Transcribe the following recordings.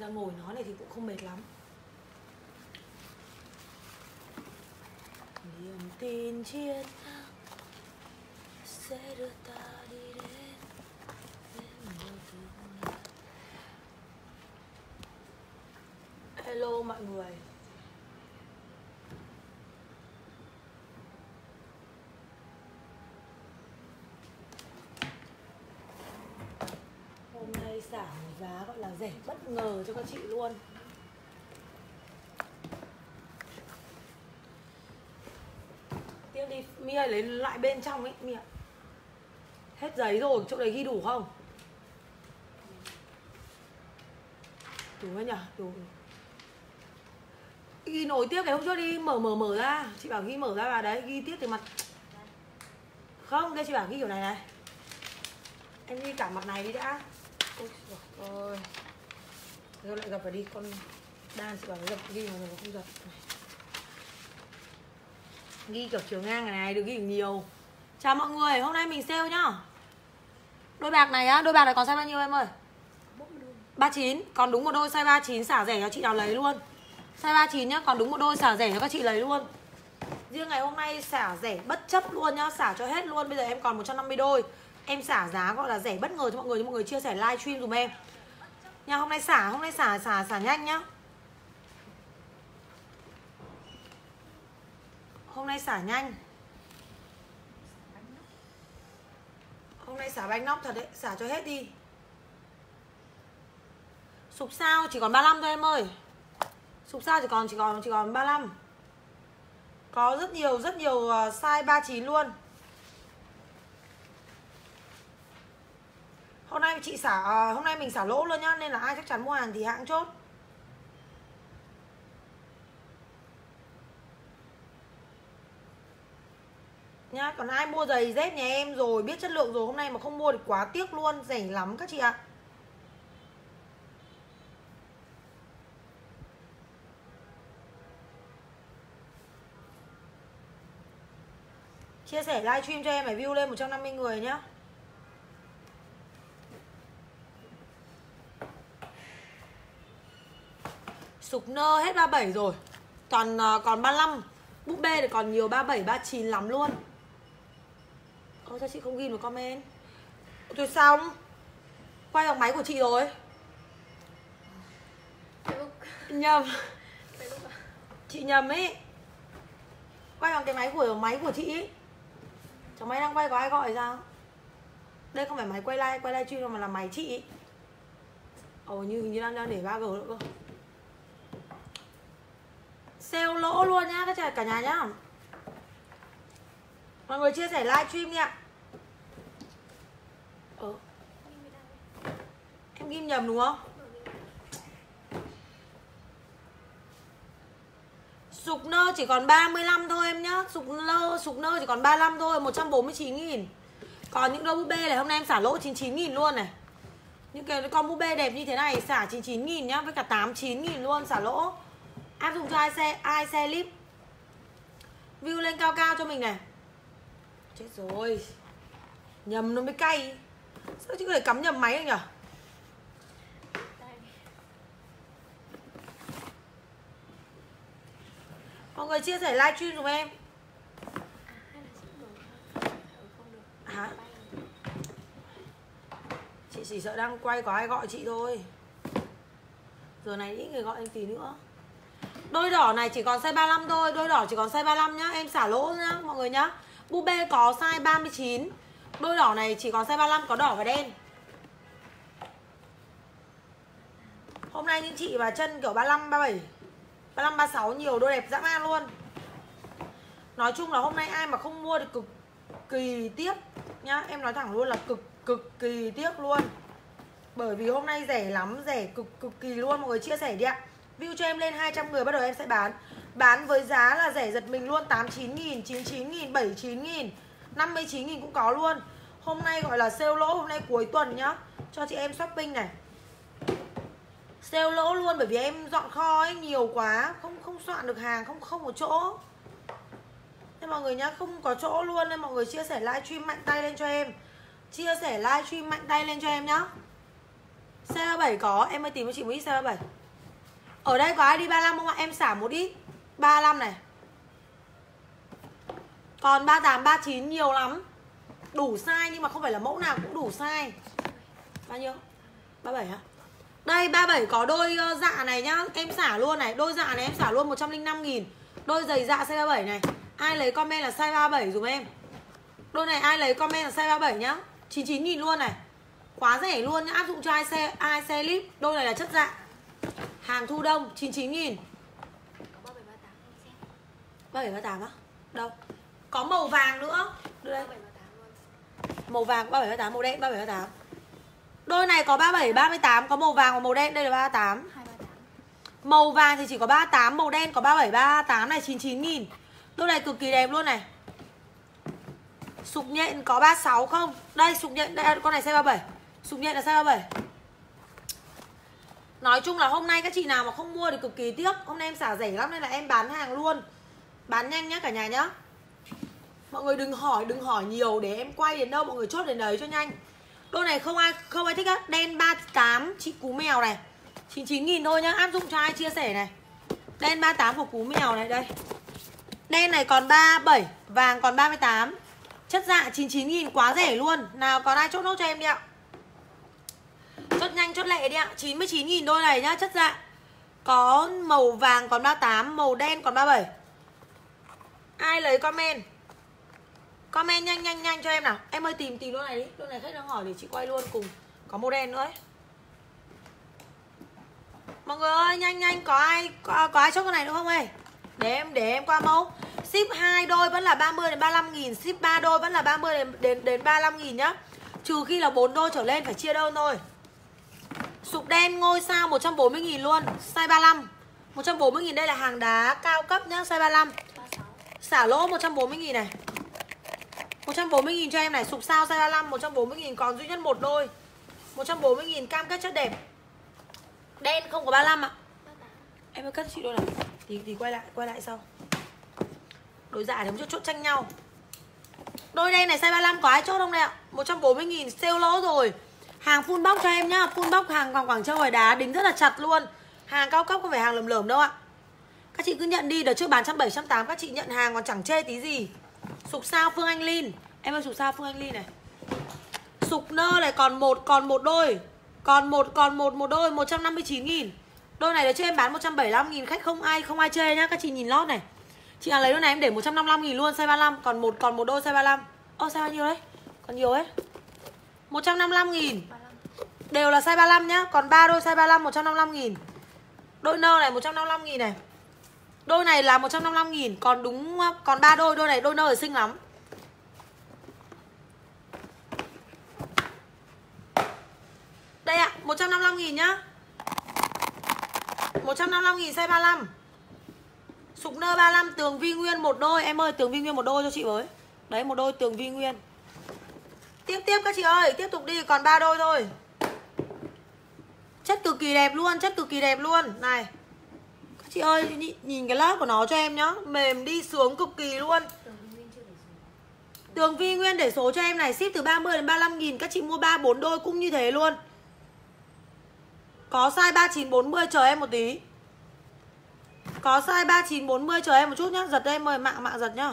ra ngồi nói này thì cũng không mệt lắm. Niềm tin chiến thắng sẽ đưa ta đi đến bờ tương lai. Hello mọi người. Hôm nay xả một giá gọi là rẻ bất ngờ cho các chị luôn. Tiếp đi, Mi ơi lấy lại bên trong ấy, Mi ạ. Hết giấy rồi, chỗ đấy ghi đủ không? Đủ rồi nhỉ, đủ. Ghi nối tiếp cái hôm trước đi, mở ra. Chị bảo ghi mở ra vào đấy, ghi tiếp từ mặt. Không, đây chị bảo ghi kiểu này này. Em ghi cả mặt này đi đã. Ôi trời ơi. Rồi lại gặp vào đi, con đan chị bảo nó dập ghi mà nó không dập. Ghi kiểu chiều ngang này, được ghi nhiều. Chào mọi người, hôm nay mình sale nhá. Đôi bạc này á, đôi bạc này còn size bao nhiêu em ơi? 39, còn đúng một đôi size 39 xả rẻ cho chị nào lấy luôn. Size 39 nhá, còn đúng một đôi xả rẻ cho các chị lấy luôn. Riêng ngày hôm nay xả rẻ bất chấp luôn nhá, xả cho hết luôn. Bây giờ em còn 150 đôi. Em xả giá gọi là rẻ bất ngờ cho mọi người chia sẻ livestream dùm em. Nha, hôm nay xả nhanh nhá. Hôm nay xả nhanh. Hôm nay xả bánh nóc thật đấy, xả cho hết đi. Sục sao chỉ còn 35 thôi em ơi. Sục sao chỉ còn 35. Có rất nhiều size 39 luôn. Hôm nay hôm nay mình xả lỗ luôn nhá, nên là ai chắc chắn mua hàng thì hãng chốt. Nhá, còn ai mua giày dép nhà em rồi, biết chất lượng rồi, hôm nay mà không mua thì quá tiếc luôn, rẻ lắm các chị ạ. Chia sẻ livestream cho em phải view lên 150 người nhá. Sục nơ hết 37 rồi. Còn 35. Búp bê thì còn nhiều 37, 39 lắm luôn. Ôi sao chị không ghi một comment? Thôi xong. Quay bằng máy của chị rồi. Nhầm. Chị nhầm ấy. Quay bằng cái máy của chị ấy. Chẳng máy đang quay có ai gọi sao? Đây không phải máy quay livestream đâu mà là máy chị ấy. Hình như đang để 3G nữa cơ. Sale lỗ luôn nhá các cả nhà nhá. Mọi người chia sẻ livestream đi ạ. Em ghim nhầm đúng không? Sục nơ chỉ còn 35 thôi em nhá. Sục nơ chỉ còn 35 thôi, 149.000. Còn những đôi búp bê này hôm nay em xả lỗ 99.000 luôn này. Những cái con búp bê đẹp như thế này xả 99.000 nhá, với cả 89.000 luôn xả lỗ. Áp dụng cho ai xe clip. View lên cao cao cho mình này. Chết rồi. Nhầm nó mới cay. Sao chứ có thể cắm nhầm máy anh nhỉ? Mọi người chia sẻ livestream dùm em. Hả? Chị chỉ sợ đang quay có ai gọi chị thôi. Giờ này ít người gọi em tí nữa. Đôi đỏ này chỉ còn size 35 thôi. Đôi đỏ chỉ còn size 35 nhá. Em xả lỗ nhá mọi người nhá. Búp bê có size 39. Đôi đỏ này chỉ còn size 35, có đỏ và đen. Hôm nay những chị và chân kiểu 35, 37, 35, 36 nhiều đôi đẹp dã man luôn. Nói chung là hôm nay ai mà không mua thì cực kỳ tiếc nhá. Em nói thẳng luôn là cực kỳ tiếc luôn. Bởi vì hôm nay rẻ lắm, rẻ cực kỳ luôn. Mọi người chia sẻ đi ạ. View cho em lên 200 người bắt đầu em sẽ bán. Bán với giá là rẻ giật mình luôn, 89.000, 99.000, 79.000, 59.000 cũng có luôn. Hôm nay gọi là sale lỗ, hôm nay cuối tuần nhá. Cho chị em shopping này. Sale lỗ luôn bởi vì em dọn kho ấy nhiều quá, không soạn được hàng, không có chỗ. Nên mọi người nhá, không có chỗ luôn nên mọi người chia sẻ livestream mạnh tay lên cho em. Chia sẻ livestream mạnh tay lên cho em nhá. Size 37 có, em ơi tìm cho chị một ít size 37. Ở đây có ai đi 35 không ạ? Em xả một ít 35 này. Còn 38, 39 nhiều lắm. Đủ size nhưng mà không phải là mẫu nào cũng đủ size. Bao nhiêu? 37 hả? Đây 37 có đôi dạ này nhá. Em xả luôn này. Đôi dạ này em xả luôn 105.000. Đôi giày dạ size 37 này. Ai lấy comment là size 37 dùm em. Đôi này ai lấy comment là size 37 nhá. 99.000 luôn này. Quá rẻ luôn nhá. Áp dụng cho ai xe clip. Đôi này là chất dạ. Hàng thu đông 99.000. Có 37 38 không xem. 37 38 á? Đâu? Có màu vàng nữa. Đưa đây. 37 38 luôn. Màu vàng 37 38, màu đen 37 38. Đôi này có 37 38, có màu vàng và màu đen, đây là 38. 238. Màu vàng thì chỉ có 38, màu đen có 37 38 này 99.000. Đôi này cực kỳ đẹp luôn này. Sục nhện có 36 không? Đây sục nhện, đây con này size 37. Sục nhện là size 37. Nói chung là hôm nay các chị nào mà không mua thì cực kỳ tiếc. Hôm nay em xả rẻ lắm nên là em bán hàng luôn. Bán nhanh nhá cả nhà nhá. Mọi người đừng hỏi nhiều để em quay đến đâu mọi người chốt đến đấy cho nhanh. Đôi này không ai thích á. Đen 38 chị Cú Mèo này 99.000 thôi nhá. Áp dụng cho ai chia sẻ này. Đen 38 của Cú Mèo này đây. Đen này còn 37, vàng còn 38. Chất dạ 99.000 quá rẻ luôn. Nào còn ai chốt nốt cho em đi ạ. Chốt nhanh chốt lẹ đi ạ. 99.000 đôi này nhá, chất dạ. Có màu vàng còn 38, màu đen còn 37. Ai lấy comment. Comment nhanh cho em nào. Em ơi tìm đôi này đi. Đôi này khách đang hỏi để chị quay luôn cùng. Có màu đen nữa ấy. Mọi người ơi nhanh có ai chốt con này nữa không ơi? Để em qua mẫu. Ship 2 đôi vẫn là 30 đến 35.000, ship 3 đôi vẫn là 30 đến 35.000 nhá. Trừ khi là 4 đôi trở lên phải chia đơn thôi. Sục đen ngôi sao 140.000 luôn, size 35. 140.000 đây là hàng đá cao cấp nhá, size 35. 36. Xả lỗ 140.000 này. 140.000 cho em này, sục sao size 35 140.000 còn duy nhất một đôi. 140.000 cam kết chất đẹp. Đen không có 35 ạ. 38. Em ơi cất chị đôi này. Thì quay lại sau. Đôi dạ thì một chốt tranh nhau. Đôi đen này size 35 có ai chốt không đây ạ? 140.000 sale lỗ rồi. Hàng full box cho em nhá. Full box hàng Quảng Châu Hoài Đá đính rất là chặt luôn. Hàng cao cấp không phải hàng lởm lởm đâu ạ. Các chị cứ nhận đi, đợt trước bán 170, 180 các chị nhận hàng còn chẳng chê tí gì. Sục sao Phương Anh Linh. Em ơi sục sao Phương Anh Linh này. Sục nơ này còn một đôi. Còn một đôi 159.000. Đôi này đợt trước em bán 175.000, khách không ai chê nhá, các chị nhìn lót này. Chị nào lấy đôi này em để 155.000 luôn, size 35, còn một đôi size 35. Ô sao bao nhiêu đấy? Còn nhiều ấy. 155.000. Đều là size 35 nhá, còn 3 đôi size 35 155.000. Đôi nơ này 155.000 này. Đôi này là 155.000, còn 3 đôi, đôi này đôi nơ thì xinh lắm. Đây ạ, 155.000 nhá. 155.000 size 35. Sục nơ 35 Tường Vi Nguyên một đôi. Em ơi Tường Vi Nguyên một đôi cho chị với. Đấy một đôi Tường Vi Nguyên. Tiếp các chị ơi, tiếp tục đi, còn 3 đôi thôi. Chất cực kỳ đẹp luôn, chất cực kỳ đẹp luôn. Này các chị ơi, nhìn cái lớp của nó cho em nhá. Mềm đi sướng cực kỳ luôn. Tường Vi Nguyên để số cho em này. Ship từ 30 đến 35.000. Các chị mua 3-4 đôi cũng như thế luôn. Có size 39, 40 chờ em một tí. Có size 39, 40 chờ em một chút nhá. Giật em ơi, mạng giật nhá.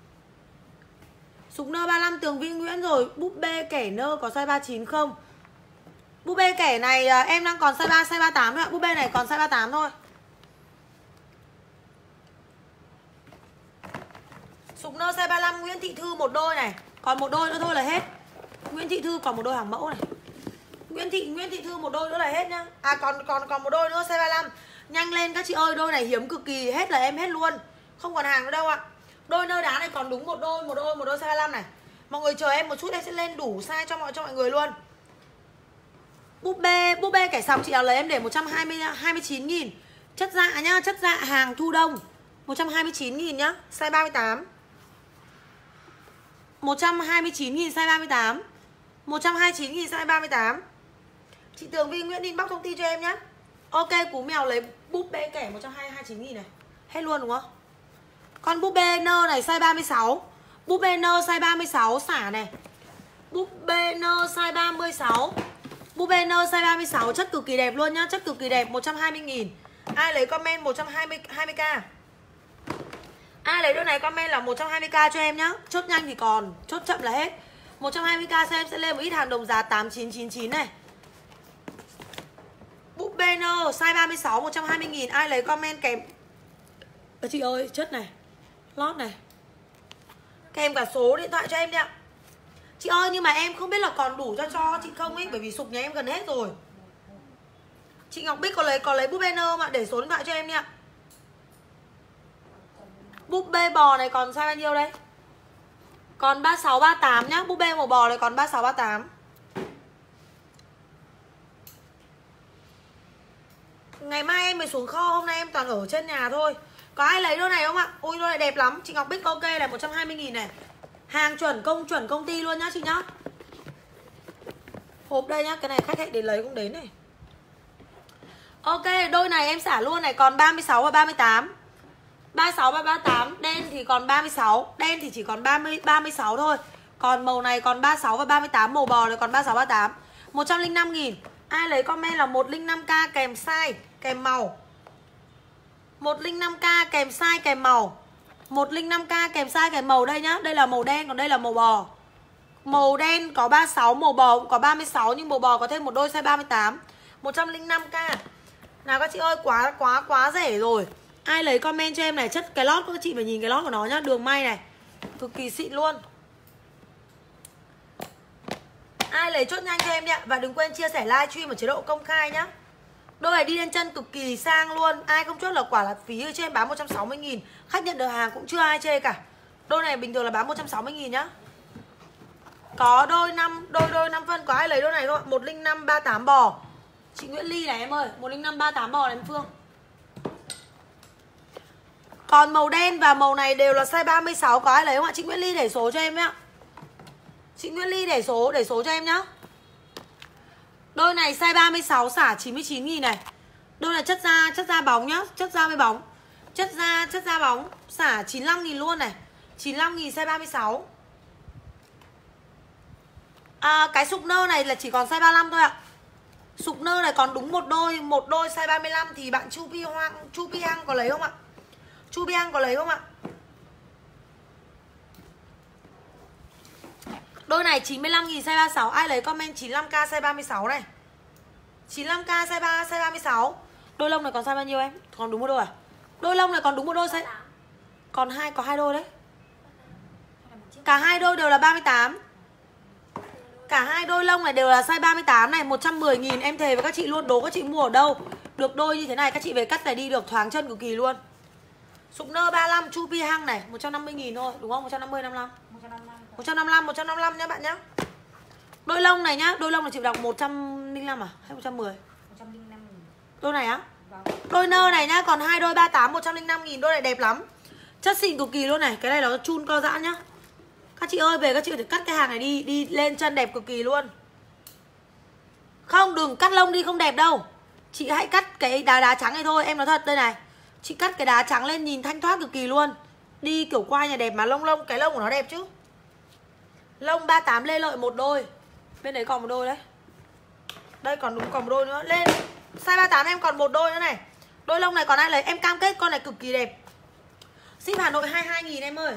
Sục nơ 35 Tường Vi Nguyễn rồi. Búp bê kẻ nơ có size 39 không? Búp bê kẻ này em đang còn size 3, size 38 thôi ạ. Búp bê này còn size 38 thôi. Sục nơ size 35 Nguyễn Thị Thư một đôi này. Còn một đôi nữa thôi là hết. Nguyễn Thị Thư còn một đôi hàng mẫu này. Nguyễn Thị Thư một đôi nữa là hết nhá. À còn một đôi nữa size 35. Nhanh lên các chị ơi, đôi này hiếm cực kỳ, hết là em hết luôn. Không còn hàng nữa đâu ạ. Đôi nơ đá này còn đúng một đôi size 25 này. Mọi người chờ em một chút em sẽ lên đủ size cho mọi người luôn. Búp bê kẻ sọc chị nào lấy em để 129.000. Chất dạ nhá, chất dạ hàng thu đông. 129.000 nhá, size 38. 129.000 size 38. 129.000 size 38. Chị Tường Vi Nguyễn inbox thông tin cho em nhá. Ok, Cú Mèo lấy búp bê kẻ 129.000 này. Hết luôn đúng không? Con búp bê nơ này size 36. Búp bê nơ size 36 xả này. Búp bê nơ size 36. Bubener size 36 chất cực kỳ đẹp luôn nhá, chất cực kỳ đẹp, 120.000. Ai lấy comment 120k. Ai lấy đôi này comment là 120k cho em nhá. Chốt nhanh thì còn, chốt chậm là hết. 120k cho em sẽ lên một ít hàng đồng giá 8999 này. Bubener size 36 120.000. Ai lấy comment kèm. Chị ơi, chất này, lót này, kèm cả số điện thoại cho em đi ạ. Chị ơi, nhưng mà em không biết là còn đủ cho chị không ấy, bởi vì sục nhà em gần hết rồi. Chị Ngọc Bích có lấy búp bê nơ mà, để số điện thoại cho em đi ạ. Búp bê bò này còn size bao nhiêu đây? Còn 36 38 nhá, búp bê màu bò này còn 36 38. Ngày mai em mới xuống kho, hôm nay em toàn ở trên nhà thôi. Có ai lấy đôi này không ạ? Ôi đôi này đẹp lắm, chị Ngọc Bích ok này, 120.000 này. Hàng chuẩn công ty luôn nhá chị nhá. Hộp đây nhá, cái này khách hãy đến lấy cũng đến này. Ok, đôi này em xả luôn này, còn 36 và 38. 36 và 38, đen thì còn 36, đen thì chỉ còn 36 thôi. Còn màu này còn 36 và 38, màu bò này còn 36 38. 105.000. Ai lấy comment là 105k kèm size, kèm màu. 105k kèm size kèm màu. 105k kèm size kèm màu đây nhá. Đây là màu đen, còn đây là màu bò. Màu đen có 36, màu bò cũng có 36, nhưng màu bò có thêm một đôi size 38. 105k. Nào các chị ơi, quá rẻ rồi. Ai lấy comment cho em này, chất cái lót, các chị phải nhìn cái lót của nó nhá, đường may này cực kỳ xịn luôn. Ai lấy chốt nhanh cho em nhá. Và đừng quên chia sẻ livestream ở chế độ công khai nhá. Đôi này đi lên chân cực kỳ sang luôn. Ai không chốt là quả là phí. Ở trên bán 160.000. Khách nhận được hàng cũng chưa ai chê cả. Đôi này bình thường là bán 160.000 nhá. Có đôi 5 phân. Có ai lấy đôi này không ạ? 10538 bò. Chị Nguyễn Ly này em ơi, 10538 bò này em Phương. Còn màu đen và màu này đều là size 36. Có ai lấy không ạ? Chị Nguyễn Ly để số cho em nhá. Chị Nguyễn Ly để số cho em nhá. Đôi này size 36 xả 99.000 này. Đôi này chất da bóng nhá, chất da với bóng. Chất da bóng xả 95.000 luôn này. 95.000 size 36. Cái sụp nơ này là chỉ còn size 35 thôi ạ. Sụp nơ này còn đúng một đôi size 35 thì bạn Chu Pi Hăng có lấy không ạ? Chu Pi Hăng có lấy không ạ? Đôi này 95.000 size 36. Ai lấy comment 95k size 36 này. 95k size 36. Đôi lông này còn size bao nhiêu em? Còn đúng một đôi à? Đôi lông này còn đúng một đôi size. Có hai đôi đấy. Cả hai đôi đều là 38. Cả hai đôi lông này đều là size 38 này, 110.000. Em thề với các chị luôn, đố các chị mua ở đâu được đôi như thế này, các chị về cắt này đi được thoáng chân cực kỳ luôn. Sụp nơ 35 Chu Pi Hăng này, 150.000 thôi, đúng không? 150 55. 155 nhá bạn nhá. Đôi lông này nhá, đôi lông này chị đọc 105 à hay 110? 105.000. Đôi này á? Vâng. Đôi nơ này nhá, còn hai đôi 38 105.000, đôi này đẹp lắm. Chất xịn cực kỳ luôn này, cái này nó chun co giãn nhá. Các chị ơi, về các chị có thể cắt cái hàng này đi lên chân đẹp cực kỳ luôn. Không, đừng cắt lông đi không đẹp đâu. Chị hãy cắt cái đá trắng này thôi, em nói thật đây này. Chị cắt cái đá trắng lên nhìn thanh thoát cực kỳ luôn. Đi kiểu quai nhà đẹp mà cái lông của nó đẹp chứ. Lông 38 Lê Lợi một đôi. Bên đấy còn một đôi đấy. Đây còn đúng còn một đôi nữa. Lên size 38 em còn một đôi nữa này. Đôi lông này còn ai lấy, em cam kết con này cực kỳ đẹp. Ship Hà Nội 22.000 em ơi.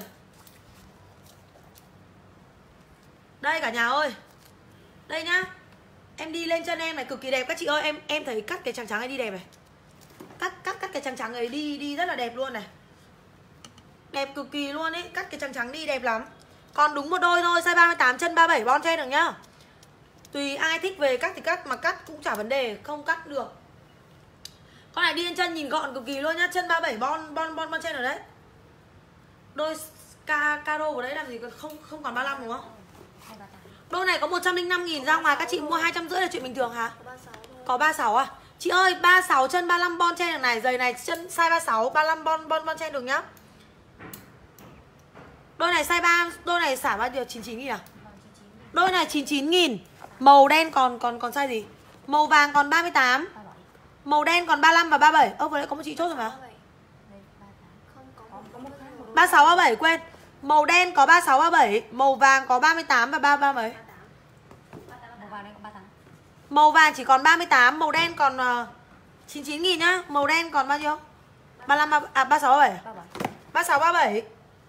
Đây cả nhà ơi. Đây nhá. Em đi lên chân em này cực kỳ đẹp các chị ơi, em thấy cắt cái trắng này đi đẹp này. Cắt cái trắng ấy đi rất là đẹp luôn này. Đẹp cực kỳ luôn ấy, cắt cái trắng đi đẹp lắm. Còn đúng một đôi thôi, size 38 chân 37 bon trên được nhá. Tùy ai thích về cắt thì cắt, mà cắt cũng chả vấn đề, không cắt được. Con này đi lên chân nhìn gọn cực kỳ luôn nhá, chân 37 bon trên rồi đấy. Đôi caro của đấy làm gì không còn 35 đúng không? Đôi này có 105.000, ra ngoài các chị mua 250 là chuyện bình thường hả? Có 36 à? Chị ơi, 36 chân 35 bon trên được này, giày này chân size 36 35 bon trên được nhá. Đôi này size 3, đôi này xả bao nhiêu? 99.000 à? Đôi này 99.000. Màu đen còn size gì? Màu vàng còn 38. Màu đen còn 35 và 37. Vừa nãy có một chị chốt rồi mà. 36 37 quên. Màu đen có 36 37, màu vàng có 38 và 33 mấy. Màu vàng chỉ còn 38, màu đen còn 99.000 nhá. Màu đen còn bao nhiêu? 35, 36, 37 36, 37.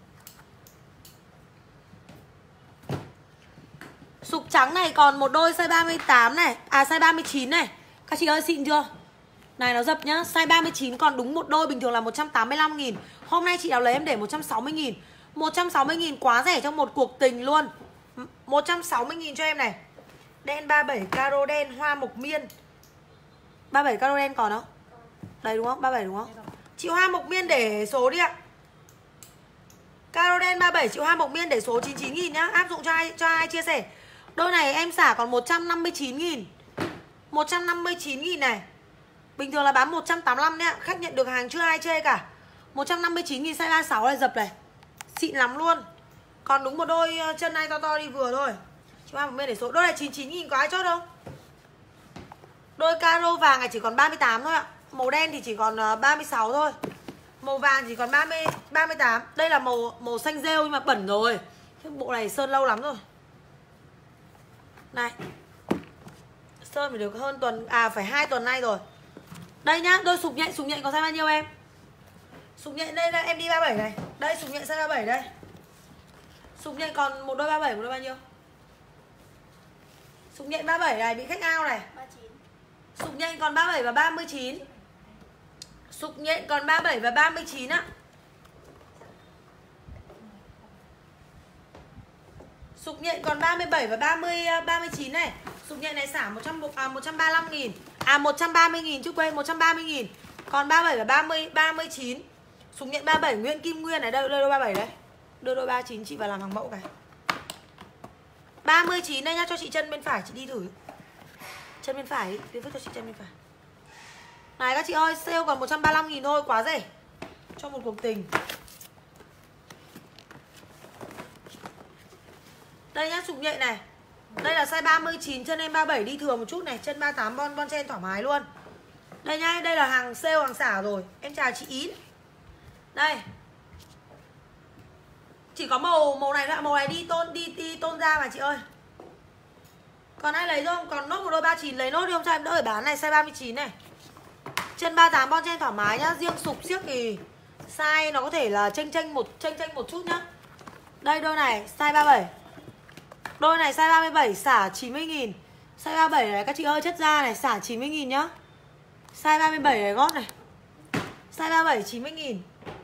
Sụp trắng này còn một đôi size 38 này. À size 39 này. Các chị ơi xịn chưa? Này nó dập nhá. Size 39 còn đúng một đôi, bình thường là 185.000. Hôm nay chị nào lấy em để 160.000. 160.000 quá rẻ trong một cuộc tình luôn. 160.000 cho em này. Đen 37 caro đen hoa mộc miên. 37 caro đen còn không? Đây đúng không? 37 đúng không? Chị hoa mộc miên để số đi ạ. Caro đen 37 chị hoa mộc miên để số 99.000 nhá. Áp dụng cho ai chia sẻ. Đôi này em xả còn 159.000. 159.000 này. Bình thường là bán 185 nhá. Khách nhận được hàng chưa ai chê cả. 159.000 size 36 này dập này. Xịn lắm luôn. Còn đúng một đôi chân này to to đi vừa thôi. Chị hoa mộc miên để số. Đôi này 99.000 có ai chốt không? Đôi caro vàng này chỉ còn 38 thôi ạ. Màu đen thì chỉ còn 36 thôi. Màu vàng chỉ còn 38. Đây là màu xanh rêu nhưng mà bẩn rồi. Cái bộ này sơn lâu lắm rồi. Này. Sơn phải được hơn tuần. À phải 2 tuần nay rồi. Đây nhá, đôi sục nhện có size bao nhiêu em? Sục nhện đây là em đi 37 này. Đây sục nhện size 37 đây. Sục nhện còn một đôi 37, một đôi bao nhiêu? Sục nhện 37 này bị khách ao này. 39. Sục nhện còn 37 và 39. Sục nhện còn 37 và 39 á. Sục nhện còn 37 và 39 này. Sục nhện này xả 135.000. À 130.000 chứ quên, 130.000. Còn 37 và 39. Sục nhện 37 Nguyễn Kim Nguyên này, đây đôi 37 đấy. Đưa đôi 39 chị vào làm hàng mẫu cái. 39 đây nhá, cho chị chân bên phải chị đi thử. Chân bên phải đi, vứt cho chị chân bên phải. Này các chị ơi, sale còn 135.000 thôi, quá rẻ cho một cuộc tình. Đây nhá, sục nhện này. Đây là size 39, chân em 37 đi thừa một chút này. Chân 38 bon chen thoải mái luôn. Đây nhá, đây là hàng sale, hàng xả rồi. Em chào chị Ý. Đây. Chỉ có màu này thôi, màu này đi tôn ra mà chị ơi. Còn ai lấy không? Còn nốt một đôi 39 lấy nốt đi không cho em đỡ phải bán này, size 39 này. Chân 38 bon chen thoải mái nhá. Riêng sụp xiếc thì size nó có thể là chênh một chút nhá. Đây đôi này size 37. Đôi này size 37 xả 90.000. Size 37 này các chị ơi, chất da này xả 90.000 nhá. Size 37 này gót này. Size 37 90.000.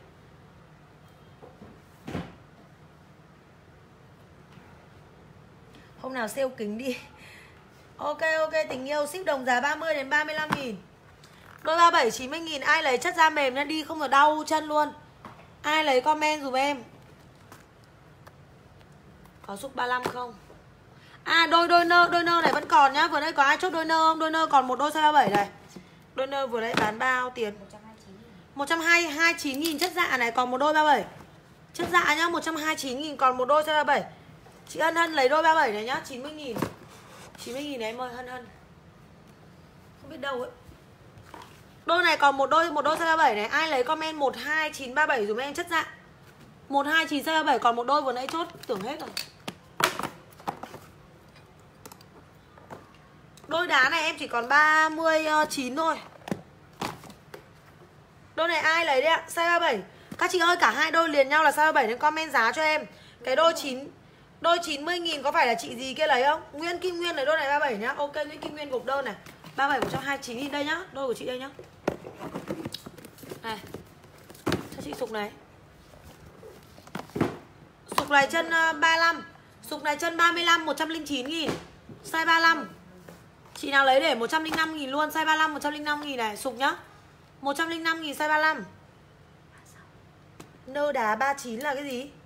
Hôm nào sale kính đi. Ok tình yêu, ship đồng giá 30 đến 35.000. Đôi 37 90.000, ai lấy chất da mềm nha, đi không được đau chân luôn. Ai lấy comment dùm em. Có xúc 35 không? À đôi nơ này vẫn còn nhá. Vừa nãy có ai chốt đôi nơ không? Đôi nơ còn một đôi size 37 này. Đôi nơ vừa nãy bán bao tiền? 129.000 chất dạ này, còn một đôi 37. Chất dạ nhá, 129.000 còn một đôi size 37. Chị Hân lấy đôi 37 này nhá, 90.000. 90.000 này em ơi, Hân. Không biết đâu ấy. Đôi này còn một đôi size 37 này, ai lấy comment 12937 dùm em chất dạ. 129 size 37 còn một đôi vừa nãy chốt tưởng hết rồi. Đôi đá này em chỉ còn 39 thôi. Đôi này ai lấy đấy ạ? Size 37. Các chị ơi, cả hai đôi liền nhau là size 37 nên comment giá cho em. Cái đôi 90.000 có phải là chị gì kia lấy không? Nguyễn Kim Nguyên lấy đôi này 37 nhá. Ok, Nguyễn Kim Nguyên gộp đơn này. 37 129.000 đây nhá. Đôi của chị đây nhá. Này. Cho chị sục này. Sục này chân 35. Sục này chân 35 109.000. Size 35. Chị nào lấy để 105.000 luôn. Size 35 105.000 này. Sục nhá. 105.000 size 35. Nơ đá 39 là cái gì?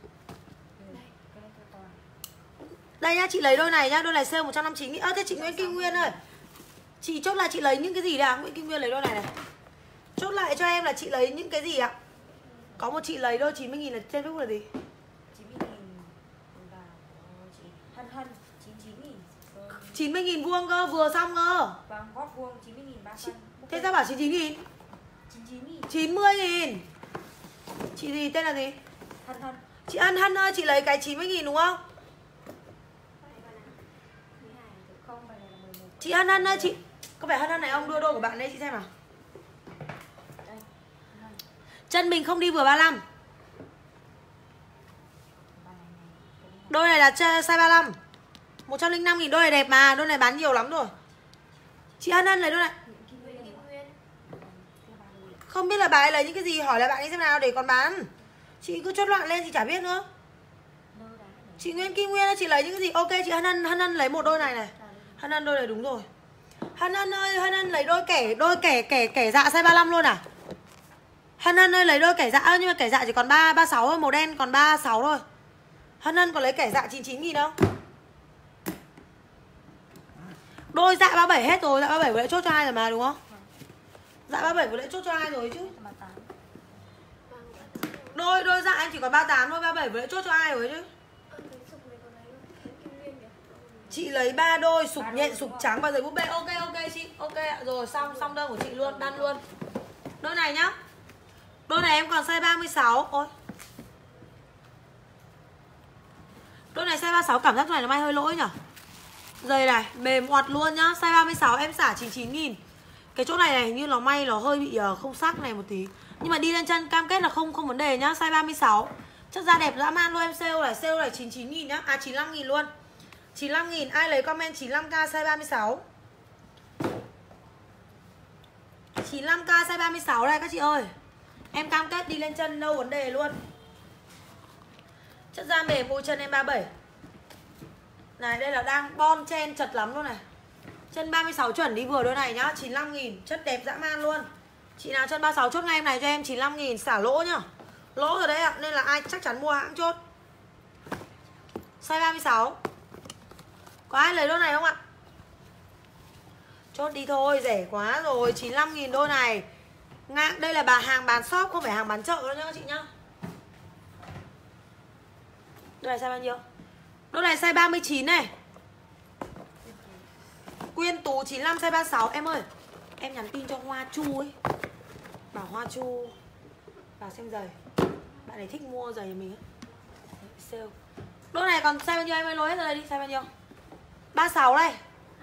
Đây nhá, chị lấy đôi này nhá. Đôi này sale 159.000. Thế chị Nguyễn Kim Nguyên ơi, chị chốt lại chị lấy những cái gì đã? Nguyễn Kim Nguyên lấy đôi này này. Chốt lại cho em là chị lấy những cái gì ạ? Có một chị lấy đôi 90.000 là trên Facebook là gì? 90.000 và chị Hân 99.000. 90.000 vuông cơ, vừa xong cơ. Vâng, gót vuông 90.000 3 phân. Thế sao bảo 99.000? 99.000. 90.000. Chị gì, tên là gì? Hân. Chị Hân ơi, chị lấy cái 90.000 đúng không? Chị Hân Hân ơi, chị có phải Hân Hân này không? Đưa đôi của bạn đây chị xem nào. Chân mình không đi vừa 35. Đôi này là size 35. 105.000, đôi này đẹp mà, đôi này bán nhiều lắm rồi. Chị Hân Hân lấy đôi này. Không biết là bà ấy lấy những cái gì, hỏi lại bạn ấy xem nào để còn bán. Chị cứ chốt loạn lên chị chả biết nữa. Chị Nguyễn Kim Nguyên chị lấy những cái gì? Ok chị Hân Hân lấy một đôi này này. Hân Hân đôi này đúng rồi. Hân Hân ơi, Hân Hân lấy đôi kẻ dạ size 35 luôn à? Hân Hân ơi lấy đôi kẻ dạ, nhưng mà kẻ dạ chỉ còn 36 thôi, màu đen còn 36 thôi. Hân Hân còn lấy kẻ dạ 99.000 không? Đôi dạ 37 hết rồi, dạ 37 vừa lại chốt cho ai rồi mà đúng không? Dạ 37 vừa lại chốt cho ai rồi chứ? Đôi dạ em chỉ còn 38 thôi, 37 vừa lại chốt cho ai rồi chứ? Chị lấy 3 đôi sục nhện, sục trắng và giày búp bê. Ok chị. Ok ạ. Rồi xong đơn của chị luôn, đan luôn. Đôi này nhá. Đôi này em còn size 36. Ôi. Đôi này size 36, cảm giác này nó may hơi lỗi nhỉ. Giày này mềm oặt luôn nhá. Size 36 em xả 99.000. Cái chỗ này hình như nó may nó hơi bị không sắc này một tí. Nhưng mà đi lên chân cam kết là không vấn đề nhá. Size 36. Chất da đẹp dã man luôn, em sale này 99.000 nhá. À 95.000 luôn. 95.000, ai lấy comment 95k size 36. 95k size 36 đây các chị ơi. Em cam kết đi lên chân no vấn đề luôn. Chất da mềm, ôi chân em 37. Này đây là đang bon chen chật lắm luôn này. Chân 36 chuẩn đi vừa đôi này nhá, 95.000, chất đẹp dã man luôn. Chị nào chân 36 chốt ngay em này cho em 95.000, xả lỗ nhá. Lỗ rồi đấy ạ, nên là ai chắc chắn mua hãng chốt. Size 36. Có ai lấy đôi này không ạ? Chốt đi thôi, rẻ quá rồi. 95.000 đôi này. Ngang, đây là hàng bán shop, không phải hàng bán chợ đâu nhá chị nhá. Đôi này size bao nhiêu? Đôi này size 39 này. Quyên Tú 95 size 36. Em ơi, em nhắn tin cho Hoa Chu ấy, bảo Hoa Chu vào xem giày. Bạn này thích mua giày nhà mình ấy. Sale. Đôi này còn size bao nhiêu em ơi, lôi hết ra đây đi, size bao nhiêu? 36 đây.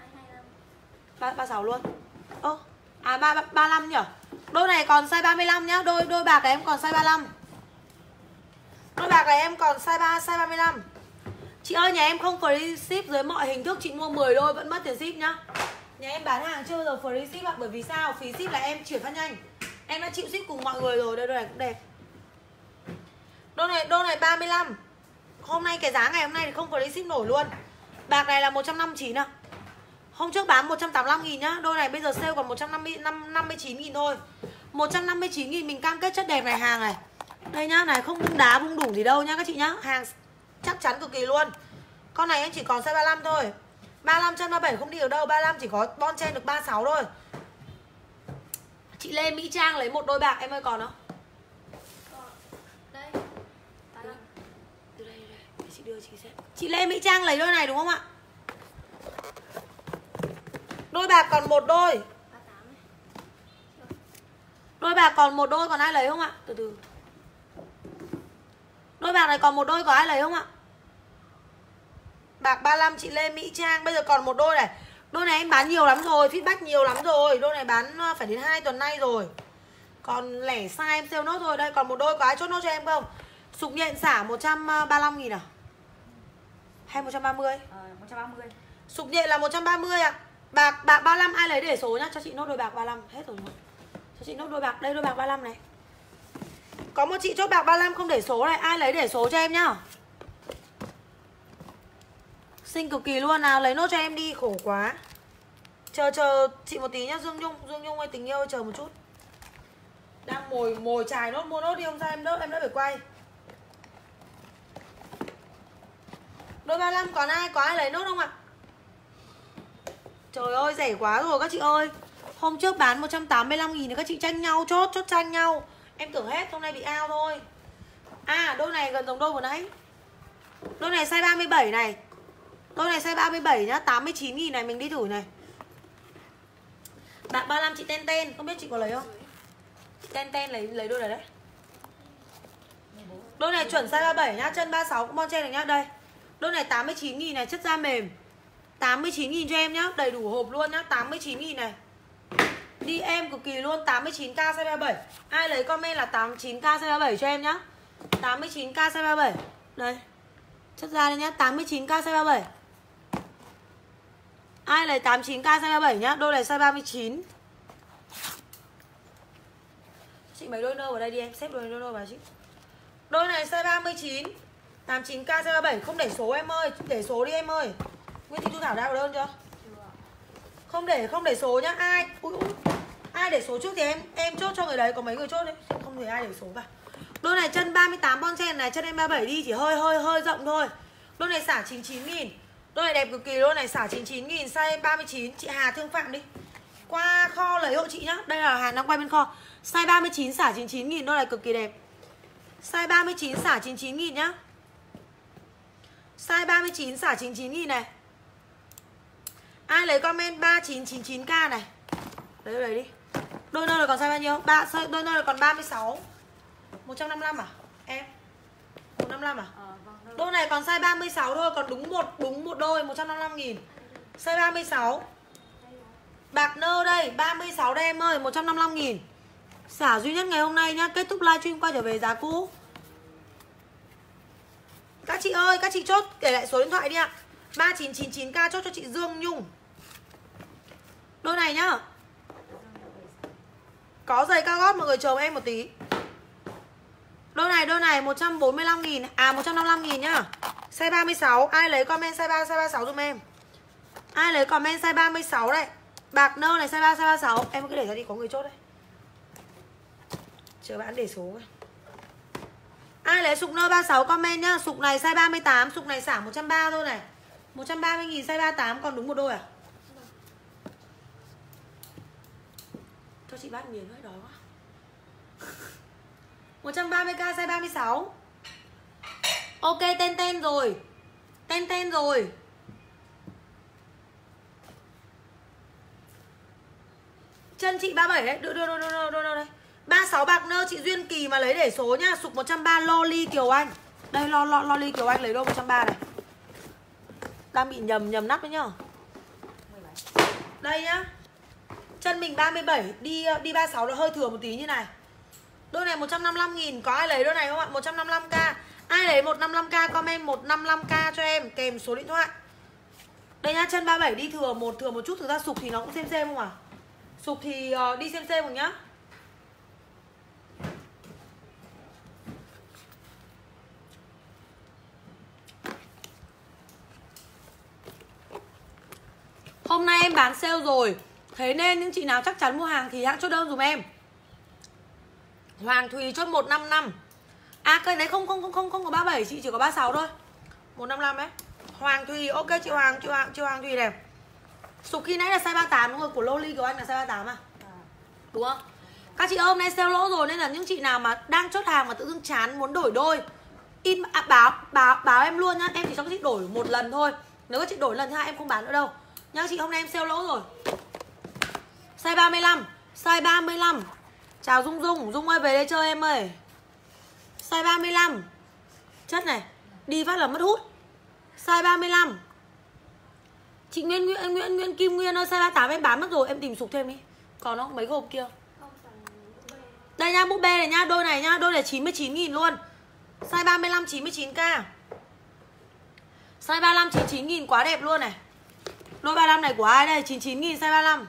36 luôn. Ơ, 35 nhỉ? Đôi này còn size 35 nhá, đôi bạc này em còn size 35. Đôi bạc này em còn size 35. Chị ơi, nhà em không free ship dưới mọi hình thức, chị mua 10 đôi vẫn mất tiền ship nhá. Nhà em bán hàng chưa bao giờ free ship ạ, bởi vì sao? Phí ship là em chuyển phát nhanh. Em đã chịu ship cùng mọi người rồi, đây đôi này cũng đẹp. Đôi này 35. Hôm nay cái giá ngày hôm nay thì không free ship nổi luôn. Bạc này là 159 ạ. Hôm trước bán 185.000 nhá. Đôi này bây giờ sale còn 159.000 thôi. 159.000 mình cam kết chất đẹp này, hàng này. Đây nhá, này không bung đá bung đủ gì đâu nhá các chị nhá. Hàng chắc chắn cực kỳ luôn. Con này em chỉ còn size 35 thôi. 35 chân 37 không đi ở đâu, 35 chỉ có bon chen được 36 thôi. Chị Lê Mỹ Trang lấy một đôi bạc em ơi, còn không? Đây. Từ đây để chị đưa chị xem. Chị Lê Mỹ Trang lấy đôi này đúng không ạ? Đôi bạc còn một đôi. Đôi bạc còn một đôi, còn ai lấy không ạ? Từ từ. Đôi bạc này còn một đôi, có ai lấy không ạ? Bạc 35 chị Lê Mỹ Trang. Bây giờ còn một đôi này. Đôi này em bán nhiều lắm rồi, feedback nhiều lắm rồi. Đôi này bán phải đến 2 tuần nay rồi. Còn lẻ size em sale nốt rồi. Đây còn một đôi, có ai chốt nốt cho em không? Sục nhện xả 135.000 à? Hay 130? 130. Sục nhện là 130 ạ. Bạc 35 ai lấy để số nhá, cho chị nốt đôi bạc 35 hết rồi. Cho chị nốt đôi bạc, đây đôi bạc 35 này. Có một chị chốt bạc 35 không để số này, ai lấy để số cho em nhá. Xinh cực kỳ luôn, nào lấy nốt cho em đi, khổ quá. Chờ chị một tí nhá, Dương Nhung ơi tình yêu ơi, chờ một chút. Đang mồi chài nốt, mua nốt đi, không sao em đỡ phải quay. Đôi 35 còn ai, có ai lấy nốt không ạ? Trời ơi rẻ quá rồi các chị ơi. Hôm trước bán 185.000 thì các chị tranh nhau, chốt tranh nhau. Em tưởng hết, hôm nay bị out thôi. À đôi này gần giống đôi vừa nãy. Đôi này size 37 này. Đôi này size 37 nhá, 89.000 này, mình đi thử này. Bạc 35 chị Ten, không biết chị có lấy không? Chị Ten lấy đôi này đấy. Đôi này chuẩn size 37 nhá, chân 36 cũng bon chen được nhá, đây. Đôi này 89.000 này, chất da mềm. 89.000 cho em nhá. Đầy đủ hộp luôn nhá. 89.000 này. Đi em cực kỳ luôn. 89k size 37. Ai lấy comment là 89k size 37 cho em nhá. 89k size 37. Đây. Chất ra đây nhá. 89k size 37. Ai lấy 89k size 37 nhá. Đôi này size 39. Chị mấy đôi nơ vào đây đi em. Xếp đôi nơ vào chị. Đôi này size 39. 89k size 37. Không để số em ơi. Để số đi em ơi. Nguyễn Thị Thu Thảo đã có đơn chưa? Không để số nhá. Ai ai để số trước thì em chốt cho người đấy. Có mấy người chốt đấy. Không thể ai để số vào. Đôi này chân 38 bon chen này. Chân em 37 đi. Chỉ hơi rộng thôi. Đôi này xả 99.000. Đôi này đẹp cực kỳ. Đôi này xả 99.000 size 39. Chị Hà Thương Phạm đi. Qua kho lấy hộ chị nhá. Đây là hàng đang quay bên kho. Size 39 xả 99.000. Đôi này cực kỳ đẹp. Size 39 xả 99.000 nhá. Size 39 xả 99.000 này. Ai lấy comment 3999k này. Lấy đi. Đôi nơ là còn size bao nhiêu? Đôi nơ là còn 36. 155 à? Em 155 à? Vâng. Đôi này còn size 36 thôi. Còn đúng một đôi 155.000. Size 36. Bạc nơ đây 36 đây em ơi. 155.000. Xả duy nhất ngày hôm nay nhá. Kết thúc livestream quay trở về giá cũ. Các chị ơi, các chị chốt để lại số điện thoại đi ạ. 3999k chốt cho chị Dương Nhung. Đôi này nhá. Có giày cao gót mọi người chờ em một tí. Đôi này 145.000. À 155.000 nhá. Size 36. Ai lấy comment size 3, size 36 giùm em. Ai lấy comment size 36 đấy. Bạc nơ này size 3, size 36. Em cứ để ra đi, có người chốt đấy. Chờ bạn để số ấy. Ai lấy sục nơ 36 comment nhá. Sục này size 38. Sục này xả 130 thôi này. 130.000 size 38. Còn đúng một đôi à? Cho chị bát miếng hơi đói quá. 130k size 36. Ok ten rồi. Ten rồi. Chân chị 37 đấy. Đưa đây. 36 bạc nơ chị Duyên Kỳ mà lấy để số nhá. Sục 130 Loli Kiều Anh. Đây Loli Kiều Anh lấy đô 130 này. Đang bị nhầm nắp đấy nhá. Đây nhá. Chân mình 37, đi 36 nó hơi thừa một tí như này. Đôi này 155.000, có ai lấy đôi này không ạ? 155k. Ai lấy 155k comment 155k cho em kèm số điện thoại. Đây nhá, chân 37 đi thừa một chút, thực ra sục thì nó cũng xem không à? Sục thì đi xem không nhá. Hôm nay em bán sale rồi. Thế nên những chị nào chắc chắn mua hàng thì hãy chốt đơn dùm em. Hoàng Thùy chốt 155. À cây đấy không có 37, chị chỉ có 36 thôi. 155 đấy. Hoàng Thùy, ok chị Hoàng Thùy này. Sục khi nãy là size 38 đúng không? Của Loli của anh là size 38 à? Đúng không? Các chị ơi, hôm nay sale lỗ rồi nên là những chị nào mà đang chốt hàng mà tự dưng chán muốn đổi đôi, báo em luôn nhá. Em chỉ cho các chị đổi một lần thôi. Nếu các chị đổi lần thứ hai em không bán nữa đâu. Nhưng chị hôm nay em sale lỗ rồi. Size 35. Size 35. Chào Dung ơi về đây chơi em ơi. Size 35. Chất này. Đi phát là mất hút. Size 35. Chị Nguyễn Kim Nguyên ơi, size 38 em bán mất rồi. Em tìm sục thêm đi. Còn nó mấy hộp kia. Đây nhá, búp bê này nhá. Đôi này nhá, đôi này 99.000 luôn. Size 35 99k. Size 35 99.000 quá đẹp luôn này. Đôi 35 này của ai đây? 99.000 size 35.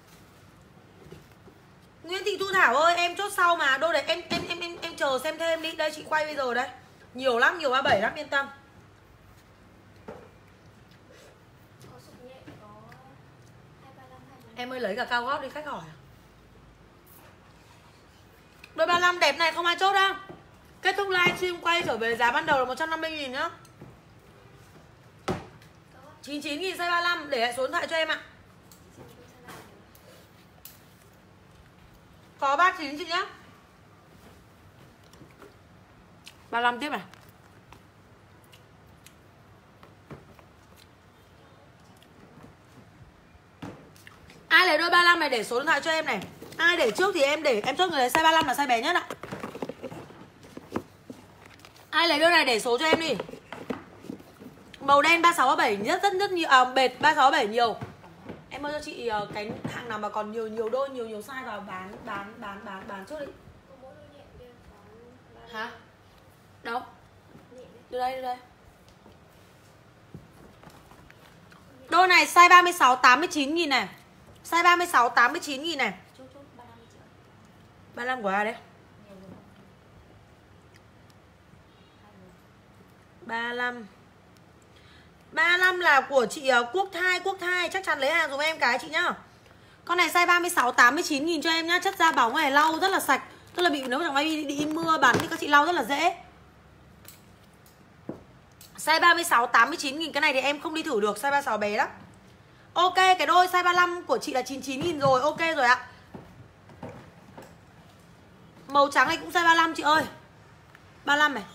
Nguyễn Thị Thu Thảo ơi, em chốt sau mà. Đôi này em chờ xem thêm đi. Đây chị quay bây giờ đây. Nhiều lắm, nhiều 37 lắm, yên tâm. Em ơi lấy cả cao gót đi, khách hỏi. Đôi 35 đẹp này không ai chốt đâu. Kết thúc livestream quay trở về giá ban đầu là 150.000 nhá. 99.000 size 35. Để lại số điện thoại cho em ạ. Có 39 chị nhá. 35 tiếp này. Ai lấy đôi 35 này để số điện thoại cho em này. Ai để trước thì em để. Em chốt người lấy size 35 là size bé nhất ạ. Ai lấy đôi này để số cho em đi. Màu đen 36 37 rất nhiều, bệt 36 37 nhiều. Em ơi cho chị cái hàng nào mà còn nhiều đôi, nhiều size vào bán trước đi. Hả? Đâu? Đưa đây. Đôi này size 36 89.000 này. Size 36 89.000 này. 35 của ai đấy? 35 là của chị Quốc Thai chắc chắn lấy hàng dùm em cái chị nhá. Con này size 36 89.000 cho em nhá, chất da bóng này lau rất là sạch, tức là bị nếu chẳng may đi mưa bắn thì các chị lau rất là dễ. Size 36 89.000 cái này thì em không đi thử được, size 36 bé lắm. Ok, cái đôi size 35 của chị là 99.000 rồi, ok rồi ạ. Màu trắng này cũng size 35 chị ơi. 35 này.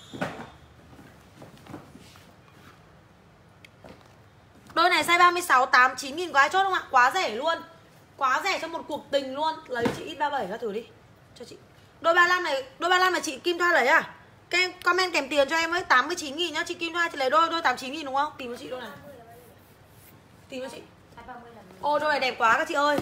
Đôi này size 36 89.000 có ai chốt không ạ? Quá rẻ luôn. Quá rẻ cho một cuộc tình luôn. Lấy chị X37 ra thử đi. Cho chị. Đôi 35 này chị Kim Thoa lấy à? Các em comment kèm tiền cho em với 89.000 nhá. Chị Kim Thoa chị lấy đôi 89.000 đúng không? Tìm cho chị đôi này. Tìm cho chị. Ô đôi này đẹp quá các chị ơi.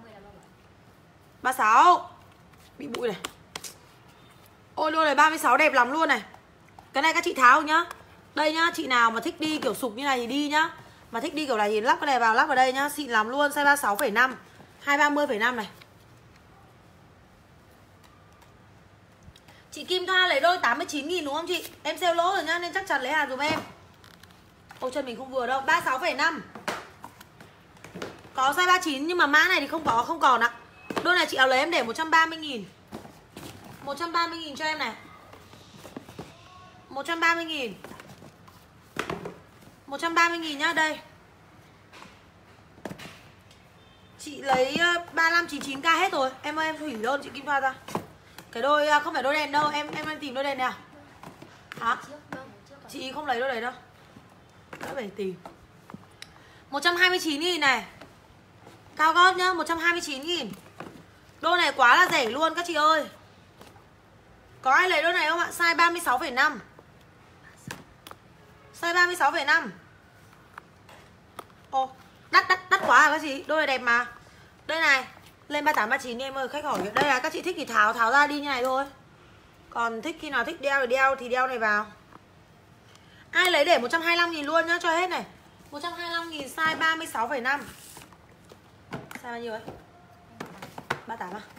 36. Bị bụi này. Ôi đôi này 36 đẹp lắm luôn này. Cái này các chị tháo nhá. Đây nhá, chị nào mà thích đi kiểu sục như này thì đi nhá. Mà thích đi kiểu này thì lắp cái này vào, lắp vào đây nhá. Xịn lắm luôn, size 36,5 230,5 này. Chị Kim Thoa lấy đôi 89.000 đúng không chị? Em sale lỗ rồi nhá, nên chắc chắn lấy hàng dùm em. Ô chân mình không vừa đâu, 36,5. Có size 39 nhưng mà mã này thì không còn ạ. Đôi này chị áo lấy em để 130.000. 130.000 cho em này. 130.000. 130.000 nhá, đây. Chị lấy 3599k hết rồi. Em ơi em hủy đơn chị Kim Thoa ra. Cái đôi không phải đôi đèn đâu, em tìm đôi đèn này à? Hả? Chị không lấy đôi đấy đâu. Đã phải tìm. 129.000 này. Cao gót nhá, 129.000. Đôi này quá là rẻ luôn các chị ơi. Có ai lấy đôi này không ạ? Size 36,5. Size 36,5. Ồ, đắt quá à các chị? Đôi này đẹp mà. Đây này, lên 38 39 đi em ơi, khách hỏi. Đây là các chị thích thì tháo ra đi như này thôi. Còn thích khi nào thích đeo thì đeo này vào. Ai lấy để 125.000 luôn nhá, cho hết này. 125.000 size 36,5. Size bao nhiêu ấy? 38 à?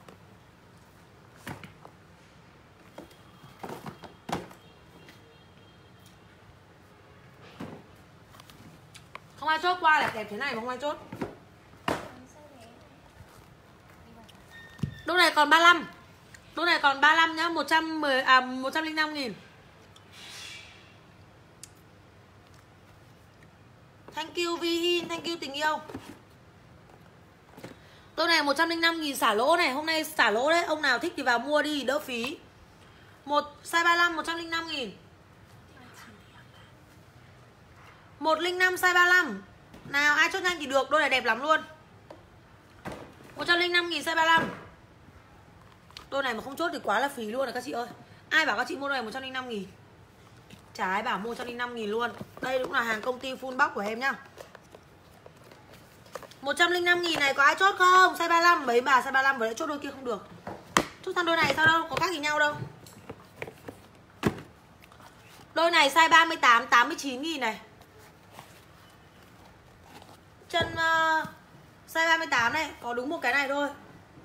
Không ai chốt qua đẹp thế này mà không ai chốt. Đôi này còn 35. Đôi này còn 35 nhá, 105.000. Thank you Vihin, thank you tình yêu. Đôi này 105.000 xả lỗ này, hôm nay xả lỗ đấy, ông nào thích thì vào mua đi đỡ phí. Size 35 105.000. 105 size 35. Nào ai chốt nhanh thì được, đôi này đẹp lắm luôn. 105.000 size 35. Đôi này mà không chốt thì quá là phí luôn rồi các chị ơi. Ai bảo các chị mua đôi này 105.000? Chả ai bảo mua 105.000 luôn. Đây cũng là hàng công ty full box của em nhá. 105.000 này có ai chốt không? Size 35, mấy bà size 35 vừa lại chốt đôi kia không được. Chốt sang đôi này sao đâu, có khác gì nhau đâu. Đôi này size 38 89.000 này. Chân size 38 này, có đúng một cái này thôi.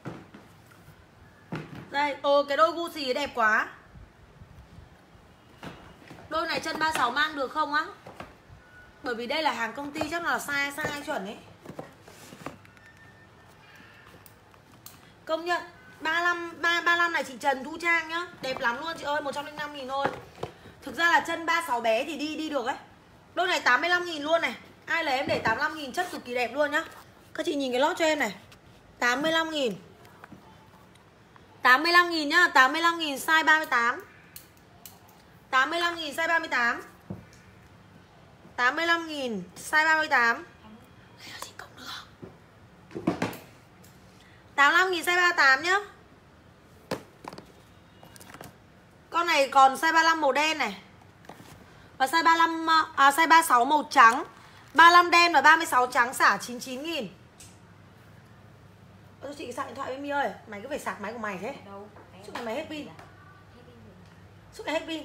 Đây, cái đôi Gucci đẹp quá. Đôi này chân 36 mang được không á? Bởi vì đây là hàng công ty chắc là size chuẩn ấy. Công nhận 35 này chị Trần Thu Trang nhá. Đẹp lắm luôn chị ơi, 105.000 thôi. Thực ra là chân 36 bé thì đi được ấy. Đôi này 85.000 luôn này. Ai lấy em để 85.000, chất cực kỳ đẹp luôn nhá. Các chị nhìn cái lót cho em này. 85.000. 85.000 nhá, 85.000 size 38. 85.000 size 38. 85.000 size 38. 85.000 size 38 nhá. Con này còn size 35 màu đen này. Và size 35 size 36 màu trắng, 35 đen và 36 trắng xả 99.000. Cho chị sạc điện thoại với My ơi. Mày cứ phải sạc máy của mày thế. Đâu? Suốt ngày mày hết pin. Suốt ngày hết pin.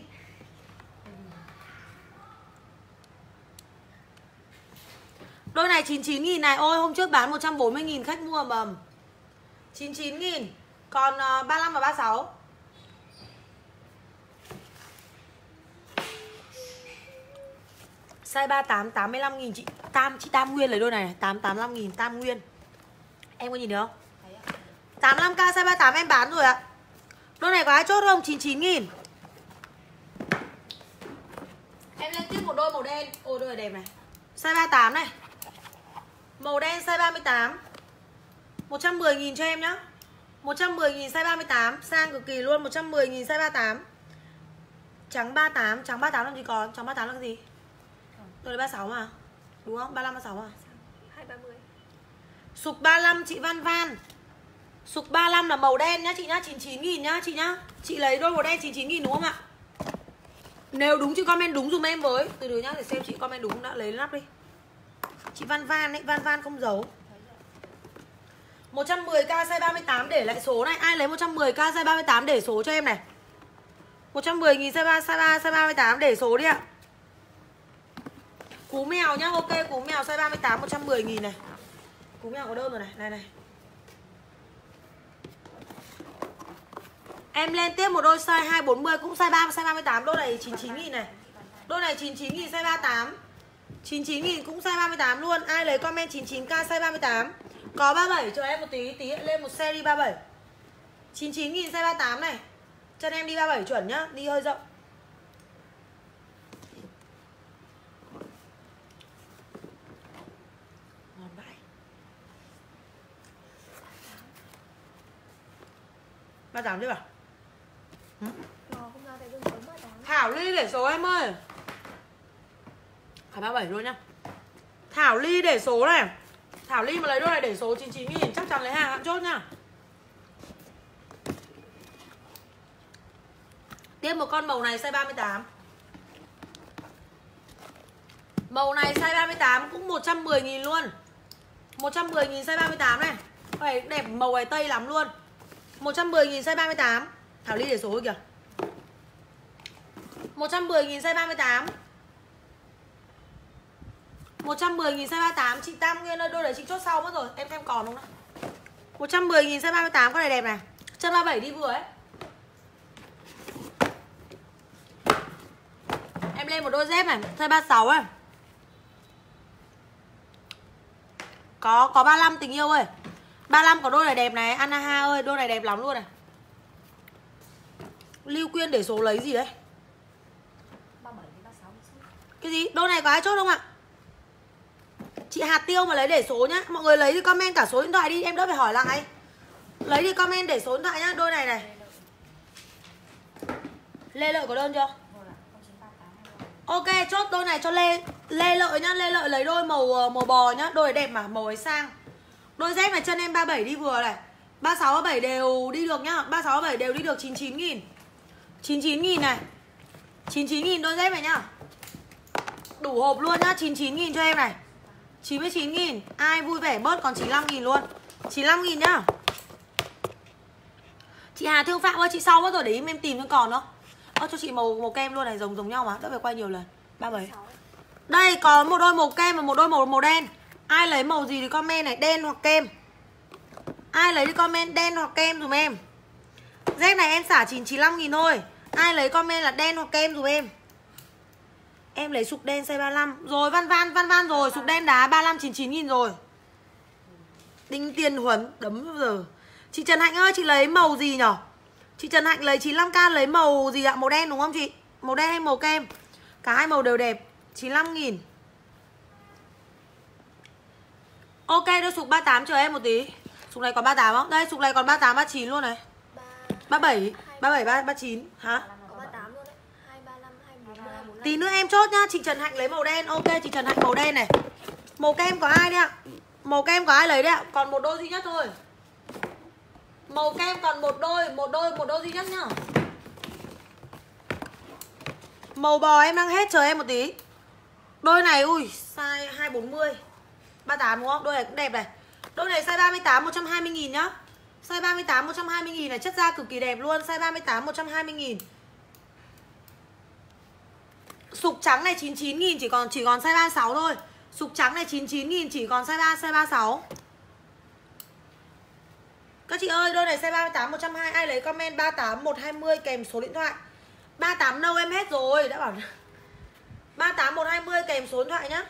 Đôi này 99.000 này. Ôi hôm trước bán 140.000 khách mua mầm. 99.000. Còn 35 và 36. Size 38 85.000 chị Tam Nguyên lấy đôi này 85.000 Tam Nguyên. Em có nhìn được không? 85k size 38 em bán rồi ạ. Đôi này có ai chốt không? 99.000. Em lên tiếp một đôi màu đen. Ôi đôi này đẹp này. Size 38 này. Màu đen size 38. 110.000 cho em nhá. 110.000 size 38. Sang cực kỳ luôn. 110.000 size 38. Trắng 38. Trắng 38 làm gì còn? Trắng 38 là cái gì? Đôi này 36 mà. Đúng không? 35 36 mà. 230. Sục 35 chị Văn Van. Sục 35 là màu đen nhá chị nhá. 99.000 nhá chị nhá. Chị lấy đôi màu đen 99.000 đúng không ạ? Nếu đúng chị comment đúng dùm em với. Từ từ nhá để xem chị comment đúng đã lấy nắp đi. Chị Văn Van ấy, Văn Van không giấu. 110k size 38 để lại số này. Ai lấy 110k size 38 để số cho em này. 110.000 size 38 để số đi ạ. Cú mèo nhá, ok, cú mèo size 38 110.000 này. Cú mèo có đơn rồi này, này này. Em lên tiếp một đôi size 240 cũng size 3 size 38, đôi này 99.000 này. Đôi này 99.000 size 38. 99.000 cũng size 38 luôn. Ai lấy comment 99k size 38. Có 37 cho em một tí lên một series 37. 99.000 size 38 này. Chân em đi 37 chuẩn nhá, đi hơi rộng. Ngon vãi. 38 đi vào. Thảo Ly để số em ơi. Phải 37 luôn nhá. Thảo Ly để số này. Thảo Ly mà lấy đôi này để số 99.000 chắc chắn lấy hàng hạng chốt nhá. Tiếp một con màu này size 38. Màu này size 38 cũng 110.000 luôn. 110.000 size 38 này. Phải đẹp, màu này tây lắm luôn. 110.000 size 38. Thảo Ly để số kìa. 110.000 size 38. 110.000 size 38. Chị Tam Nguyên ơi, đôi đấy chị chốt sau mất rồi. Em xem còn không đó. 110.000 size 38. Con này đẹp này. Chân 37 đi vừa ấy. Em lên một đôi dép này, size 36 ấy. Có 35 tình yêu ơi. 35 có đôi này đẹp này, Anaha ơi, đôi này đẹp lắm luôn này. Lưu Quyên để số lấy gì đấy? 37 36. Cái gì? Đôi này có ai chốt không ạ? Chị Hạt Tiêu mà lấy để số nhá. Mọi người lấy thì comment cả số điện thoại đi, em đỡ phải hỏi lại. Lấy thì comment để số điện thoại nhá, đôi này này. Lê Lợi có đơn chưa? Ok, chốt đôi này cho Lê Lợi nhá. Lê Lợi lấy đôi màu bò nhá. Đôi này đẹp mà, màu ấy sang. Đôi dép này chân em 37 đi vừa này. 36 37 đều đi được nhá. 36 37 đều đi được 99.000. 99.000 này. 99.000 đôi dép này nhá. Đủ hộp luôn nhá, 99.000 cho em này. 99.000. Ai vui vẻ bớt còn 95.000 luôn. 95.000 nhá. Chị Hà Thương Phạm ơi, chị sau mất rồi, để em tìm thêm còn nữa. Cho chị màu kem luôn này, giống nhau mà, đỡ phải quay nhiều lần. 37. Đây có một đôi màu kem và một đôi màu đen. Ai lấy màu gì thì comment này, đen hoặc kem. Ai lấy thì comment đen hoặc kem dùm em. Dép này em xả 95.000 thôi. Ai lấy comment là đen hoặc kem dùm em. Em lấy sục đen size 35. Rồi Văn Van rồi, sục đen đá 35 99.000 rồi. Đinh Tiền Huấn đấm bao giờ. Chị Trần Hạnh ơi, chị lấy màu gì nhở? Chị Trần Hạnh lấy 95k lấy màu gì ạ? Màu đen đúng không chị? Màu đen hay màu kem? Cả hai màu đều đẹp. 95.000. Ok, đôi sục 38 chờ em một tí. Sục này còn 38 không? Đây, sục này còn 38 39 luôn này. 37 39 hả? Có 38 luôn đấy. 235 245. Tí nữa em chốt nhá. Chị Trần Hạnh lấy màu đen. Ok, chị Trần Hạnh màu đen này. Màu kem có ai đấy ạ? Màu kem có ai lấy đấy ạ? Còn một đôi duy nhất thôi. Màu kem còn một đôi duy nhất nhá. Màu bò em đang hết, chờ em một tí. Đôi này ui size 240 38 đúng không? Đôi này cũng đẹp này. Đôi này size 38 120.000 nhá. Size 38 120.000 này, chất da cực kỳ đẹp luôn. Size 38 120.000. Sục trắng này 99.000, chỉ còn size 36 thôi. Sục trắng này 99.000, chỉ còn size 36. Các chị ơi, đôi này size 38 120, ai lấy comment 38 120 kèm số điện thoại. 38 nâu em hết rồi, đã bảo 38 120 kèm số điện thoại nhá.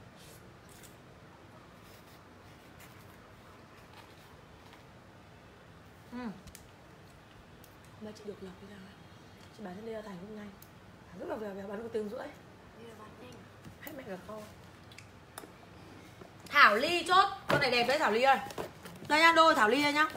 Mà chị được lọc đi ra. Chị bán trên đây là thành hôm nay. Rất là vèo bán 1,5 tiếng. Hết mẹ cả kho. Thảo Ly chốt. Con này đẹp đấy Thảo Ly ơi. Đây nha, đôi Thảo Ly đây nhá.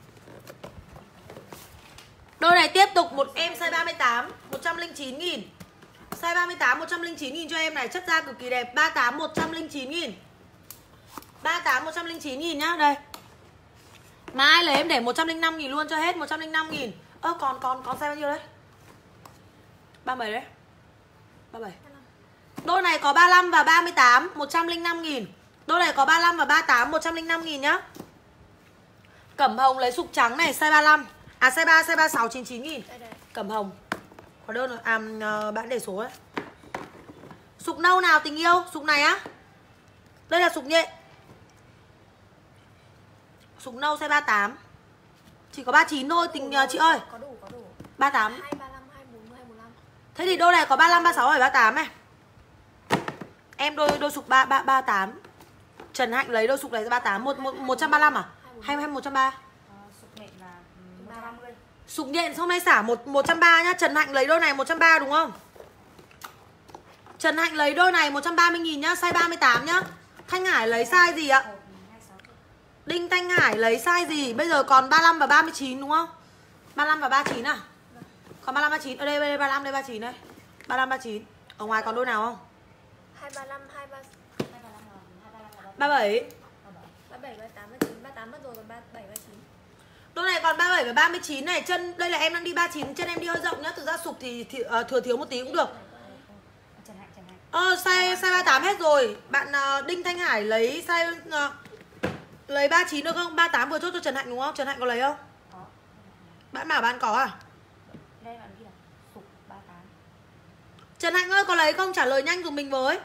Đôi này tiếp tục một em size 38 109.000. Size 38 109.000 cho em này, chất da cực kỳ đẹp. 38 109.000. 38 109.000 nhá, đây. Mà ai lấy em để 105.000 luôn cho hết, 105.000. Ơ còn size bao nhiêu đấy? 37 đấy. 37. Đôi này có 35 và 38 105.000. Đôi này có 35 và 38 105.000 nhá. Cẩm hồng lấy sục trắng này size 35. À size 3, size 36 99.000. Cẩm hồng. Có đơn rồi. À bạn để số đấy. Sục nâu nào tình yêu? Sục này á. Đây là sục nhện. Sục nâu size 38. Chỉ có 39 thôi tình chị ơi. Có đủ. 38. 235 240 245. Thế thì đôi này có 35 36 7 38 này. Em đôi sục 38. Trần Hạnh lấy đôi sục này 38 135 à? Hay 130? Sục nhện là 130. Sục nhện hôm nay xả 130 nhá. Trần Hạnh lấy đôi này 130 đúng không? Trần Hạnh lấy đôi này 130.000 nhá, size 38 nhá. Thanh Hải lấy size gì ạ? Đinh Thanh Hải lấy size gì? Bây giờ còn 35 và 39 đúng không? 35 và 39 à? Còn 35 39. Ở đây 35 đây 39 đây. 35 39. Ở ngoài còn đôi nào không? 235 37. 37 38 39 38 mất rồi, còn 37 39. Đôi này còn 37 và 39 này. Chân đây là em đang đi 39, chân em đi hơi rộng nhá. Thực ra sụp thì thừa thiếu một tí cũng được. Size 38 hết rồi. Bạn Đinh Thanh Hải lấy size lấy 39 được không? 38 vừa chốt cho Trần Hạnh đúng không? Trần Hạnh có lấy không? Có. Bạn bảo bạn có à? Đây bạn ghi là sục 38. Trần Hạnh ơi có lấy không? Trả lời nhanh dùm mình với.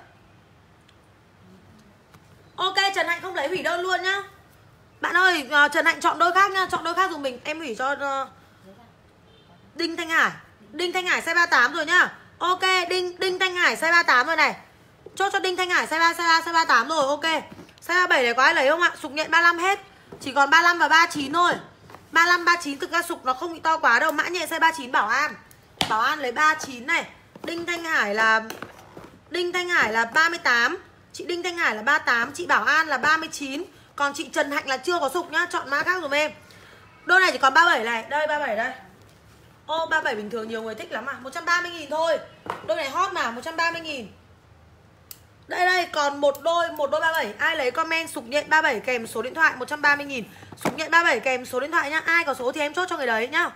Ok, Trần Hạnh không lấy hủy đơn luôn nhá. Bạn ơi, Trần Hạnh chọn đôi khác nhá, chọn đôi khác dùm mình. Em hủy cho Đinh Thanh Hải. Đinh Thanh Hải size 38 rồi nhá. Ok, Đinh Thanh Hải size 38 rồi này. Chốt cho Đinh Thanh Hải size 38 rồi, ok. Size 37 này có ai lấy không ạ? Sục nhện 35 hết. Chỉ còn 35 và 39 thôi. 35 39 thực ra sục nó không bị to quá đâu. Mã nhện size 39 Bảo An. Bảo An lấy 39 này. Đinh Thanh Hải là 38. Chị Đinh Thanh Hải là 38, chị Bảo An là 39. Còn chị Trần Hạnh là chưa có sục nhá, chọn mã khác dùm em. Đôi này chỉ còn 37 này, đây 37 đây. Ô 37 bình thường nhiều người thích lắm à. 130.000 thôi. Đôi này hot mà, 130.000. Đây còn một đôi 37. Ai lấy comment sục nhện 37 kèm số điện thoại 130.000. Sục nhện 37 kèm số điện thoại nhá. Ai có số thì em chốt cho người đấy nhá.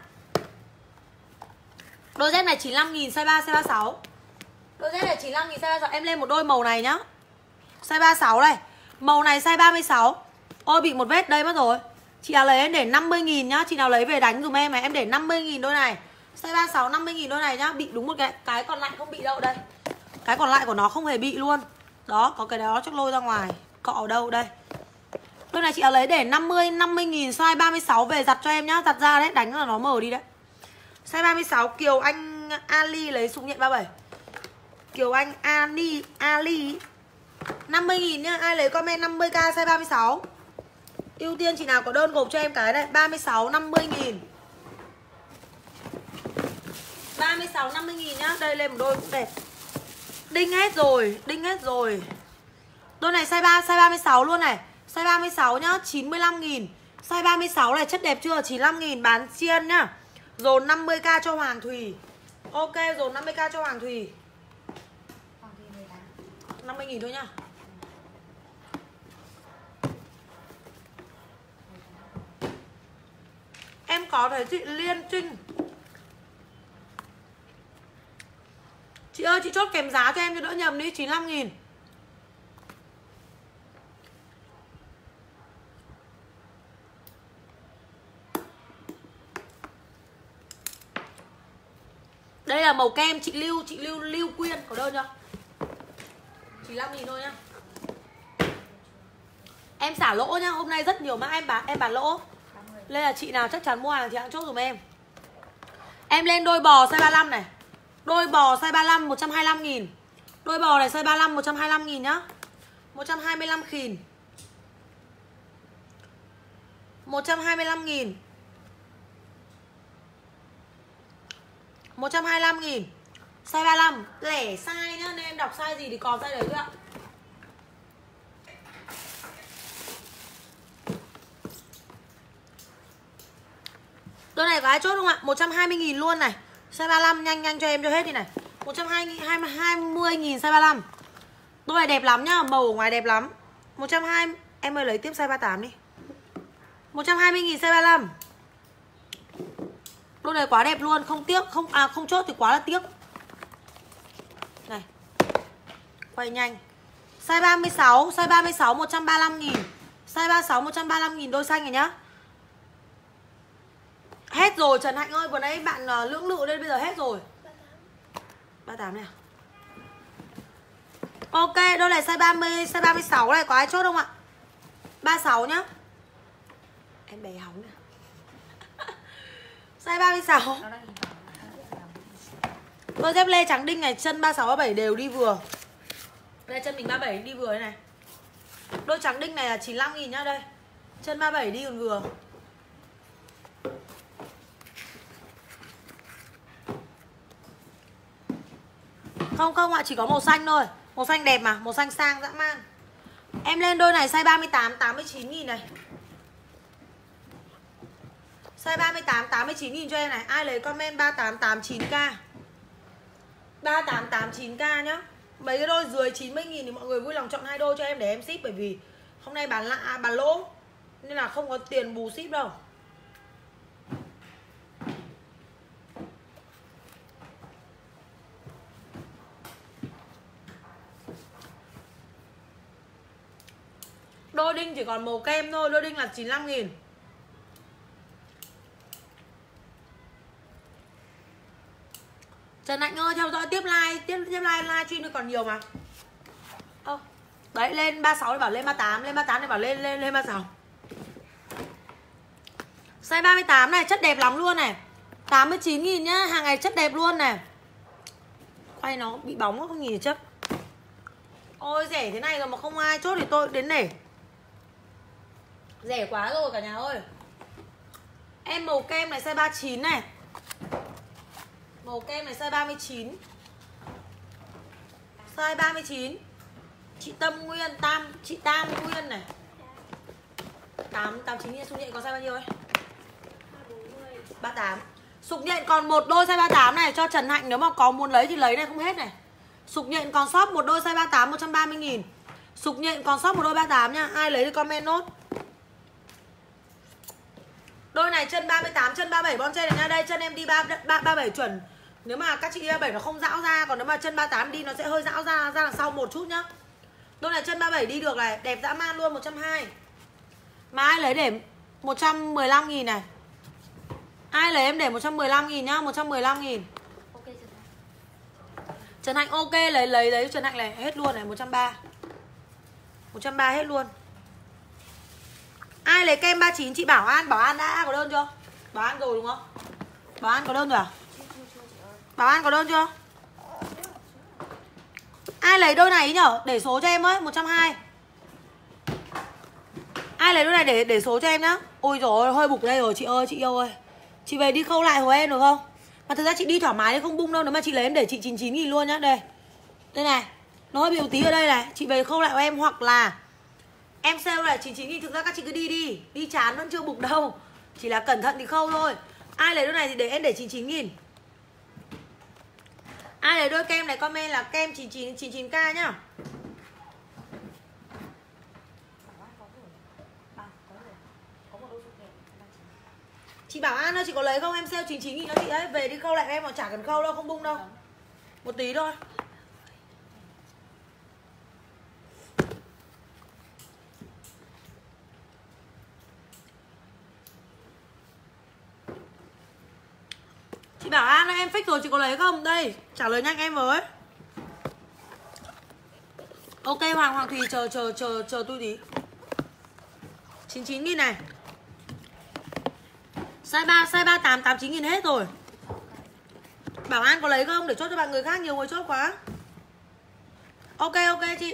Đôi dép này 95.000 size 3 size 36. Đôi dép này 95.000 size 36. Em lên một đôi màu này nhá. Size 36 này. Màu này size 36. Ôi bị một vết đây mất rồi. Chị nào lấy em để 50.000 nhá. Chị nào lấy về đánh dùm em này. Em để 50.000 đôi này. Size 36 50.000 đôi này nhá. Bị đúng một cái còn lại không bị đâu đây. Cái còn lại của nó không hề bị luôn. Đó, có cái đó chắc lôi ra ngoài. Cọ ở đâu đây. Đôi này chị nào lấy để 50.000 size 36 về giặt cho em nhá. Giặt ra đấy, đánh là nó mờ đi đấy. Size 36 Kiều Anh Ali lấy sục nhện 37. Kiều Anh Ali 50.000 nhá. Ai lấy comment 50k size 36. Ưu tiên chị nào có đơn gộp cho em cái đấy. 36 50.000. 36 50.000 nhá. Đây lên một đôi cũng đẹp. Đinh hết rồi. Đôi này size 3 size 36 luôn này. Size 36 nhá, 95.000. Size 36 này chất đẹp chưa? 95.000 bán chiên nhá. Dồn 50k cho Hoàng Thùy. Ok, dồn 50k cho Hoàng Thùy. 50.000 thôi nhá. Em có thấy chị Liên Trinh. Chị ơi chị chốt kèm giá cho em cho đỡ nhầm đi. 95.000. Đây là màu kem chị Lưu Quyên, có đơn chưa? 95.000 thôi nhá. Em xả lỗ nhá, hôm nay rất nhiều mã em bán lỗ. Nên là chị nào chắc chắn mua hàng chị hãng chốt dùm em. Em lên đôi bò size 35 này. Đôi bò size 35 125.000. Đôi bò này size 35 125.000 nhá. 125.000. 125.000. 125.000. Size 35, lẻ size nhá, nên em đọc size gì thì còn size đấy thôi ạ. Đôi này có ai chốt không ạ? 120.000 luôn này. Size 35 nhanh cho em cho hết đi này. 120.000 size 35. Đôi này đẹp lắm nhá, màu ở ngoài đẹp lắm. 120, em ơi lấy tiếp size 38 đi. 120.000 size 35. Đôi này quá đẹp luôn, không tiếc, không chốt thì quá là tiếc. Này. Quay nhanh. Size 36, size 36 135.000. Size 36 135.000 đôi xanh này nhá. Hết rồi Trần Hạnh ơi, vừa nãy bạn lưỡng lự nên bây giờ hết rồi. 38 này à? Ok, đôi này size 30, size 36 này có ai chốt không ạ? 36 nhá. Em bé hóng nè. Size 36. Đôi dép lê trắng đinh này, chân 36 37 đều đi vừa. Đây chân mình 37 đi vừa đây này. Đôi trắng đinh này là 95.000 nhá đây. Chân 37 đi còn vừa. Không ạ, chỉ có màu xanh thôi. Màu xanh đẹp mà, màu xanh sang dã man. Em lên đôi này size 38 89.000 này. Size 38 89.000 cho em này. Ai lấy comment 3889k. 3889k nhá. Mấy cái đôi dưới 90.000 thì mọi người vui lòng chọn 2 đôi cho em để em ship, bởi vì hôm nay bán lỗ nên là không có tiền bù ship đâu. Đôi đinh chỉ còn màu kem thôi, đôi đinh là 95.000. Trần Hạnh ơi, theo dõi tiếp live stream thì còn nhiều mà. Đấy, lên 36 thì bảo lên 38, lên 38 thì bảo lên 36. Size 38 này, chất đẹp lắm luôn này. 89.000 nhá, hàng này chất đẹp luôn này. Quay nó bị bóng không nhìn chất. Ôi rẻ thế này rồi mà không ai chốt thì tôi đến nể. Rẻ quá rồi cả nhà ơi. Em màu kem này size 39 này. Màu kem này size 39. Size 39. Chị Tâm Nguyên, chị Tam Nguyên này. 89 nghìn. Sục nhện còn size bao nhiêu ấy? 38. Sục nhện còn một đôi size 38 này cho Trần Hạnh, nếu mà có muốn lấy thì lấy này, không hết này. Sục nhện còn shop một đôi size 38 130.000. Sục nhện còn shop một đôi 38 nha. Ai lấy thì comment nốt. Đôi này chân 38, chân 37 bon trên này nha. Đây chân em đi 37 chuẩn. Nếu mà các chị đi 37 nó không rão ra, còn nếu mà chân 38 đi nó sẽ hơi rão ra đằng sau một chút nhá. Đôi này chân 37 đi được này, đẹp dã man luôn, 120. Mà ai lấy để 115.000 này. Ai lấy em để 115.000 nhá, 115.000. Ok Trần Hạnh ok, lấy Trần Hạnh này hết luôn này, 130. 130 hết luôn. Ai lấy kem 39 chị Bảo An đã có đơn chưa? Bảo An rồi đúng không? Bảo An có đơn rồi à? Bảo An có đơn chưa? Ai lấy đôi này ý nhở? Để số cho em với, 120. Ai lấy đôi này để số cho em nhá. Ôi dồi ôi, hơi bục đây rồi chị ơi, chị yêu ơi. Chị về đi khâu lại của em được không? Mà thực ra chị đi thoải mái đấy, không bung đâu. Nếu mà chị lấy em để chị 99.000 luôn nhá. Đây. Đây này. Nó hơi bị một tí ở đây này. Chị về khâu lại của em, hoặc là em sale là 99.000. Thực ra các chị cứ đi. Đi chán vẫn chưa bục đâu. Chỉ là cẩn thận thì khâu thôi. Ai lấy đôi này thì để em để 99.000. Ai lấy đôi kem này comment là kem 99k nhá. Chị Bảo An ơi, chị có lấy không? Em sale 99.000 đó chị ấy. Về đi khâu lại em, mà chả cần khâu đâu, không bung đâu. Một tí thôi. Chị Bảo An em fix rồi, chị có lấy không? Đây, trả lời nhanh em với. Ok, Hoàng Thùy chờ tôi tí. 99.000 này. Size 3, size 38, 89.000 hết rồi. Bảo An có lấy không? Để chốt cho bạn người khác, nhiều người chốt quá. Ok chị.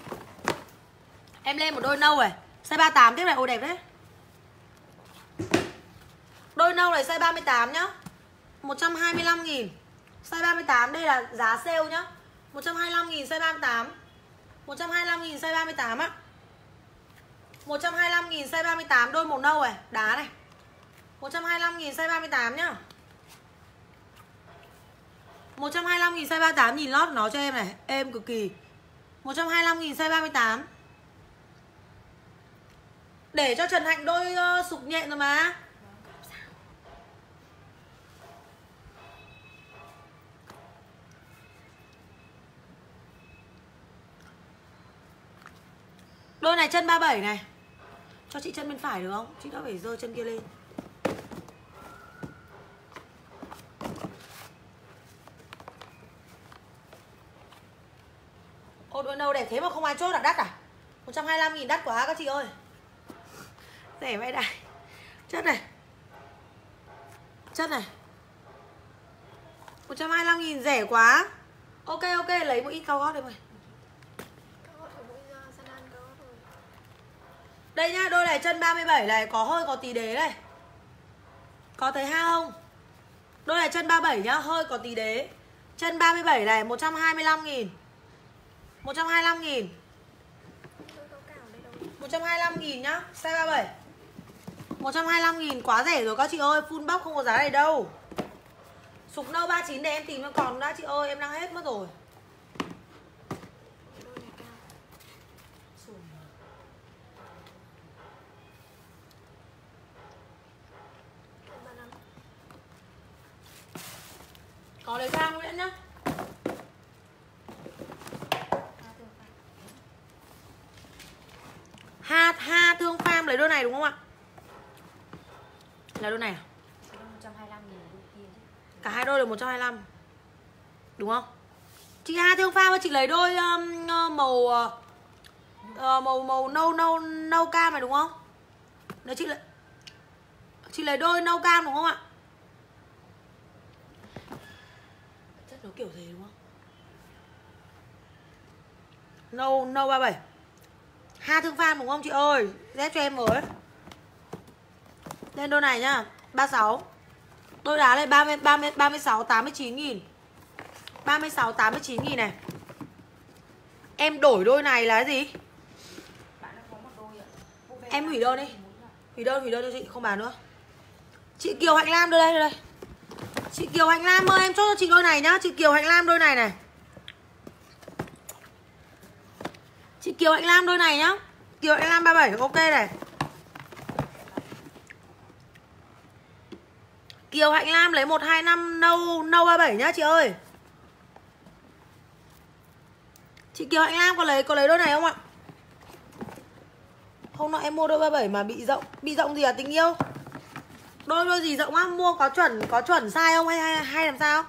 Em lên một đôi nâu này. Size 38 tiếp này, ôi đẹp đấy. Đôi nâu này size 38 nhá. 125.000. Size 38 đây là giá sale nhá. 125.000 size 38. 125.000 size 38 á. 125.000 size 38 đôi màu nâu này, đá này. 125.000 size 38 nhá. 125.000 size 38, nhìn lót nó cho em này, êm cực kỳ. 125.000 size 38. Để cho Trần Hạnh đôi sục nhện rồi mà. Đôi này chân 37 này. Cho chị chân bên phải được không? Chị đã phải giơ chân kia lên. Ô, đôi nâu đẹp thế mà không ai chốt à? Đắt à? 125.000 đắt quá các chị ơi. Rẻ vậy đây. Chất này. Chất này. 125.000 rẻ quá. Ok, lấy một ít cao gót đây mày. Đây nhá, đôi này chân 37 này, có hơi có tí đế này. Có thấy ha không? Đôi này chân 37 nhá, hơi có tí đế. Chân 37 này, 125.000. 125.000. 125.000 nhá, size 37. 125.000 quá rẻ rồi các chị ơi, full box không có giá này đâu. Sục nâu 39 để em tìm cho còn đã chị ơi, em đang hết mất rồi. Có lấy ra Nguyễn nhá. Ha Thương Farm lấy đôi này đúng không ạ? Là đôi này à? 125.000. Cả hai đôi là 125. Đúng không? Chị Ha Thương Farm chị lấy đôi màu nâu cam này đúng không? Đấy chị lấy đôi nâu cam đúng không ạ? Chất nó kiểu thế đúng không? Nâu 37. Ha Thương Farm đúng không chị ơi? Dép cho em với. Lên đôi này nhá, 36. Đôi đá này 36 89.000. 36 89.000 này. Em đổi đôi này là cái gì? Em hủy đơn đi. Hủy đơn cho chị, không bán nữa. Chị Kiều Hạnh Lam đưa đây. Chị Kiều Hạnh Lam ơi, em chốt cho chị đôi này nhá. Chị Kiều Hạnh Lam đôi này này. Chị Kiều Hạnh Lam đôi này nhá. Kiều Hạnh Lam 37, ok này. Kiều Hạnh Lam lấy 125 nâu 37 nhá chị ơi. Chị Kiều Hạnh Lam có lấy đôi này không ạ? Hôm nọ em mua đôi 37 mà bị rộng. Bị rộng gì à tình yêu? Đôi gì rộng á? Mua có chuẩn size không hay làm sao?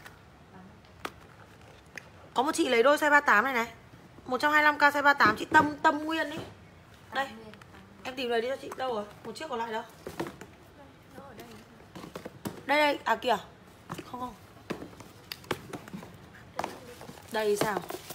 Có một chị lấy đôi size 38 này này. 125k size 38, chị Tâm Nguyên ấy. Đây. Em tìm lấy đi cho chị. Đâu rồi? Một chiếc còn lại đâu? Đây, à kìa. Không. Đây sao?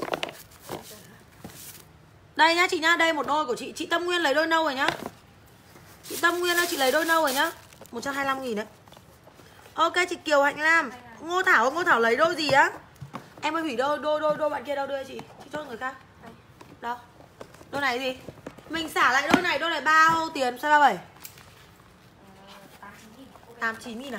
Đây nhá chị nhá, đây một đôi của chị. Chị Tâm Nguyên lấy đôi nâu rồi nhá. Chị Tâm Nguyên ơi, chị lấy đôi nâu rồi nhá. 125.000 đấy. Ok chị Kiều Hạnh Lam. Ngô Thảo lấy đôi gì á? Em ơi hủy đôi bạn kia đâu đưa chị chốt người khác. Đâu? Đôi này gì? Mình xả lại đôi này bao tiền? Size 37. 89.000 à?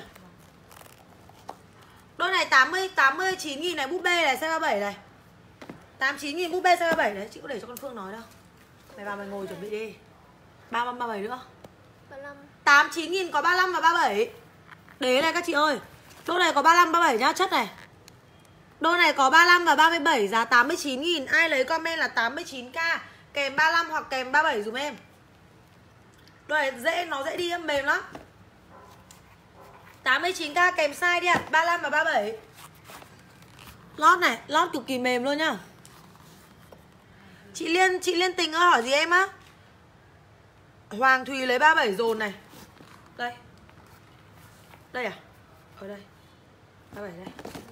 Đôi này 89.000 này, búp bê này, size 37 này. 89.000 búp bê size 37 đấy, chị có để cho con Phương nói đâu. Mày vào mày ngồi chuẩn bị đi. 35 37 nữa. 35. 89.000 có 35 và 37. Đế này các chị ơi. Đôi này có 35 37 nhá, chất này. Đôi này có 35 và 37, giá 89.000. Ai lấy comment là 89k kèm 35 hoặc kèm 37 dùm em. Đôi này nó dễ đi, mềm lắm. 89k kèm size đi ạ, 35 và 37. Lót này, lót cực kỳ mềm luôn nhá. Chị Liên Tình ơi, hỏi gì em á? Hoàng Thùy lấy 37 dồn này. Đây. Đây à? Ở đây. 37 đây.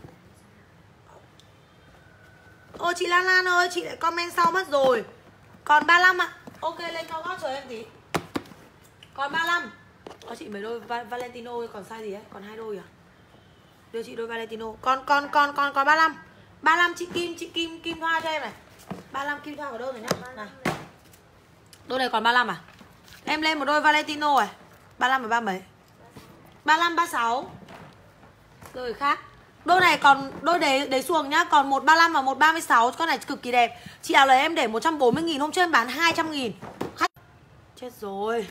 Ôi chị Lan Lan ơi, chị lại comment sau mất rồi. Còn 35 ạ. Ok, lên cao gót chờ em tí. Còn 35. Chị mấy đôi Valentino còn size gì ấy? Còn 2 đôi à? Đưa chị đôi Valentino. Còn 35. 35 chị Kim Thoa cho em này. 35 Kim Thoa vào đôi rồi nhá. Này. Đôi này còn 35 à? Em lên một đôi Valentino này. 35 và 37. 35 36. Rồi khác. Đôi này còn đôi đế xuồng nhá, còn 135 và 136, con này cực kỳ đẹp. Chị nào lấy em để 140.000, hôm trước em bán 200.000. Khách chết rồi.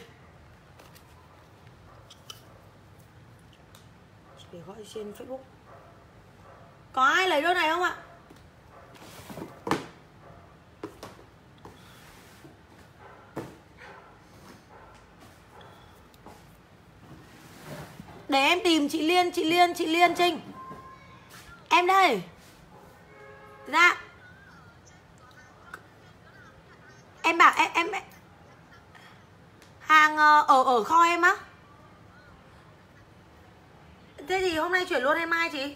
Để gọi trên Facebook. Có ai lấy đôi này không ạ? Để em tìm chị Liên Trinh. Em đây. Dạ. Em bảo em hàng ở kho em á. Thế thì hôm nay chuyển luôn hay mai chị?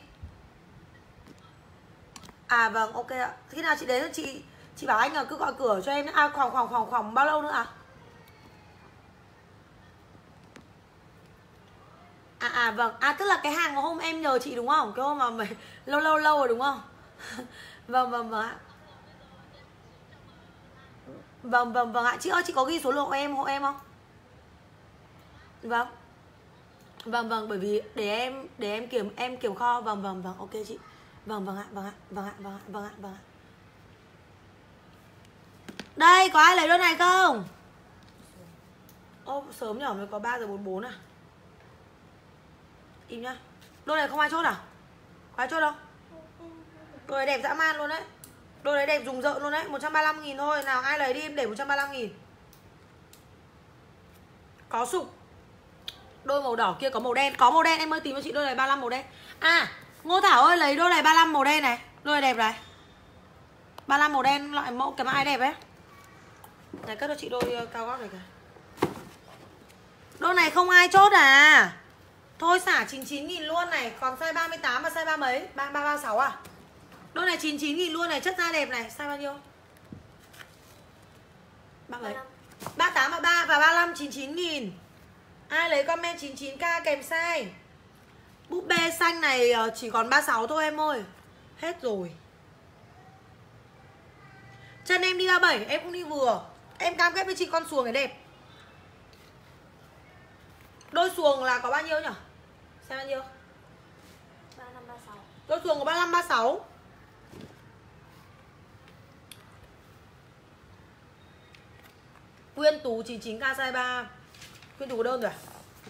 À vâng, ok ạ. Khi nào chị đến chị bảo anh là cứ gọi cửa cho em. À khoảng bao lâu nữa ạ? Vâng. Tức là cái hàng mà hôm em nhờ chị đúng không? Cái hôm mà mày lâu rồi đúng không? Vâng ạ. Vâng ạ. Chị ơi, chị có ghi số lượng hộ em không? Vâng, bởi vì để em kiểm kho. Vâng, ok chị. Vâng ạ. Đây, có ai lấy đôi này không? Ô, sớm nhở, mới có 3 giờ 44 à? Im nhá. Đôi này không ai chốt à? Có ai chốt đâu? Đôi này đẹp dã man luôn đấy. Đôi này đẹp rùng rợn luôn đấy. 135.000 thôi. Nào ai lấy đi em để 135.000. Có sụp. Đôi màu đỏ kia có màu đen. Có màu đen em ơi, tìm cho chị đôi này 35 màu đen. Ngô Thảo ơi, lấy đôi này 35 màu đen này. Đôi này đẹp này. 35 màu đen, loại mẫu cái mã ai đẹp ấy. Này cất cho chị đôi cao gót này kìa. Đôi này không ai chốt à? Thôi xả 99.000 luôn này. Còn size 38 và size 3 mấy? 36 à? Đôi này 99.000 luôn này. Chất da đẹp này. Size bao nhiêu? 3 mấy? 38 và 3 và 35 99.000. Ai lấy comment 99k kèm size. Búp bê xanh này chỉ còn 36 thôi em ơi. Hết rồi. Chân em đi 37, em cũng đi vừa. Em cam kết với chị con xuồng này đẹp. Đôi xuồng là có bao nhiêu nhỉ? Xem bao nhiêu? 35 36. Đôi xuồng có 35 36. Quyên Tú 99k size 3. Quyên Tú có đơn rồi à?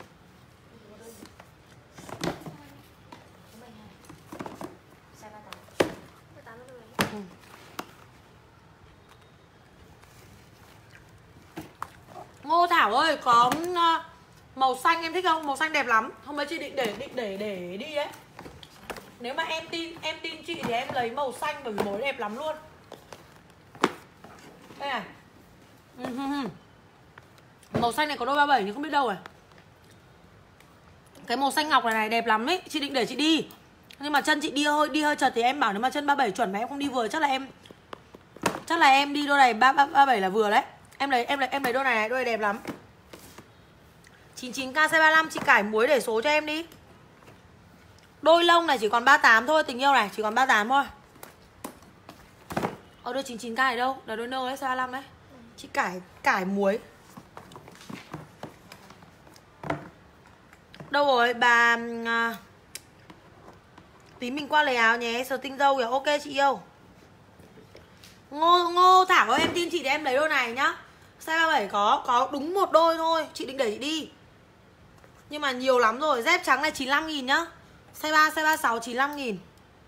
Ngô Thảo ơi, có màu xanh em thích không? Màu xanh đẹp lắm. Hôm nay chị định để đi ấy. Nếu mà em tin chị thì em lấy màu xanh bởi vì màu đẹp lắm luôn. Đây này. Màu xanh này có đôi 37 nhưng không biết đâu rồi. Cái màu xanh ngọc này đẹp lắm ấy. Chị định để chị đi. Nhưng mà chân chị đi hơi chật thì em bảo nếu mà chân 37 chuẩn mà em không đi vừa chắc là em đi đôi này 37 là vừa đấy. Em lấy đôi này đẹp lắm. 99k size 35, chị cải muối để số cho em đi. Đôi lông này chỉ còn 38 thôi, tình yêu này chỉ còn 38 thôi. Đôi 99k này đâu? Là đôi nơ ấy, size 35 đấy. Chị cải muối. Đâu rồi bà tí mình qua lấy áo nhé, sờ tinh dâu kìa. Ok chị yêu. Ngô Thảo ơi, em tin chị để em lấy đôi này nhá. Size 37 có đúng một đôi thôi. Chị định để chị đi. Nhưng mà nhiều lắm rồi. Dép trắng này 95.000 nhá. Size 3, size 36 95.000.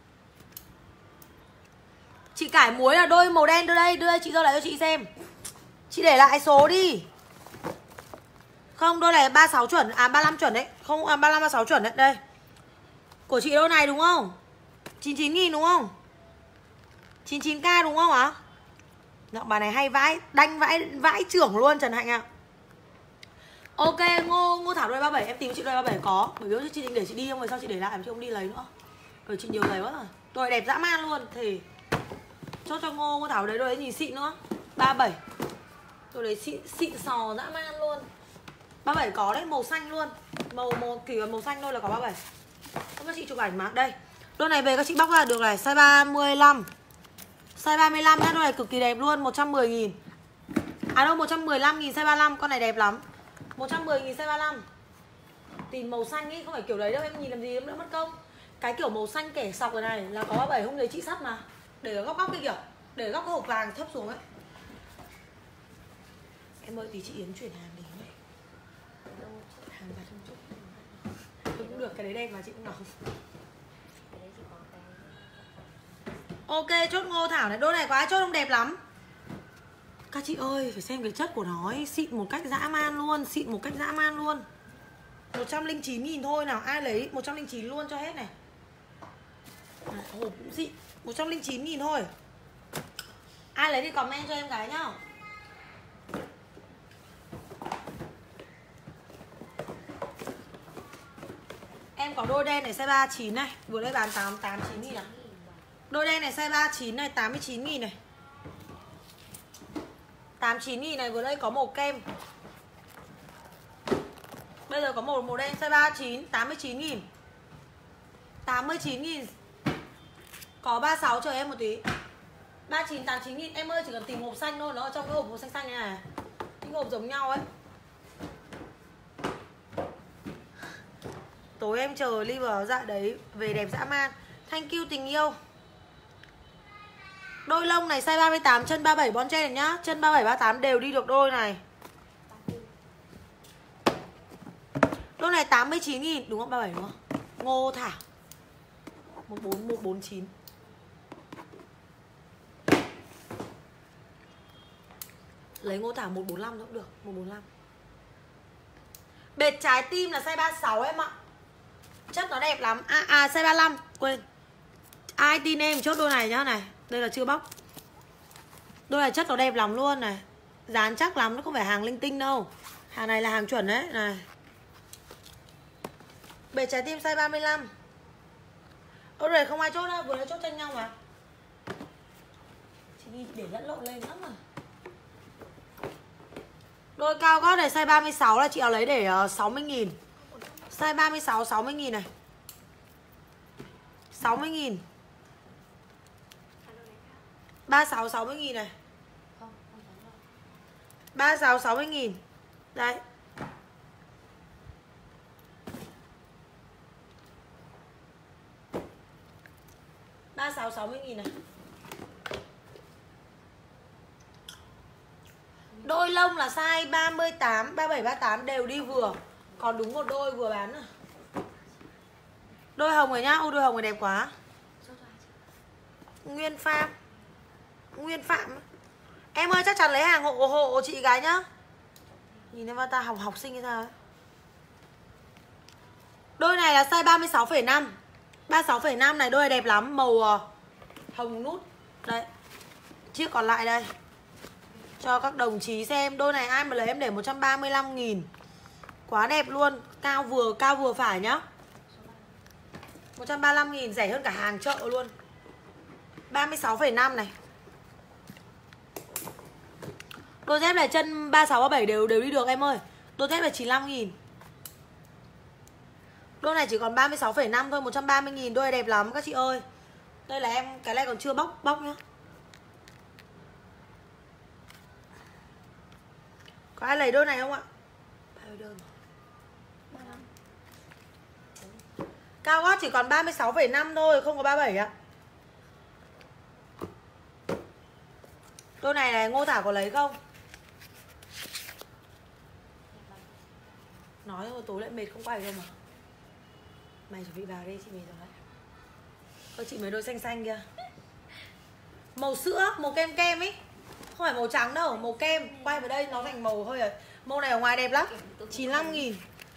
Chị cải muối là đôi màu đen. Đưa đây chị dâu lại cho chị xem. Chị để lại số đi. Không, đôi này 36 chuẩn, à 35 chuẩn đấy. Không, 35 36 chuẩn đấy. Đây. Của chị đôi này đúng không? 99.000 đúng không? 99k đúng không ạ? Bà này hay vãi, đanh vãi trưởng luôn Trần Hạnh ạ. Ok, Ngô Thảo đôi 37, em tìm chị đôi 37 có. Bởi vì chị định để chị đi không, rồi sao chị để lại, chị không đi lấy nữa. Rồi chị nhiều giày quá rồi. Đôi đẹp dã man luôn, thì chốt cho Ngô Thảo đấy, đôi đấy nhìn xịn nữa. 37. Đôi đấy xịn sò dã man luôn. 37 có đấy, màu xanh luôn. Màu kiểu màu xanh thôi là có 37. Không các chị chụp ảnh mà. Đây. Đôi này về các chị bóc ra được này, size 35. Size 35 nhá, đôi này cực kỳ đẹp luôn, 110.000. À đâu 115.000 size 35, con này đẹp lắm. 110.000 size 35. Tìm màu xanh ý, không phải kiểu đấy đâu, em nhìn làm gì em đã mất công. Cái kiểu màu xanh kẻ sọc ở này là có 37, không thấy chị sắt mà. Để ở góc cái kiểu, để ở góc cái hộp vàng thấp xuống ấy. Em ơi tí chị Yến chuyển hàng đi này. Hàng vào trong chút. Cũng được, cái đấy đẹp mà chị cũng nói. Ok, chốt Ngô Thảo này, đôi này quá chốt không đẹp lắm. Các chị ơi, phải xem cái chất của nó ấy, xịn một cách dã man luôn, xịn một cách dã man luôn. 109.000 thôi nào, ai lấy 109 luôn cho hết này. Hộp cũng xịn, 109.000 thôi. Ai lấy thì comment cho em cái nhá. Em có đôi đen này size 39 này, vừa lấy bán 89.000 à. Đôi đen này size 39 này, 89.000 này. 89.000 này, vừa đây có màu kem. Bây giờ có màu đen size 39, 89.000. 89.000. Có 36 chờ em một tí. 39, 89.000. Em ơi chỉ cần tìm hộp xanh thôi, nó ở trong cái hộp màu xanh xanh này này. Những hộp giống nhau ấy. Tối em chờ liver dạ đấy, về đẹp dã man. Thank you tình yêu. Đôi lông này size 38, chân 37 bon chen này nhá. Chân 37, 38 đều đi được đôi này. Đôi này 89.000, đúng không? 37 đúng không? Ngô Thảo 14149. Lấy Ngô Thảo 145 cũng được, 145. Bệt trái tim là size 36 em ạ. Chất nó đẹp lắm. Size 35, quên. Ai tin em chốt đôi này nhá này. Đây là chưa bóc. Đôi này chất nó đẹp lắm luôn này. Dán chắc lắm, nó không phải hàng linh tinh đâu. Hàng này là hàng chuẩn đấy này. Bệt trái tim size 35. Đôi này không ai chốt đâu, vừa nãy chốt tranh nhau mà. Chị đi để lẫn lộn lên lắm rồi. Đôi cao gót này size 36 là chị nào lấy để 60.000. Size 36 60.000 này. 60.000. 36 60.000 này. 36 60.000. Đấy. Ba 60.000 này. Đôi lông là size 38, 37, 38 đều đi vừa. Còn đúng một đôi vừa bán rồi. Đôi hồng rồi nhá. Ô đôi hồng này đẹp quá. Nguyên Phạm. Nguyên Phạm. Em ơi chắc chắn lấy hàng hộ chị gái nhá. Nhìn em ta học sinh như sao ấy. Đôi này là size 36,5. 36,5 này, đôi này đẹp lắm. Màu hồng nút. Đấy. Chiếc còn lại đây. Cho các đồng chí xem. Đôi này ai mà lấy em để 135.000. Quá đẹp luôn. Cao vừa phải nhá. 135.000, rẻ hơn cả hàng chợ luôn. 36,5 này. Đôi dép này chân 36, 37 đều đi được em ơi. Đôi dép là 95.000. Đôi này chỉ còn 36,5 thôi, 130.000. Đôi này đẹp lắm các chị ơi. Đây là em, cái này còn chưa bóc nhá. Có ai lấy đôi này không ạ? Cao gót chỉ còn 36,5 thôi, không có 37 ạ. Đôi này này, Ngô Thảo có lấy không? Nói rồi tối lại mệt không quay đâu mà. Mày chuẩn bị vào đi, chị về rồi đấy. Ơ chị mấy đôi xanh xanh kia. Màu sữa, màu kem kem ấy. Không phải màu trắng đâu, màu kem. Quay vào đây nó thành màu hơi rồi. Màu này ở ngoài đẹp lắm. 95.000.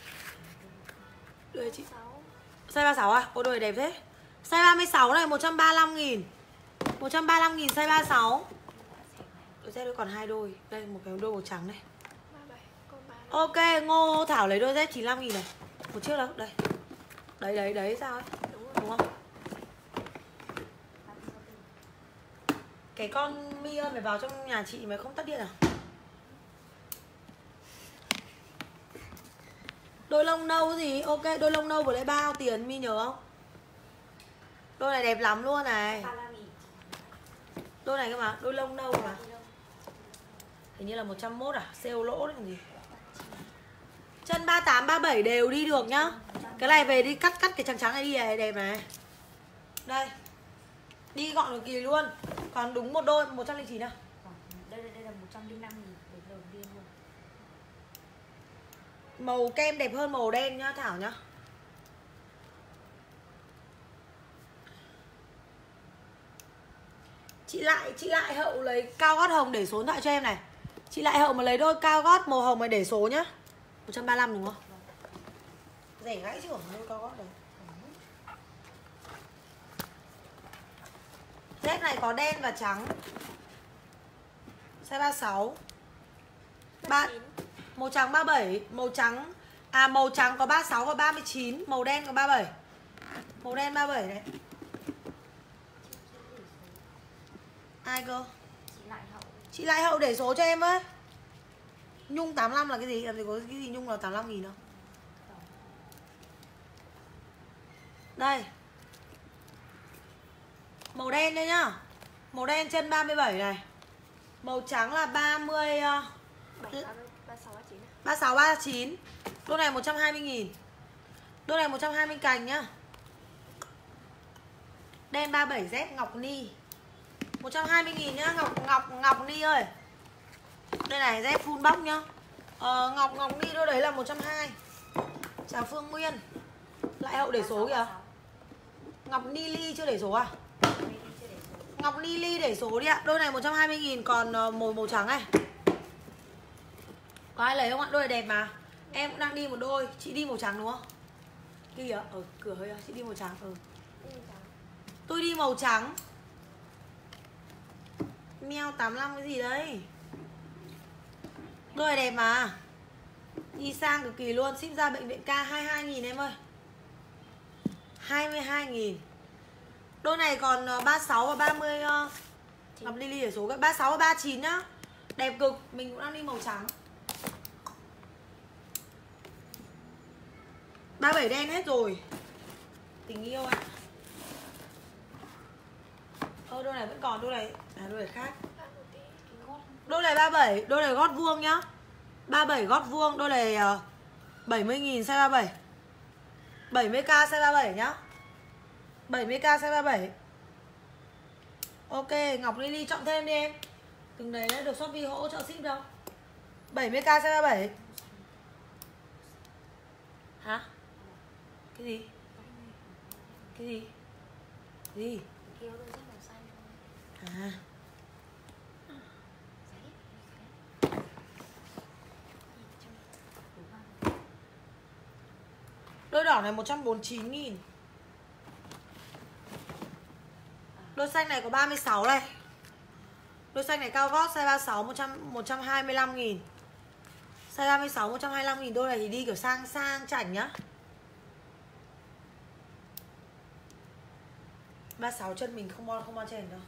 Đây chị. Size 36 à? Ôi đôi này đẹp thế. Size 36 này 135.000. 135.000 size 36. Đôi dép còn 2 đôi. Đây một cái đôi màu trắng này. Ok, Ngô Thảo lấy đôi dép 95.000 này. Một chiếc đâu? Đây. Đấy sao ấy? Đúng không? Cái con Mi ơi, mày vào trong nhà chị mày không tắt điện à? Đôi lông nâu gì? Ok, đôi lông nâu vừa lấy bao tiền Mi nhớ không? Đôi này đẹp lắm luôn này. Đôi này cơ mà, đôi lông nâu mà. Hình như là 101 à? Sale lỗ đấy còn gì. Chân 38, 37 đều đi được nhá. Cái này về đi cắt cái trắng trắng này đi này, đẹp này. Đây. Đi gọn cực kỳ luôn. Còn đúng một đôi 109 à? Đây là 105.000 để đầu tiên luôn. Màu kem đẹp hơn màu đen nhá Thảo nhá. Chị lại Hậu lấy cao gót hồng để số điện thoại cho em này. Chị lại Hậu mà lấy đôi cao gót màu hồng này để số nhá. 135 đúng không? Rẻ gãy chứ không đôi cao gót đấy. Dép này có đen và trắng. Size 36. 39. Màu trắng 37, màu trắng màu trắng có 36 và 39, màu đen có 37. Màu đen 37 đấy. Ai cơ? Chị lại Hậu để số cho em với. Nhung 85 là cái gì? Làm gì có cái gì Nhung là 85.000 đâu. Đây. Màu đen đây nhá. Màu đen chân 37 này. Màu trắng là 30 36 39. Đôi này 120.000. Đôi này 120 cành nhá. Đen 37 dép Ngọc Ni. 120.000 nhá, Ngọc Ni ơi. Đây này dép full box nhá. Ngọc Ni đôi đấy là 120. Chào Phương Nguyên. Lại Hậu để số kìa. Ngọc Ni Ly chưa để số à? Ngọc Ni Ly để số đi ạ. Đôi này 120.000 còn màu trắng này. Có ai lấy không ạ? Đôi này đẹp mà. Em cũng đang đi một đôi. Chị đi màu trắng đúng không? Cái gì ạ? Ở cửa hơi à? Chị đi màu trắng. Tôi đi màu trắng. Mèo 85 cái gì đấy. Đôi này đẹp mà. Đi sang cực kỳ luôn. Ship ra bệnh viện ca 22.000 em ơi. 22.000. Đôi này còn 36 và 30 Ngọc Lily ở số 36 và 39 nhá. Đẹp cực. Mình cũng đang đi màu trắng. 37 đen hết rồi. Tình yêu ạ. Đôi này vẫn còn. Đôi này đôi này khác. Đôi này 37. Đôi này gót vuông nhá. 37 gót vuông. Đôi này 70.000 size 37. 70k size 37 nhá. 70k size 37. Ok, Ngọc Lily chọn thêm đi em. Từng đấy đã được Shopee hỗ trợ ship đâu. 70k size 37. Hả? Cái gì? Cái gì? Gì? À. Đôi đỏ này 149.000. Đôi xanh này có 36 này. Đôi xanh này cao gót size 36 125.000. Size 36 125.000. Đôi này thì đi kiểu sang chảnh nhá. 36 chân mình không bon chèn đâu.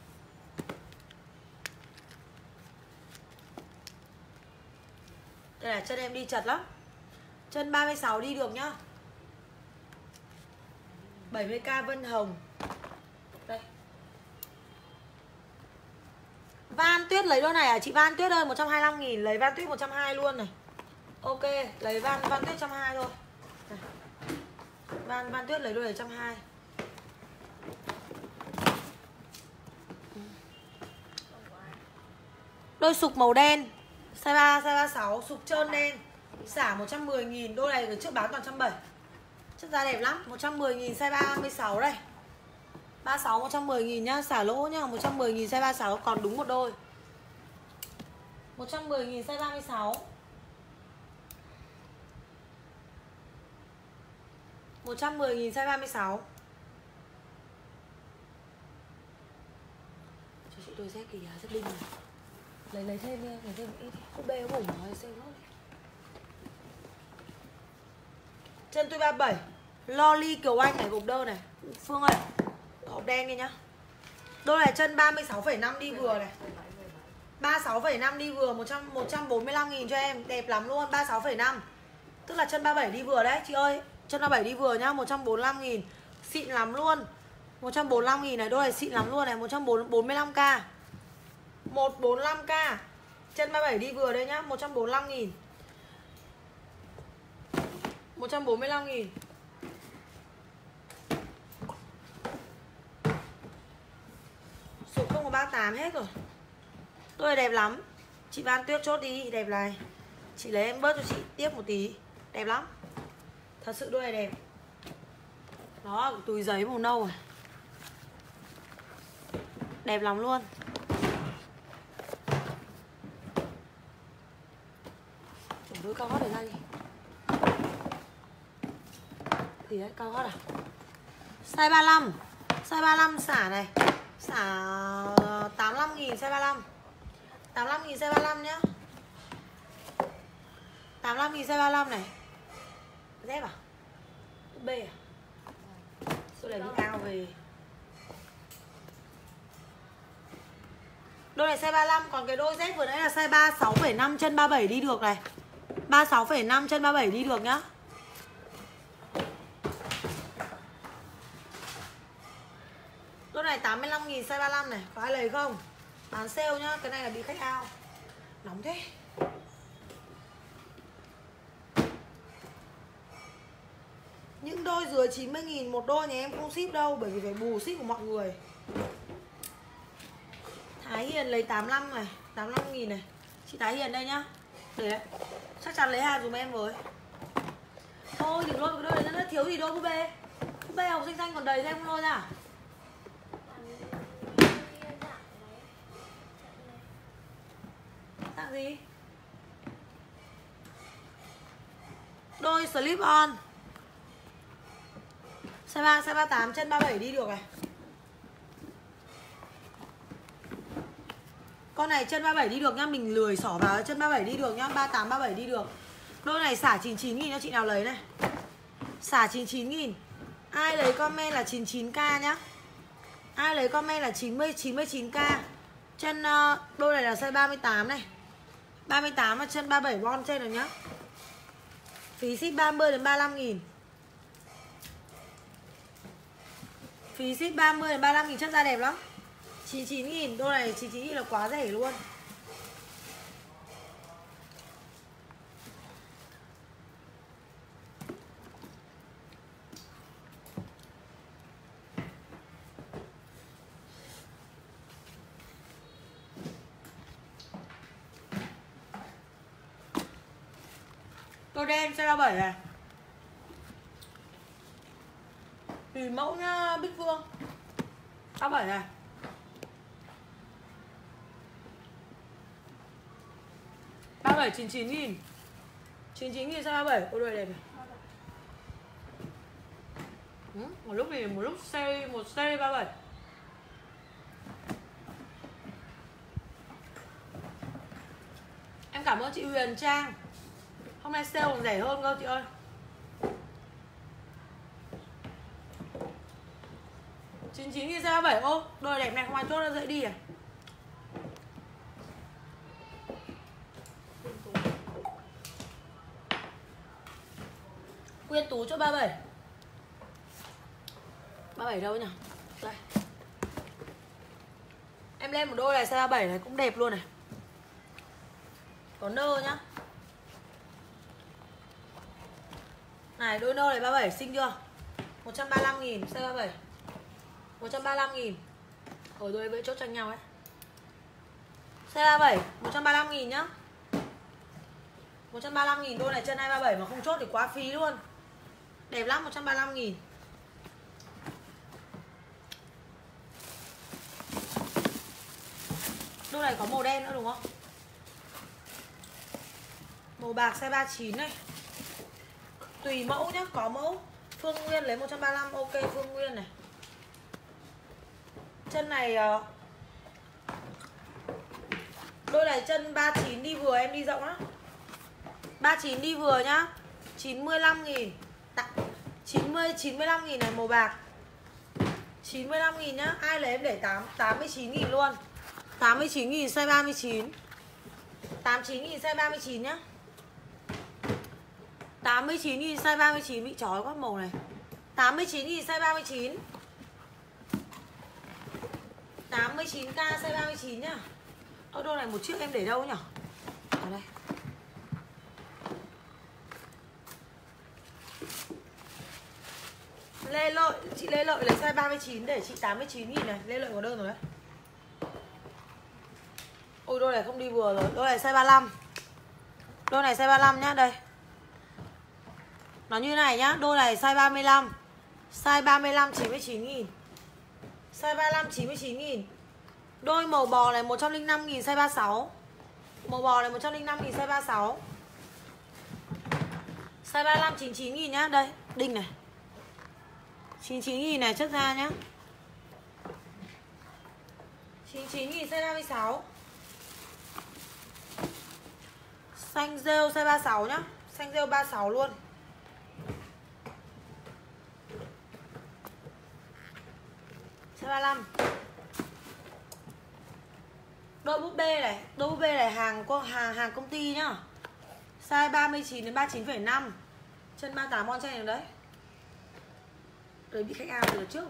Đây là chân em đi chật lắm. Chân 36 đi được nhá. 70k Vân Hồng. Đây. Van Tuyết lấy đôi này à? Chị Van Tuyết ơi 125.000. Lấy Van Tuyết 120 luôn này. Ok, lấy Van Tuyết 120 thôi. Van Tuyết lấy đôi này 120. Đôi sục màu đen size 3, size 36, sục trơn đen. Xả 110.000. Đôi này trước bán toàn 170. Chất da đẹp lắm. 110.000 size 36 đây. 36 110.000 nhá, xả lỗ nhá, 110.000 size 36 còn đúng một đôi. 110.000 size 36. 110.000 size 36. Cho chị đôi dép kìa, dép đinh này. Lấy thêm đi, lấy thêm một ít. Cô bê có bổ nói xem nó. Chân tôi 37. Loli Kiều Anh này, gục đơ này. Phương ơi, hộp đen đi nhá. Đôi này chân 36,5 đi vừa này. 36,5 đi vừa, 145.000 cho em, đẹp lắm luôn, 36,5. Tức là chân 37 đi vừa đấy chị ơi. Chân 37 đi vừa nhá, 145.000. Xịn lắm luôn. 145.000 này, đôi này xịn lắm luôn này, 145k. 145k. Chân 37 đi vừa đây nhá, 145.000. 145.000. Số không có 38 hết rồi. Đôi này đẹp lắm. Chị Van Tuyết chốt đi, đẹp này. Chị lấy em bớt cho chị tiếp một tí. Đẹp lắm. Thật sự đôi này đẹp. Đó, túi giấy màu nâu này. Đẹp lắm luôn. Chuẩn đôi cao gót này ra đi. Gì đấy, cao gót à? Size 35. Size 35 xả này. Xả 85.000 size 35. 85.000 size 35 nhá. 85.000 size 35 này. Dép à? B à? Số này đi cao về. Đôi này size 35. Còn cái đôi dép vừa nãy là size 36,5 chân 37 đi được này. 36,5 chân 37 đi được nhá. Đôi này 85.000 size 35 này. Có ai lấy không? Bán sale nhá. Cái này là bị khách ao. Nóng thế. Những đôi dưới 90.000 một đôi nhà em không ship đâu. Bởi vì phải bù ship của mọi người. Thái Hiền lấy 85 này. 85.000 này. Chị Thái Hiền đây nhá. Để đấy. Chắc chắn lấy hàng dùm em với. Thôi đừng lôi cái đôi này nó thiếu gì đôi búp bê. Búp bê học sinh xanh còn đầy ra em không lôi ra. Dạng gì? Đôi slip on. Size 3, size 38 chân 37 đi được này. Con này chân 37 đi được nhá, mình lười xỏ vào chân 37 đi được nhá, 38 37 đi được. Đôi này xả 99.000 cho chị nào lấy này. Xả 99.000. Ai lấy comment là 99k nhá. Ai lấy comment là 99k. Chân đôi này là size 38 này. 38 và chân 37 bon trên rồi nhá. Phí ship 30 đến 35.000. Phí ship 30 đến 35.000 chất da đẹp lắm. 99.000, đôi này 99.000 là quá rẻ luôn. Đôi đen size 37 này. Tùy mẫu nhá Bích Phương. 37 này. Ba 37 99.000. 99.000 size 37. Ôi đôi đẹp này. Một lúc thì một lúc series 37. Em cảm ơn chị Huyền Trang. Hôm nay sale còn rẻ hơn cơ chị ơi. 99.000 size 37. Ô, đôi đẹp này không ai chốt ra dậy đi à? Quyên Tú cho 37. 37 đâu nhỉ? Đây. Em lên một đôi này size 37 này cũng đẹp luôn này. Có nơ nhá. Này đôi nơ này 37 xinh chưa? 135.000 size 37. 135.000. Ở đôi với chốt tranh nhau ấy. Size 37 135.000 nhá. 135.000 đôi này chân 237 mà không chốt thì quá phí luôn. Đẹp lắm 135.000. Đôi này có màu đen nữa đúng không? Màu bạc size 39 này. Tùy mẫu nhá, có mẫu. Phương Nguyên lấy 135. Ok Phương Nguyên này. Chân này đôi này chân 39 đi vừa, em đi rộng á. 39 đi vừa nhá. 95.000. 95.000 này, màu bạc. 95.000 nhá. Ai lấy em để 89.000 luôn. 89.000 size 39. 89.000 size 39 nhá. 89.000 size 39, bị chói quá màu này. 89.000 size 39. 89k size 39 nhá. Đôi này một chiếc em để đâu nhỉ? Ở đây. Lê Lợi, chị Lê Lợi lấy size 39 để chị 89.000 này. Lê Lợi có đơn rồi đấy. Ôi đôi này không đi vừa rồi. Đôi này size 35. Đôi này size 35 nhá, đây. Nó như này nhá, đôi này size 35. Size 35 99.000. Size 35 99.000. Đôi màu bò này 105.000 size 36. Màu bò này 105.000 size 36. Size 35 99.000 nhá, đây, đinh này. 99.000 này chất ra nhá. 99.000 size 36. Xanh rêu size 36 nhá. Xanh rêu 36 luôn. Size 35. Đôi búp bê này, đôi búp bê này hàng công ty nhá. Size 39 đến 39,5. Chân 38 con trên đấy. Đấy bị khách ao từ trước.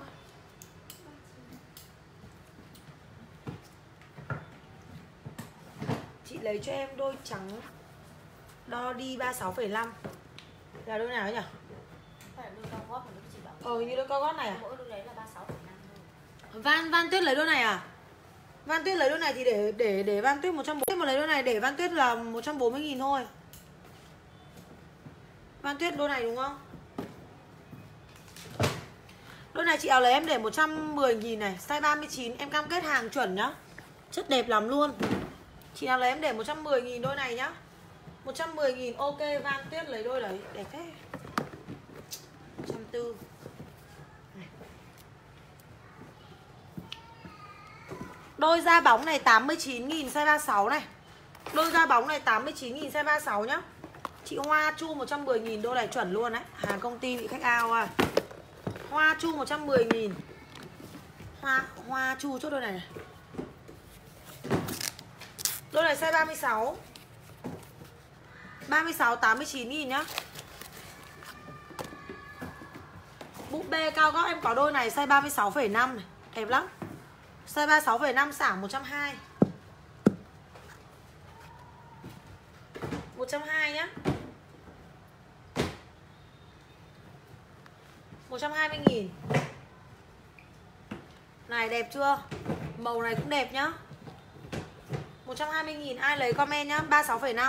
Chị lấy cho em đôi trắng đo đi 36,5. Là đôi nào ấy nhỉ? Phải là đôi cao gót mà lúc chị bảo. Như đôi cao gót này à? Mỗi đôi đấy là 36,5 thôi. Van Tuyết lấy đôi này à? Van Tuyết lấy đôi này thì để Van Tuyết 140. Mà lấy đôi này để Van Tuyết là 140.000 thôi. Van Tuyết đôi này đúng không? Đôi này chị nào lấy em để 110.000 này. Size 39, em cam kết hàng chuẩn nhá. Chất đẹp lắm luôn. Chị nào lấy em để 110.000 đôi này nhá. 110.000. Ok Van Tuyết lấy đôi đấy. Đẹp thế. 140. Đôi da bóng này 89.000 size 36 này. Đôi da bóng này 89.000 size 36 nhá. Chị Hoa Chu 110.000 đôi này chuẩn luôn đấy. Hàng công ty bị khách ao à. Hoa Chu 110.000. Hoa Chu chốt đôi này này. Đôi này size 36. 36 89.000 nhá. Búp bê cao gót em có đôi này size 36,5 này, đẹp lắm. Size 36,5 xả 120. 120 nhá. 120.000. Này đẹp chưa? Màu này cũng đẹp nhá. 120.000. Ai lấy comment nhá. 36,5.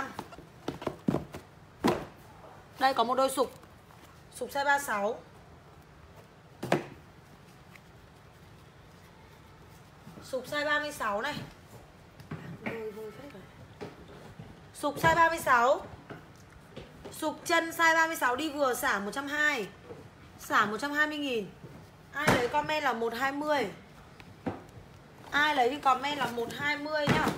Đây có một đôi sục. Sục size 36. Sục size 36 này. Sục size 36. Sục chân size 36 đi vừa xả 120. Xả 120.000. Ai lấy comment là 120. Ai lấy thì comment là 120 nhá.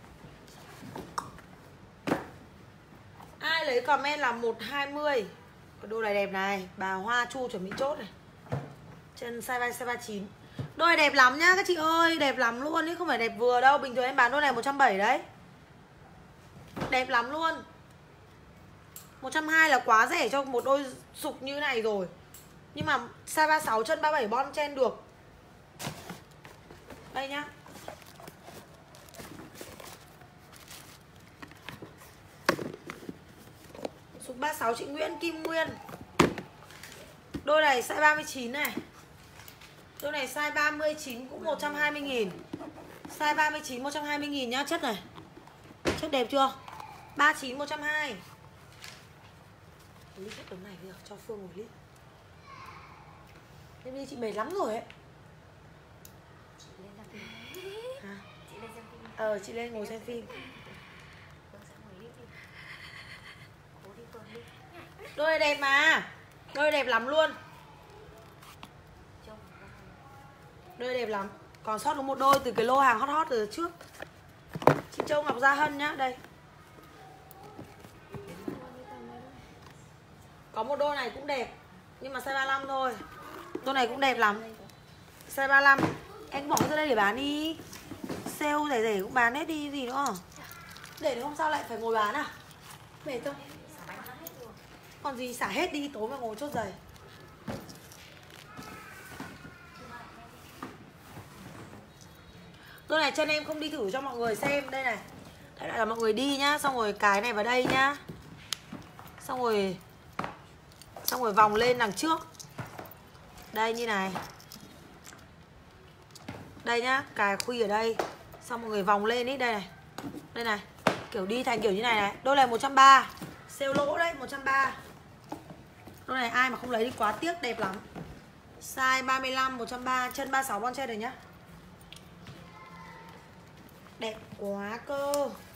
Ai lấy comment là 120. Cái đôi này đẹp này. Bà Hoa Chu chuẩn bị chốt này. Chân size 39. Đôi đẹp lắm nhá các chị ơi. Đẹp lắm luôn ấy, không phải đẹp vừa đâu. Bình thường em bán đôi này 170 đấy. Đẹp lắm luôn. 120 là quá rẻ cho một đôi sục như này rồi. Nhưng mà size 36 chân 37 bon chen được. Đây nhá. Sục 36 chị Nguyễn Kim Nguyên. Đôi này size 39 này. Đôi này size 39 cũng 120.000. Size 39 120.000 nhá, chất này. Chất đẹp chưa? 39 120. Lít hết đống này bây giờ cho Phương một lít. Em đi chị mệt lắm rồi ấy. Chị lên xem phim. Hả? Chị lên xem phim. Chị lên ngồi xem phim. Phương sẽ ngồi lít đi. Đôi này đẹp mà. Đôi đẹp lắm luôn. Đôi đẹp lắm. Còn sót đúng một đôi từ cái lô hàng hot hot từ trước. Chị Châu Ngọc Gia Hân nhá. Đây. Có một đôi này cũng đẹp. Nhưng mà size 35 thôi. Đôi này cũng đẹp lắm. Size 35. Anh bỏ ra đây để bán đi. Sale rẻ rẻ cũng bán hết đi gì nữa. Để đến hôm sau lại phải ngồi bán à? Mệt thôi. Còn gì xả hết đi, tối mà ngồi chốt giày. Đôi này chân em không đi thử cho mọi người xem. Đây này. Đây lại là mọi người đi nhá. Xong rồi cái này vào đây nhá. Xong rồi vòng lên đằng trước. Đây như này. Đây nhá, cài khuy ở đây. Xong mọi người vòng lên ý, đây này. Đây này. Kiểu đi thành kiểu như này này. Đôi này 130. Sale lỗ đấy, 130. Đôi này ai mà không lấy đi quá tiếc, đẹp lắm. Size 35, 130, chân 36 bon trên rồi nhá. Đẹp quá cơ.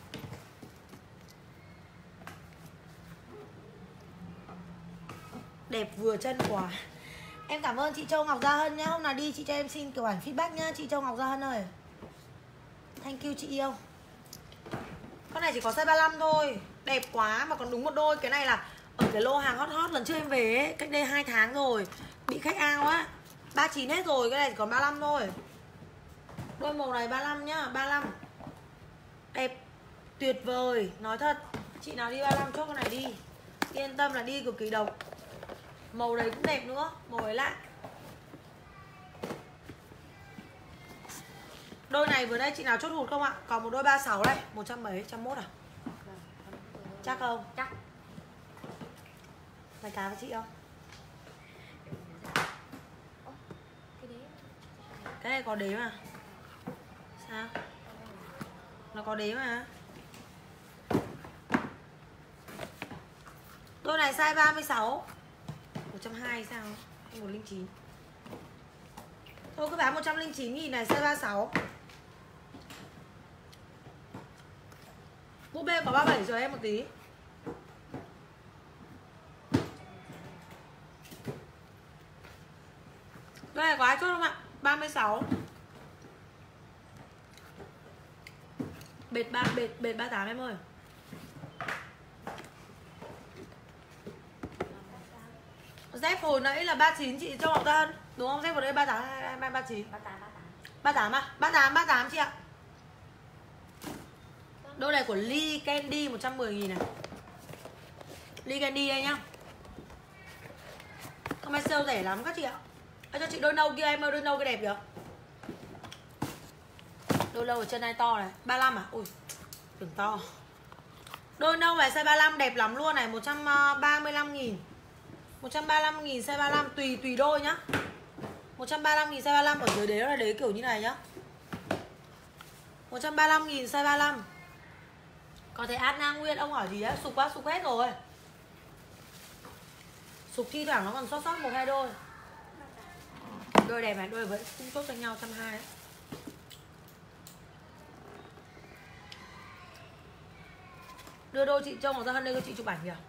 Đẹp vừa chân quá. Em cảm ơn chị Châu Ngọc Gia Hân nhá. Hôm nào đi chị cho em xin kiểu ảnh feedback nhá. Chị Châu Ngọc Gia Hân ơi. Thank you chị yêu. Con này chỉ có size 35 thôi. Đẹp quá mà còn đúng một đôi. Cái này là ở cái lô hàng hot hot lần trước em về ấy, cách đây 2 tháng rồi. Bị khách ao á. 39 hết rồi. Cái này chỉ còn 35 thôi. Đôi màu này 35 nhá. 35. Đẹp tuyệt vời. Nói thật. Chị nào đi 35 chốt con này đi. Yên tâm là đi cực kỳ độc. Màu đấy cũng đẹp nữa. Màu ấy lạ. Đôi này vừa đây chị nào chốt hụt không ạ? Còn một đôi 36 đây. 100 mấy, 101 à? Chắc không? Chắc. Mày cá với chị không? Cái này có đế mà. Sao? Nó có đế mà. Đôi này size 36. 120 sao? 109. Thôi cứ bán 109.000 này, size 36. Búp bê có 37 rồi em một tí. Đôi này có ai chốt không ạ? 36. Bệt 38 em ơi. Dép hồi nãy là 39 chị Châu Ngọc Tân. Đúng không? Dép vào đây 38 hay 39? 38 à? 38 chị ạ. Đôi này của Lee Candy 110.000 này. Lee Candy đây nhá. Hôm nay sale rẻ lắm các chị ạ. Cho chị đôi nâu kia em ơi, đôi nâu cái đẹp kìa. Đôi nâu ở chân này to này, 35 à? Ui, tưởng to. Đôi nâu này size 35 đẹp lắm luôn này, 135.000. 135.000 size 35 tùy đôi nhá. 135.000 size 35 ở dưới đế là đế kiểu như này nhá. 135.000 size 35. Có thể ad Nam Nguyên ông hỏi gì á, sụp quá, sụp hết rồi. Sụp thi thoảng nó còn sót 1-2 đôi. Đôi đẹp này, đôi vẫn cũng tốt cho nhau 120 đấy. Đưa đôi chị Châu Ngọc Gia Hân đây cho chị chụp ảnh kìa.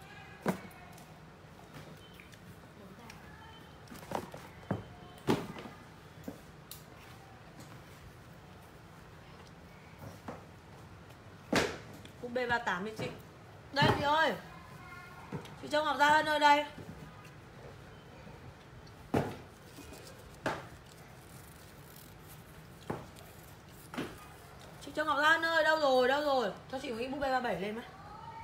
Cũng B38 đi chị. Đây chị ơi. Chị Châu Ngọc Gia Hân ơi đây. Chị Châu Ngọc Gia Hân ơi, đâu rồi? Cho chị một cái búp bê 37 lên mà.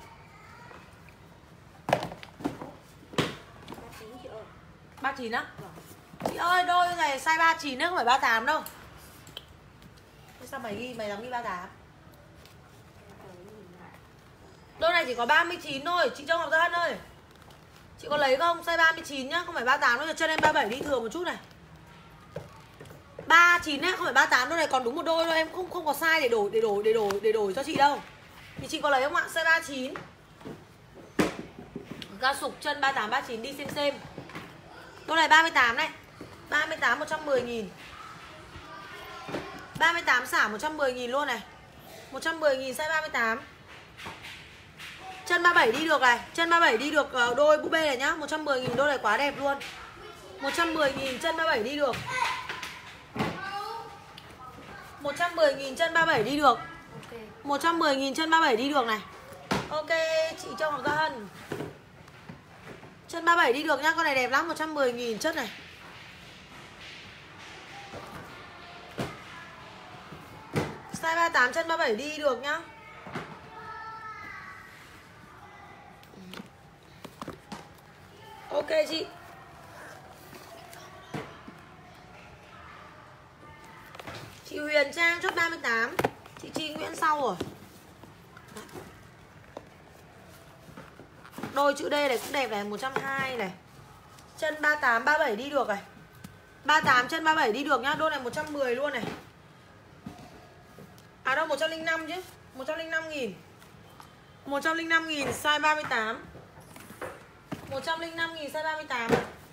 39 á? Chị ơi, đôi này size 39 nữa, không phải 38 đâu. Sao mày ghi, mày dám ghi 38? Đôi này chỉ có 39 thôi, chị Châu Ngọc Gia Hân ơi. Chị có lấy không? Size 39 nhá, không phải 38 đâu, chân em 37 đi thừa một chút này. 39 ấy, không phải 38, đôi này còn đúng một đôi thôi, em không có size để đổi cho chị đâu. Thì chị có lấy không ạ? Size 39. Ra sục chân 38 39 đi xem. Đôi này 38 này. 38 110.000. 38 xả 110.000 luôn này. 110.000 size 38. Chân 37 đi được này. Chân 37 đi được đôi búp bê này nhá. 110.000 đôi này quá đẹp luôn. 110.000 chân 37 đi được. 110.000 chân 37 đi được. 110.000 chân 37 đi được này. Ok chị Châu Ngọc Hân. Chân 37 đi được nhá. Con này đẹp lắm. 110.000 chất này. Size 38 chân 37 đi được nhá. Ok chị. Chị Huyền Trang chốt 38. Chị Chi Nguyễn sau rồi. Đôi chữ D này cũng đẹp này. 120 này. Chân 38, 37 đi được này. 38 chân 37 đi được nhá. Đôi này 110 luôn này. À đâu 105 chứ. 105.000. 105.000 size 38. 105.000 size 38.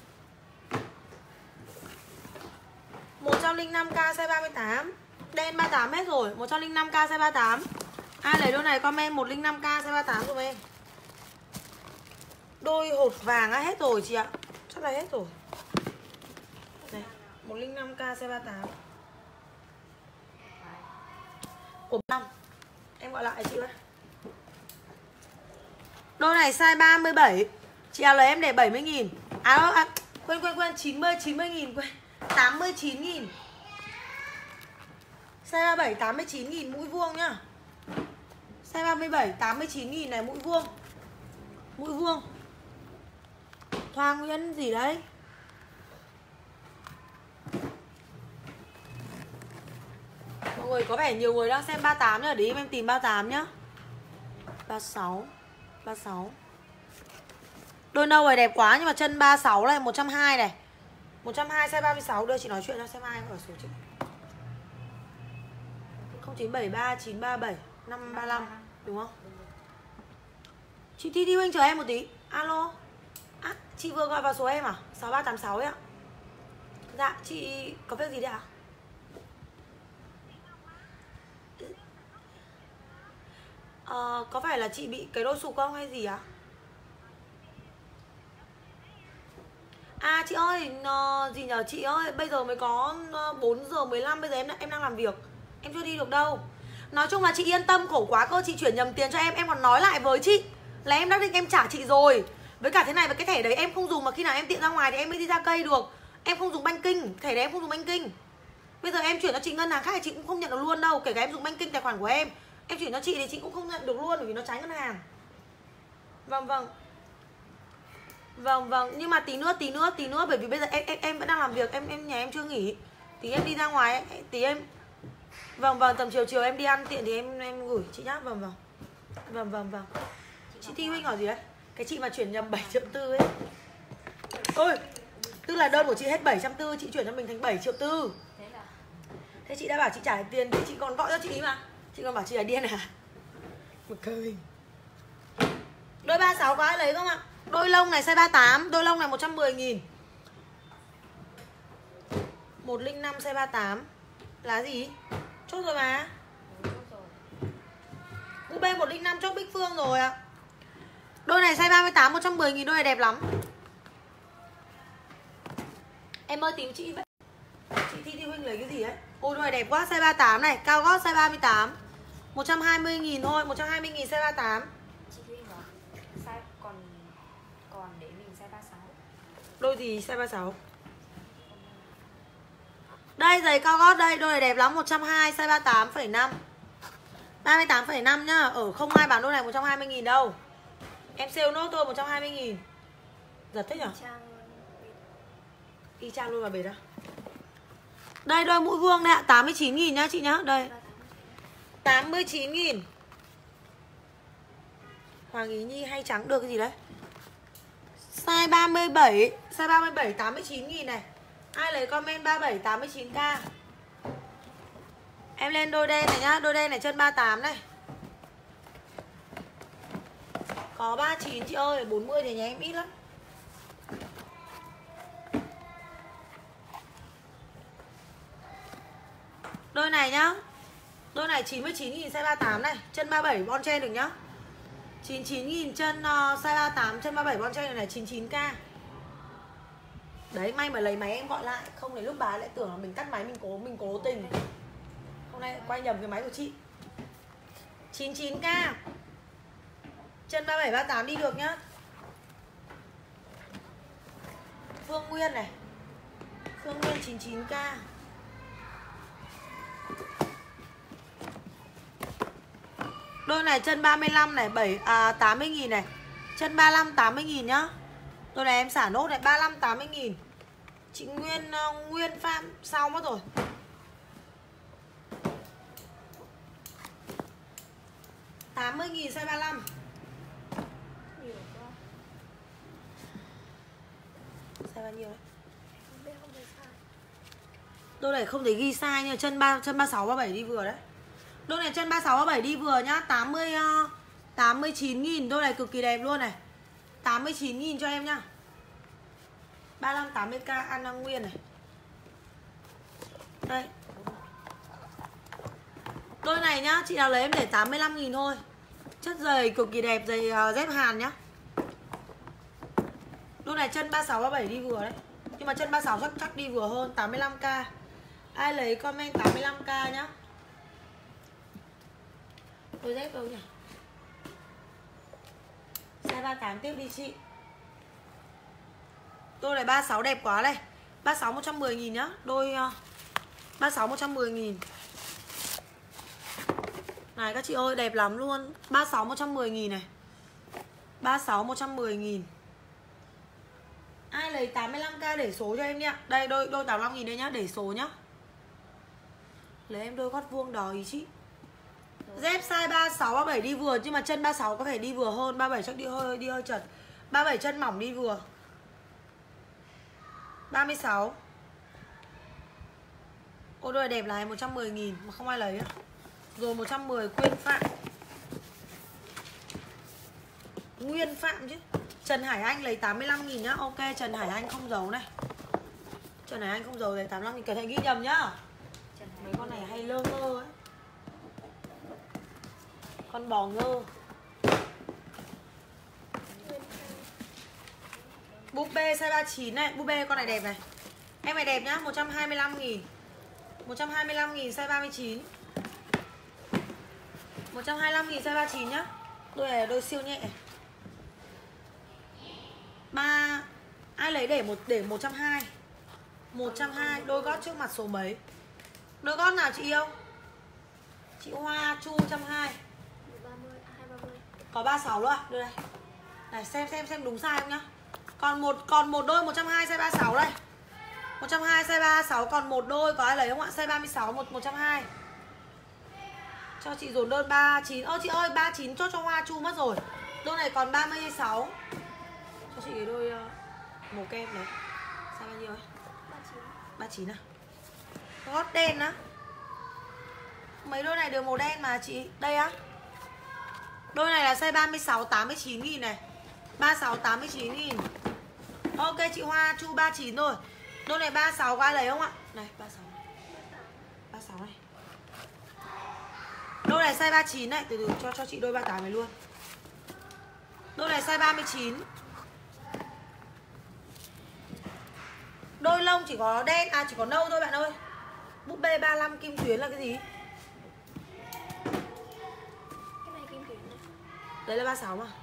105k size 38. Đen 38 hết rồi. 105k size 38. Ai lấy đôi này comment 105k size 38 giùm em. Đôi hột vàng hết rồi chị ạ. Chắc là hết rồi. Này, 105k size 38. Của 5. Em gọi lại chị ơi. Đôi này size 37. Chị áo lấy em để 70.000. Quên 90.000 quên. 89.000. Size 37 89.000 mũi vuông nhá. Size 37 89.000 này mũi vuông. Mũi vuông. Thoa Nguyễn gì đấy? Mọi người có vẻ nhiều người đang xem 38 nhá, để em tìm 38 nhá. 36. 36. Đôi nâu này đẹp quá nhưng mà chân 36 này 120 này. 120 size 36. Đưa chị nói chuyện cho xem ai ở số chị. 0973 937 535 đúng không? Chị Thi Thi Huynh chờ em một tí. Alo. À, chị vừa gọi vào số em à? 6386 ấy ạ. Dạ, chị có việc gì đấy ạ? Có phải là chị bị cái đôi sụp không hay gì ạ? À chị ơi, gì nhờ chị ơi, bây giờ mới có 4 giờ 15, bây giờ em đang làm việc. Em chưa đi được đâu. Nói chung là chị yên tâm, khổ quá cơ, chị chuyển nhầm tiền cho em còn nói lại với chị là em đã định em trả chị rồi. Với cả thế này, với cái thẻ đấy em không dùng mà khi nào em tiện ra ngoài thì em mới đi ra cây được. Em không dùng banking, thẻ đấy em không dùng banking. Bây giờ em chuyển cho chị ngân hàng khác thì chị cũng không nhận được luôn đâu. Kể cả em dùng banking tài khoản của em chuyển cho chị thì chị cũng không nhận được luôn, bởi vì nó trái ngân hàng. Vâng vâng. Vâng, nhưng mà tí nữa bởi vì bây giờ em vẫn đang làm việc, nhà em chưa nghỉ. Tí em đi ra ngoài, tí em Vâng, tầm chiều em đi ăn tiện thì em gửi chị nhá. Vâng. Chị Thi Huynh hỏi gì đấy? Cái chị mà chuyển nhầm 7,4 triệu ấy. Ôi, tức là đơn của chị hết 740, chị chuyển cho mình thành 7,4 triệu. Thế chị đã bảo chị trả tiền thì chị còn gọi cho chị mà. Chị còn bảo chị là điên à? Một cười. Đôi 36 có ai lấy không ạ? Đôi lông này size 38, đôi lông này 110.000. 105 size 38. Là gì? Chốt rồi mà. UB 105 chốt Bích Phương rồi ạ. Đôi này size 38 110.000, đôi này đẹp lắm. Em ơi tìm chị vậy. Chị Thi Huynh lấy cái gì ấy? Ôi đôi này đẹp quá, size 38 này, cao gót size 38. 120.000 thôi, 120.000 size 38. Chị Huynh bảo size còn để mình size 36. Đôi gì size 36? Đây giày cao gót đây, đôi này đẹp lắm, 120 size 38,5. 38,5 nhá, ở không ai bán đôi này 120.000 đâu. Em sale nốt thôi 120.000. Giật thế nhở? Y chang luôn vào bệt á. Đây đôi mũi vuông đây ạ, 89.000 nhá chị nhá, đây. 89.000. Hoàng Ý Nhi hay trắng được cái gì đấy? Size 37, size 37 89.000 này. Ai lấy comment 37 89k. Em lên đôi đen này nhá, đôi đen này chân 38 này. Có 39 chị ơi, 40 thì nhà em ít lắm. Đôi này nhá. Đôi này 99.000 size 38 này, chân 37 bon trên được nhá. 99.000 chân size 38, chân 37 bon trai này 99k. Đấy, may mà lấy máy em gọi lại, không để lúc bà lại tưởng là mình tắt máy, mình cố tình. Hôm nay quay nhầm cái máy của chị. 99k. Chân 37 38 đi được nhá. Phương Nguyên này. Phương Nguyên 99k. Đôi này chân 35 này, 80.000 này. Chân 35 80.000 nhá. Đôi này em xả nốt này, 35 80.000. Chị Nguyên Phạm sau mất rồi. $80.000 size 35. Size bao nhiêu đấy? Đôi này không thể ghi size nhưng chân 36 37 đi vừa đấy. Đôi này chân 36 37 đi vừa nhá, 89.000, đôi này cực kỳ đẹp luôn này. 89.000 cho em nhá. 35 80k An Năng Nguyên này. Đây. Đôi này nhá, chị nào lấy em để 85.000 thôi. Chất giày cực kỳ đẹp, giày dép Hàn nhá. Đôi này chân 36 37 đi vừa đấy. Nhưng mà chân 36 chắc đi vừa hơn, 85k. Ai lấy comment 85k nhá. Đôi dép đâu nhỉ? Size 38 tiếp đi chị. Đôi này 36 đẹp quá này. 36 110.000 nhá. Đôi 36 110.000. Này các chị ơi, đẹp lắm luôn. 36 110.000 này. 36 110.000. Ai lấy 85k để số cho em nhá. Đây đôi 85.000 đây nhá, để số nhá. Lấy em đôi gót vuông đó ý chị. Dép size 36 37 đi vừa, nhưng mà chân 36 có thể đi vừa hơn, 37 chắc đi hơi chật. 37 chân mỏng đi vừa. 36. Ô đôi đẹp này 110.000 mà không ai lấy á. Rồi 110 Quyên Phạm. Nguyên Phạm chứ. Trần Hải Anh lấy 85.000 nhá. Ok, Trần Hải Anh không giấu này. Trần Hải Anh không giấu lấy 85.000, cẩn thận ghi nhầm nhá. Mấy con này hay lơ ngơ ấy. Con bò ngơ. Búp bê size 39 này. Búp bê con này đẹp này. Em này đẹp nhá, 125.000. 125.000 size 39. 125.000 size 39 nhá. Đôi này là đôi siêu nhẹ. Ai lấy để 120. 120, đôi gót trước mặt số mấy? Đôi gót nào chị yêu? Chị Hoa Chu 120. Có 36 luôn à? Đưa đây. Này xem đúng sai không nhá. Còn một đôi 120 size 36 đây. 120 size 36 còn một đôi, có ai lấy không ạ? Size 36 120. Cho chị dồn đơn 39. Ơ chị ơi, 39 chốt cho Hoa Chu mất rồi. Đôi này còn 36. Cho chị cái đôi màu kem này. Size bao nhiêu ấy? 39 à? Gót đen á. Mấy đôi này đều màu đen mà chị. Đây á. Đôi này là size 36 89.000 này. 36 89.000. Ok chị Hoa Chu 39 rồi. Đôi này 36 có ai lấy không ạ? Này 36. 36 này. Đôi này size 39 này, từ từ cho chị đôi 38 này luôn. Đôi này size 39. Đôi lông chỉ có đen, chỉ có nâu thôi bạn ơi. Búp bê 35 kim tuyến là cái gì? Cái này kim tuyến này. Đấy là 36 mà.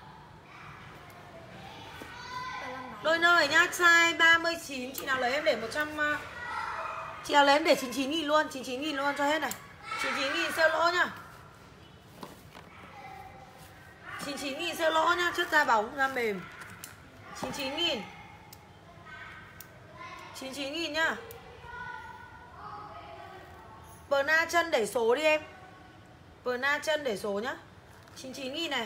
Đôi nơi nhá, size 39. Chị nào lấy em để 100. Chị nào lấy em để 99.000 luôn, 99.000 luôn cho hết này. 99.000 sale lỗ nhá. 99.000 sale lỗ nhá, chất da bóng, da mềm. 99.000. 99.000 nhá. Berna chân để số đi em. Berna chân để số nhá. 99.000 này.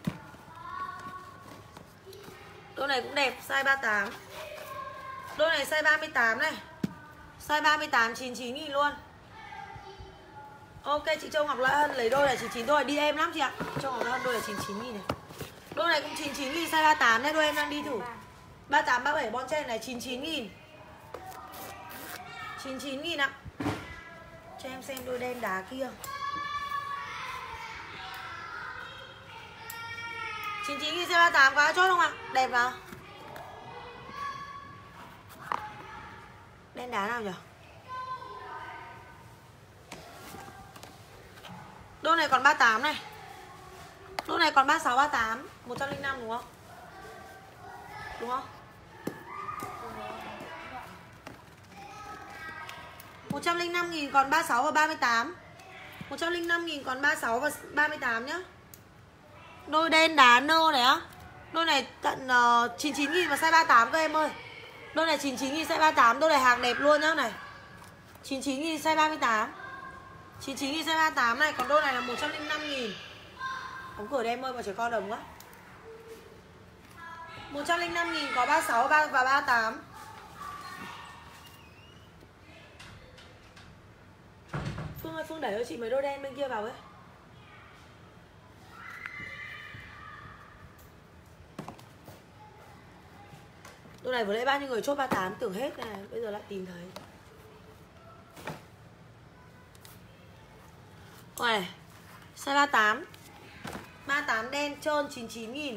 Đôi này cũng đẹp, size 38. Đôi này size 38 này. Size 38 99.000 luôn. Ok chị Châu Ngọc Lợi Hân lấy đôi này 99 thôi, đi em lắm chị ạ. Châu Ngọc Lợi Hân đôi này 99.000 này. Đôi này cũng 99.000 size 38 đấy, đôi em đang đi thử. 38 37 bon trên này 99.000. 99.000 ạ. Cho em xem đôi đen đá kia. 99 nghìn size 38 quá chốt không ạ? Đẹp vào. Đen đá nào nhỉ? Đôi này còn 38 này. Đôi này còn 36, 38 105 đúng không? Đúng không? 105 nghìn còn 36 và 38. 105 nghìn còn 36 và 38 nhá. Đôi đen đá nơ này á. Đôi này tận 99 nghìn và size 38 các em ơi. Đôi này 99 nghìn size 38. Đôi này hàng đẹp luôn nhá này. 99 nghìn size 38. 99 nghìn size 38 này. Còn đôi này là 105 nghìn. Đóng cửa đây em ơi, mà trẻ con đồng quá. 105 nghìn có 36 và 38. Phương ơi, Phương đẩy cho chị mấy đôi đen bên kia vào ấy. Đôi này vừa nãy bao nhiêu người chốt 38 tưởng hết này, bây giờ lại tìm thấy. Ôi này, size 38. 38 đen trơn 99 nghìn.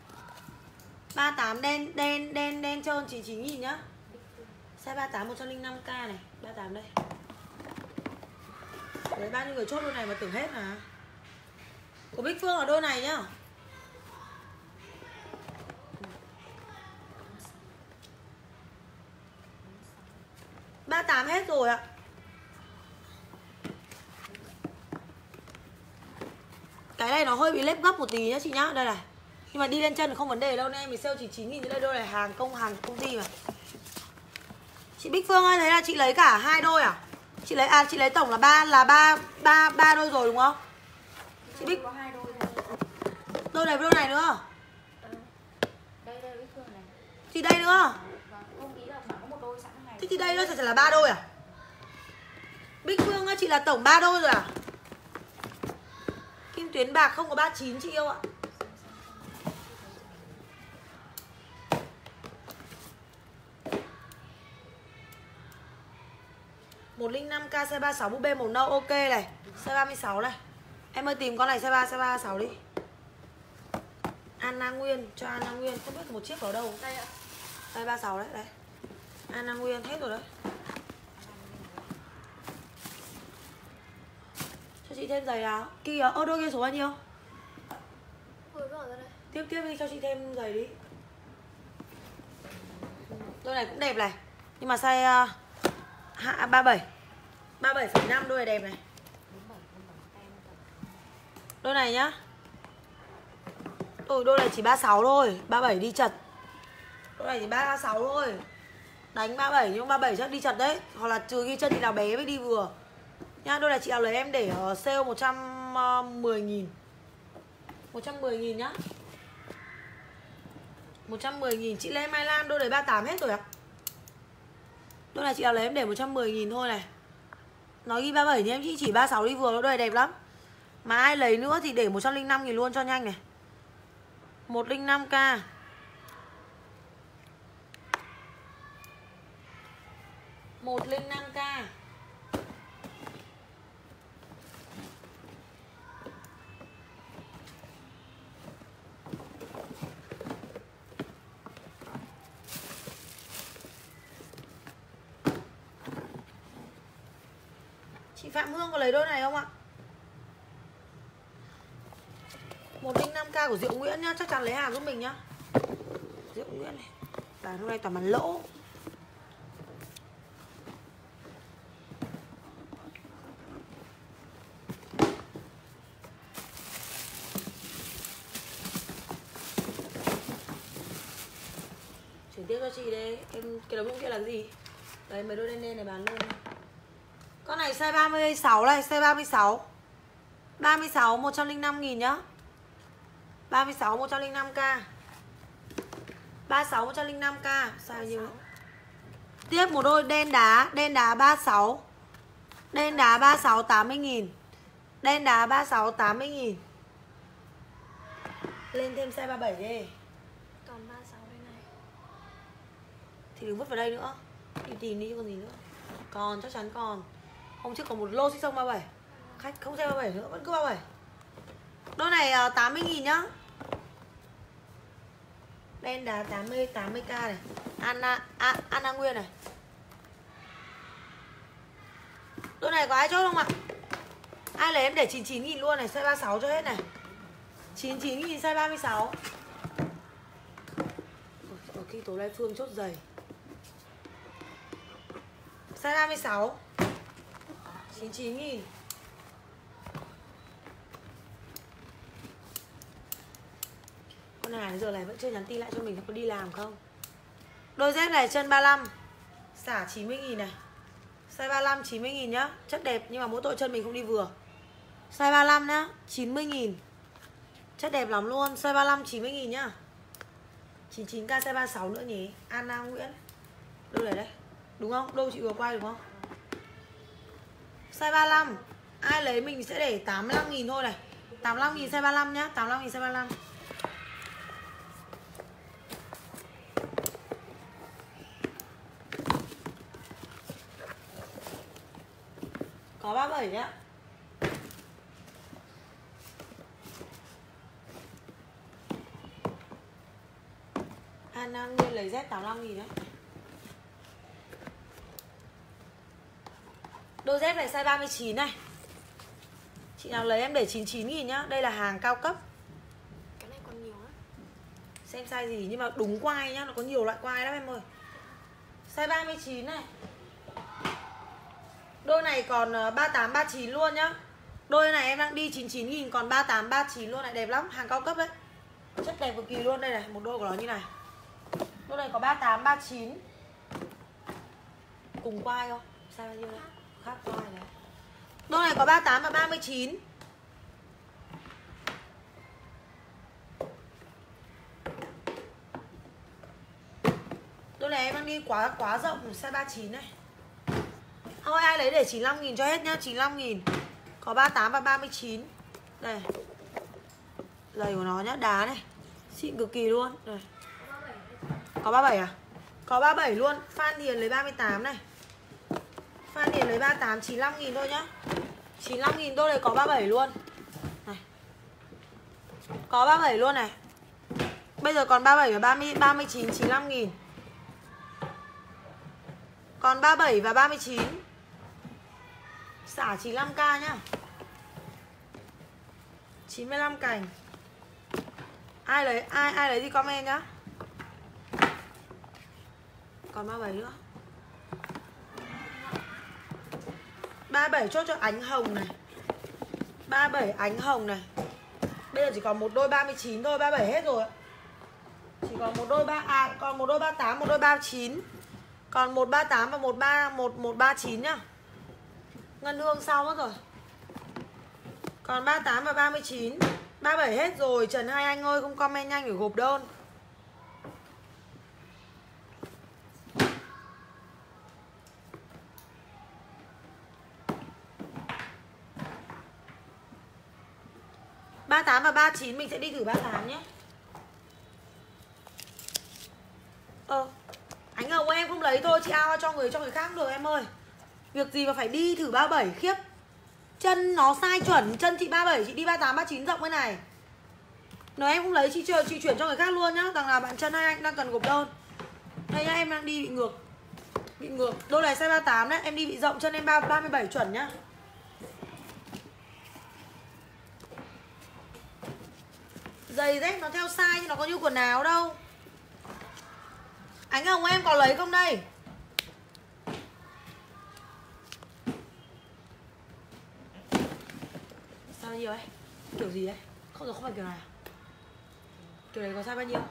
38 đen trơn 99 nghìn nhá. Size 38 105k này, 38 đây. Đấy, bao nhiêu người chốt đôi này mà tưởng hết mà. Của Bích Phương ở đôi này nhá. Ba 38 hết rồi ạ. Cái này nó hơi bị lép gấp một tí nhá chị nhá. Đây này. Nhưng mà đi lên chân không vấn đề đâu, nên em mình sale chỉ 9 nghìn. Đây đôi này hàng công ty mà. Chị Bích Phương ơi, thấy là chị lấy cả hai đôi à? Chị lấy tổng là ba đôi rồi đúng không? Chị Bích có hai đôi thôi. Đôi này với đôi này nữa. Đây Bích Phương này. Thì đây nữa. Không ý là có một đôi sẵn này. Thế thì đây nó sẽ là 3 đôi à? Bích Phương ơi, chị là tổng 3 đôi rồi à? Kim tuyến bạc không có 39 chị yêu ạ. Một 105k size 36 búp bê màu nâu ok này. Size 36 này. Em ơi tìm con này size 36 đi. Anna Nguyên, cho Anna Nguyên, không biết một chiếc ở đâu. Đây ạ. Size 36 đấy, đây. Anna Nguyên hết rồi đấy. Cho chị thêm giày nào. Kia, đôi kia số bao nhiêu? Tiếp đi, cho chị thêm giày đi. Đôi này cũng đẹp này. Nhưng mà size 37. 37,5 đôi này đẹp này. Đôi này nhá. Đôi này chỉ 36 thôi, 37 đi chật. Đôi này chỉ 36 thôi. Đánh 37 nhưng 37 chắc đi chật đấy. Hoặc là trừ ghi chân thì nào bé mới đi vừa. Nha, đôi này chị nào lấy em để ở sale 110 nghìn. 110 nghìn nhá. 110 nghìn. Chị Lê Mai Lan đôi này 38 hết rồi ạ. Đôi này chị nào lấy em để 110 nghìn thôi này. Nói ghi 37 nhưng em chỉ 36 đi vừa. Đôi này đẹp lắm. Mà ai lấy nữa thì để 105 nghìn luôn cho nhanh này. 105k. 105k. Chị Phạm Hương có lấy đôi này không ạ? 105k của Diệu Nguyễn nhá, chắc chắn lấy hàng giúp mình nhá. Diệu Nguyễn này. Bán hôm nay toàn bán lỗ. Chuyển tiếp cho chị đây. Em cái đống kia là cái gì? Đấy mấy đôi đen đen này bán luôn. Con này size 36 này, size 36. 36 105 nghìn nhá. 36 105k. 36 105k. Sao như tiếp một đôi đen đá 36. Đen đá 36 80 nghìn. Đen đá 36 80 nghìn. Lên thêm size 37 đi. Còn 36 đây này. Thì đừng vứt vào đây nữa. Đi tìm đi chứ còn gì nữa. Còn chắc chắn còn. Hôm trước còn một lô xích sông 37. Khách không xem 37 nữa, vẫn cứ 37. Đôi này 80 nghìn nhá. Đen đá 80k này. Anna Nguyên này. Đôi này có ai chốt không ạ? Ai lấy em để 99.000 luôn này, size 36 cho hết này. 99.000 size 36. Ở khi tối nay Phương chốt giày. Size 36. 99.000. Con này giờ này vẫn chưa nhắn tin lại cho mình, nó có đi làm không? Đôi dép này chân 35, xả 90.000 này. Size 35 90.000 nhá. Chất đẹp nhưng mà mỗi tội chân mình không đi vừa. Size 35 nhá, 90.000. Chất đẹp lắm luôn. Size 35 90.000 nhá. 99k size 36 nữa nhỉ. Anna Nguyễn. Đôi này đấy. Đúng không? Đôi chị vừa quay đúng không? Size 35. Ai lấy mình sẽ để 85.000 thôi này. 85.000 size 35 nhá. 85.000 size 35. Có 37 nhá. Anna Nguyên lấy Z 85.000 đấy. Đôi dép này size 39 này. Chị nào lấy em để 99.000 nhá. Đây là hàng cao cấp. Cái này còn nhiều lắm. Xem size gì nhưng mà đúng quai nhá. Nó có nhiều loại quai lắm em ơi. Size 39 này. Đôi này còn 38, 39 luôn nhá. Đôi này em đang đi 99.000 còn 38, 39 luôn này. Đẹp lắm, hàng cao cấp đấy. Chất đẹp cực kỳ luôn. Đây này, một đôi của nó như này. Đôi này có 38, 39. Cùng quai không? Sao bao nhiêu đấy? Khác quai này. Đôi này có 38 và 39. Đôi này em đang đi quá rộng, size 39 này. Thôi ai lấy để 95.000 cho hết nhá, 95.000. Có 38 và 39. Đây. Giày của nó nhá, đá này. Xịn cực kỳ luôn. Đây. Có 37 à? Có 37 luôn. Phan Điền lấy 38 này. Phan Điền lấy 38, 95.000 thôi nhá. 95.000 đôi này có 37 luôn. Này. Có 37 luôn này. Bây giờ còn 37 và 39, 95.000. Còn 37 và 39. Xả 95k nhá. 95 cành. Ai lấy thì comment nhá. Còn 37 nữa. 37 chốt cho ánh hồng này. 37 ánh hồng này. Bây giờ chỉ còn một đôi 39 thôi, 37 hết rồi. Chỉ còn một đôi còn một đôi 38, một đôi 39. Còn 138 và 139 nhá. Ngân Hương sau mất rồi. Còn 38 và 39. 37 hết rồi. Trần Hai Anh ơi, không comment nhanh để gộp đơn. Ba 38 và 39 mình sẽ đi thử 38 nhé. Ánh hồng em không lấy thôi, chị ao cho người khác được em ơi. Việc gì mà phải đi thử 37 khiếp. Chân nó sai chuẩn, chân chị 37, chị đi 38, 39 rộng cái này. Nếu em không lấy chị chuyển cho người khác luôn nhá. Rằng là bạn Trần Hai Anh đang cần gộp đơn. Đây nhá, em đang đi bị ngược. Bị ngược, đôi này size 38 đấy. Em đi bị rộng, chân em 37 chuẩn nhá. Giày dép nó theo size nhưng nó có như quần áo đâu. Ánh hồng em có lấy không đây? Sao bao nhiêu ấy? Kiểu gì ấy? Không rồi, không phải kiểu này à? Kiểu này có size bao nhiêu?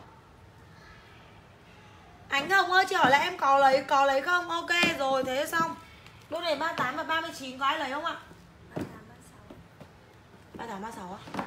Ánh hồng ơi, chị hỏi là em có lấy không? Ok rồi, thế xong. Đôi này 38 và 39 có ai lấy không ạ? 38, 36 á?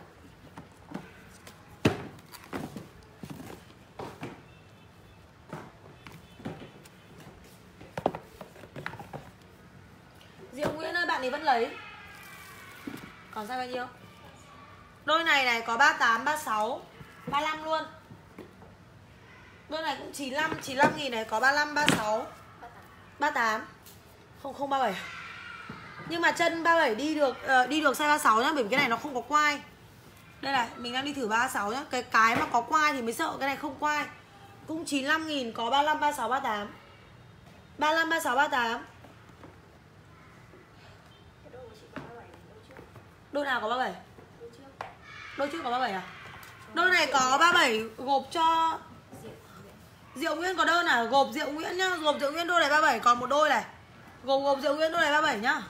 Diệu Nguyễn ơi, bạn ấy vẫn lấy. Còn size bao nhiêu? Đôi này có 38, 36, 35 luôn. Đôi này cũng 95.000 này, có 35, 36, 38. Không 37. Nhưng mà chân 37 đi được size 36 nhá, bởi vì cái này nó không có quai. Đây này, mình đang đi thử 36 nhá. Cái mà có quai thì mới sợ, cái này không quai. Cũng 95.000, có 35, 36, 38. 35, 36, 38. Cái đôi của chị có 37 này, đôi trước. Đôi nào có 37? Đôi trước. Đôi trước có 37 à? Đôi này có 37 gộp cho Diệu Nguyễn có đơn à? Gộp Diệu Nguyễn nhá. Gộp Diệu Nguyễn đôi này 37, còn một đôi này. Gộp Diệu Nguyễn đôi này 37 nhá.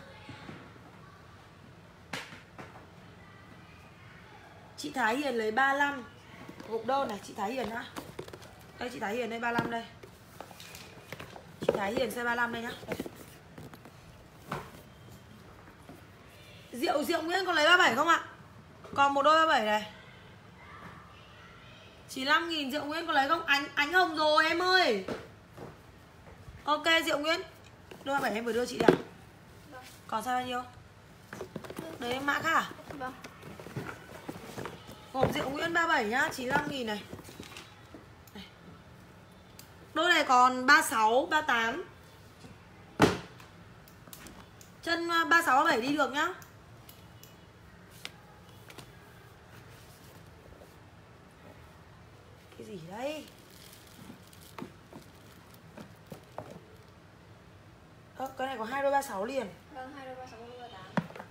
Chị Thái Hiền lấy 35. Gộp đơn này, chị Thái Hiền nhá. Đây chị Thái Hiền đây 35 đây. Chị Thái Hiền size 35 đây nhá. Diệu Nguyễn có lấy 37 không ạ? Còn một đôi 37 này. 95.000 Diệu Nguyễn có lấy không? Ánh hồng rồi em ơi. Ok Diệu Nguyễn. Đôi 37 em vừa đưa chị đi à? Vâng. Còn sao bao nhiêu? Đấy em mã khác à? Vâng. Hộp Diệu Nguyễn 37 nhá, 95.000 này. Đôi này còn 36, 38. Chân 36, 37 đi được nhá. Cái gì đây? Cái này có 2 đôi 36 liền. Vâng, 2 đôi 36, đôi 38.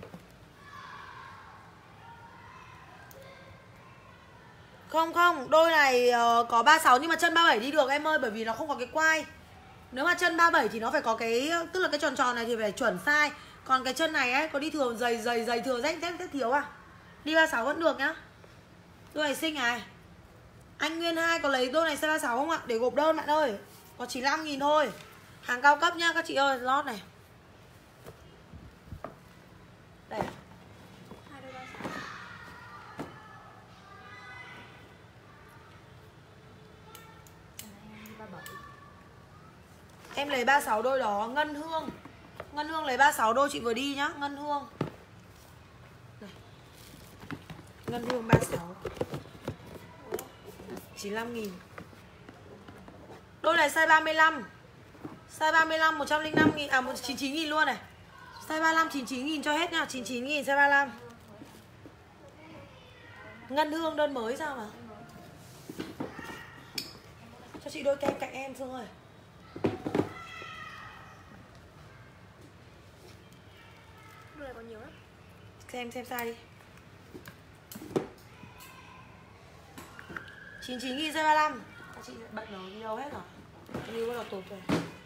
Không, đôi này có 36 nhưng mà chân 37 đi được em ơi, bởi vì nó không có cái quai. Nếu mà chân 37 thì nó phải có cái, tức là cái tròn tròn này thì phải chuẩn size. Còn cái chân này ấy, có đi thừa dày thừa rách thiếu à? Đi 36 vẫn được nhá. Đôi này xinh này. Anh Nguyên 2 có lấy đôi này size 36 không ạ? Để gộp đơn bạn ơi. Có 95.000 thôi. Hàng cao cấp nhá các chị ơi, lót này. Đây. 2 đôi 36. Em lấy 36 đôi đó. Ngân Hương lấy 36 đôi chị vừa đi nhá. Ngân Hương này. Ngân Hương 36 95.000. Đôi này size 35. Size 35 105.000. À 99.000 luôn này. Size 35 99.000 cho hết nha. 99.000 size 35. Ngân Hương đơn mới sao mà. Cho chị đôi kem cạnh em Phương ơi. Đôi này còn nhiều lắm. Xem size đi. 99.000 size 35. Các chị bận rồi đi đâu hết rồi. Lưu bắt đầu tụt rồi.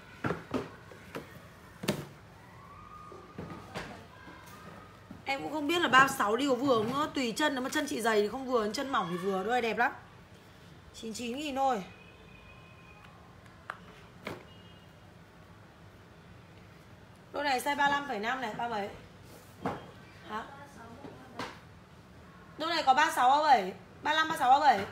Em cũng không biết là 36 đi có vừa không nữa. Tùy chân, nếu mà chân chị dày thì không vừa, chân mỏng thì vừa. Đôi này đẹp lắm. 99.000 thôi. Đôi này size 35,5 này, 37. Hả? Đôi này có 36, 37. 35, 36, 37.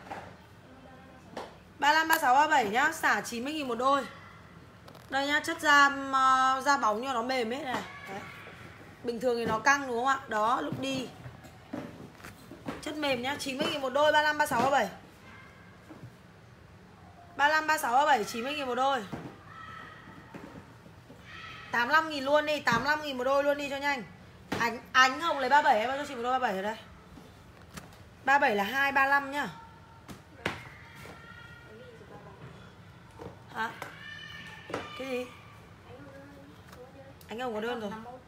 35, 36, 37 nhá. Xả 90.000 một đôi. Đây nhá, chất da bóng nhưng nó mềm hết này. Đấy. Bình thường thì nó căng đúng không ạ? Đó, lúc đi chất mềm nhá, 90.000 một đôi. 35, 36, 37. 35, 36, 37, 90.000 một đôi. 85.000 luôn đi, 85.000 một đôi luôn đi cho nhanh. Ánh hồng lấy 37, em cho chị một đôi 37 ở đây. 37 là 2, 35 nhá. Hả? Cái gì? Ánh hồng có đơn rồi.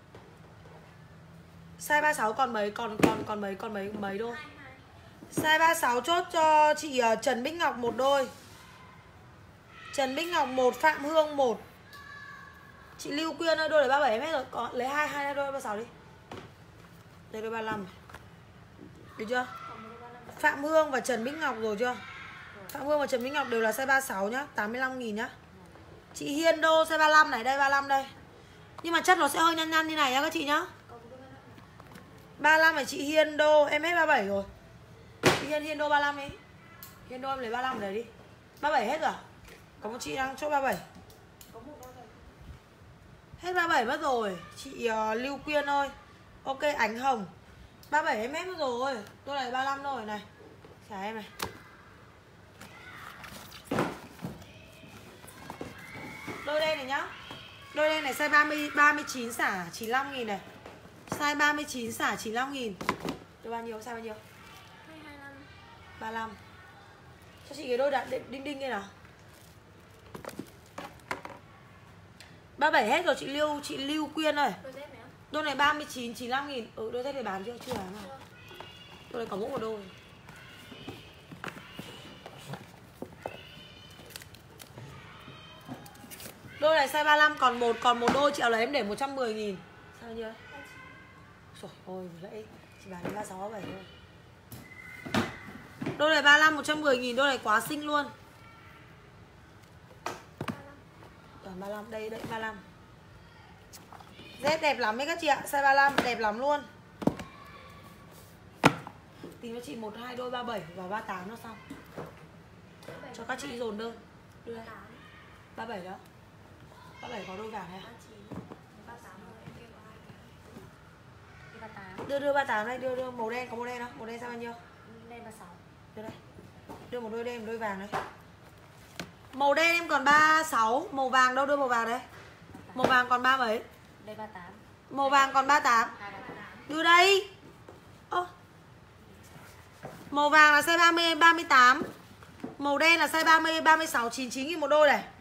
Size 36 còn mấy, còn mấy đôi. Size 36 chốt cho chị Trần Bích Ngọc một đôi. Trần Bích Ngọc 1, Phạm Hương 1. Chị Lưu Quyên ơi, đôi này 37 em hết rồi. Có, lấy hai đôi 36 đi. Đây đôi 35. Được chưa? Phạm Hương và Trần Bích Ngọc rồi chưa? Phạm Hương và Trần Bích Ngọc đều là size 36 nhá, 85.000 nhá. Chị Hiên đô size 35 này, đây 35 đây. Nhưng mà chất nó sẽ hơi nhăn nhăn như này nhá các chị nhá. 35 này chị Hiên đô, em hết 37 rồi. Chị Hiên đô 35 đi. Hiên đô em lấy 35 đấy đi. 37 hết rồi. Có một chị đang chốt 37. Hết 37 mất rồi. Chị Lưu Quyên ơi. Ok, Ánh hồng 37 em hết mất rồi. Đôi này 35 rồi này. Trả em này. Đôi đen này nhá. Đôi đen này size 39 xả 95.000 này. Size 39 xả 95.000. Đôi bao nhiêu? Size bao nhiêu? 22. 35. Cho chị cái đôi đạn đinh đinh kia nào. 37 hết rồi chị Lưu Quyên ơi. Đôi dép này á? Đôi này 39 95.000. Đôi dép này bán chưa? Chưa bán nào. Đôi này có mỗi một đôi. Đôi này size 35 còn một đôi chị nào lấy em để 110.000. Sao như đấy? Trời ơi, lẽ chị bán đến 36 37 thôi. Đôi này 35 110.000, đôi này quá xinh luôn. Toàn 35, đây 35. Dép đẹp lắm đấy các chị ạ, size 35 đẹp lắm luôn. Tìm cho chị 1 2 đôi 37 và 38 nó xong. Cho các chị dồn đơn. Đưa đây. 37 đó. 37 có đôi vàng này. 38. Đưa 38 đây, đưa màu đen, có màu đen không? Màu đen sao bao nhiêu? Đen 36. Đưa đây. Đưa một đôi đen, một đôi vàng đấy. Màu đen em còn 36, màu vàng đâu, đưa màu vàng đấy. Màu vàng còn 3 mấy? Đây 38. Màu vàng còn 38. Đưa đây. Màu vàng là size 30 38. Màu đen là size 30 36 99.000 một đôi này.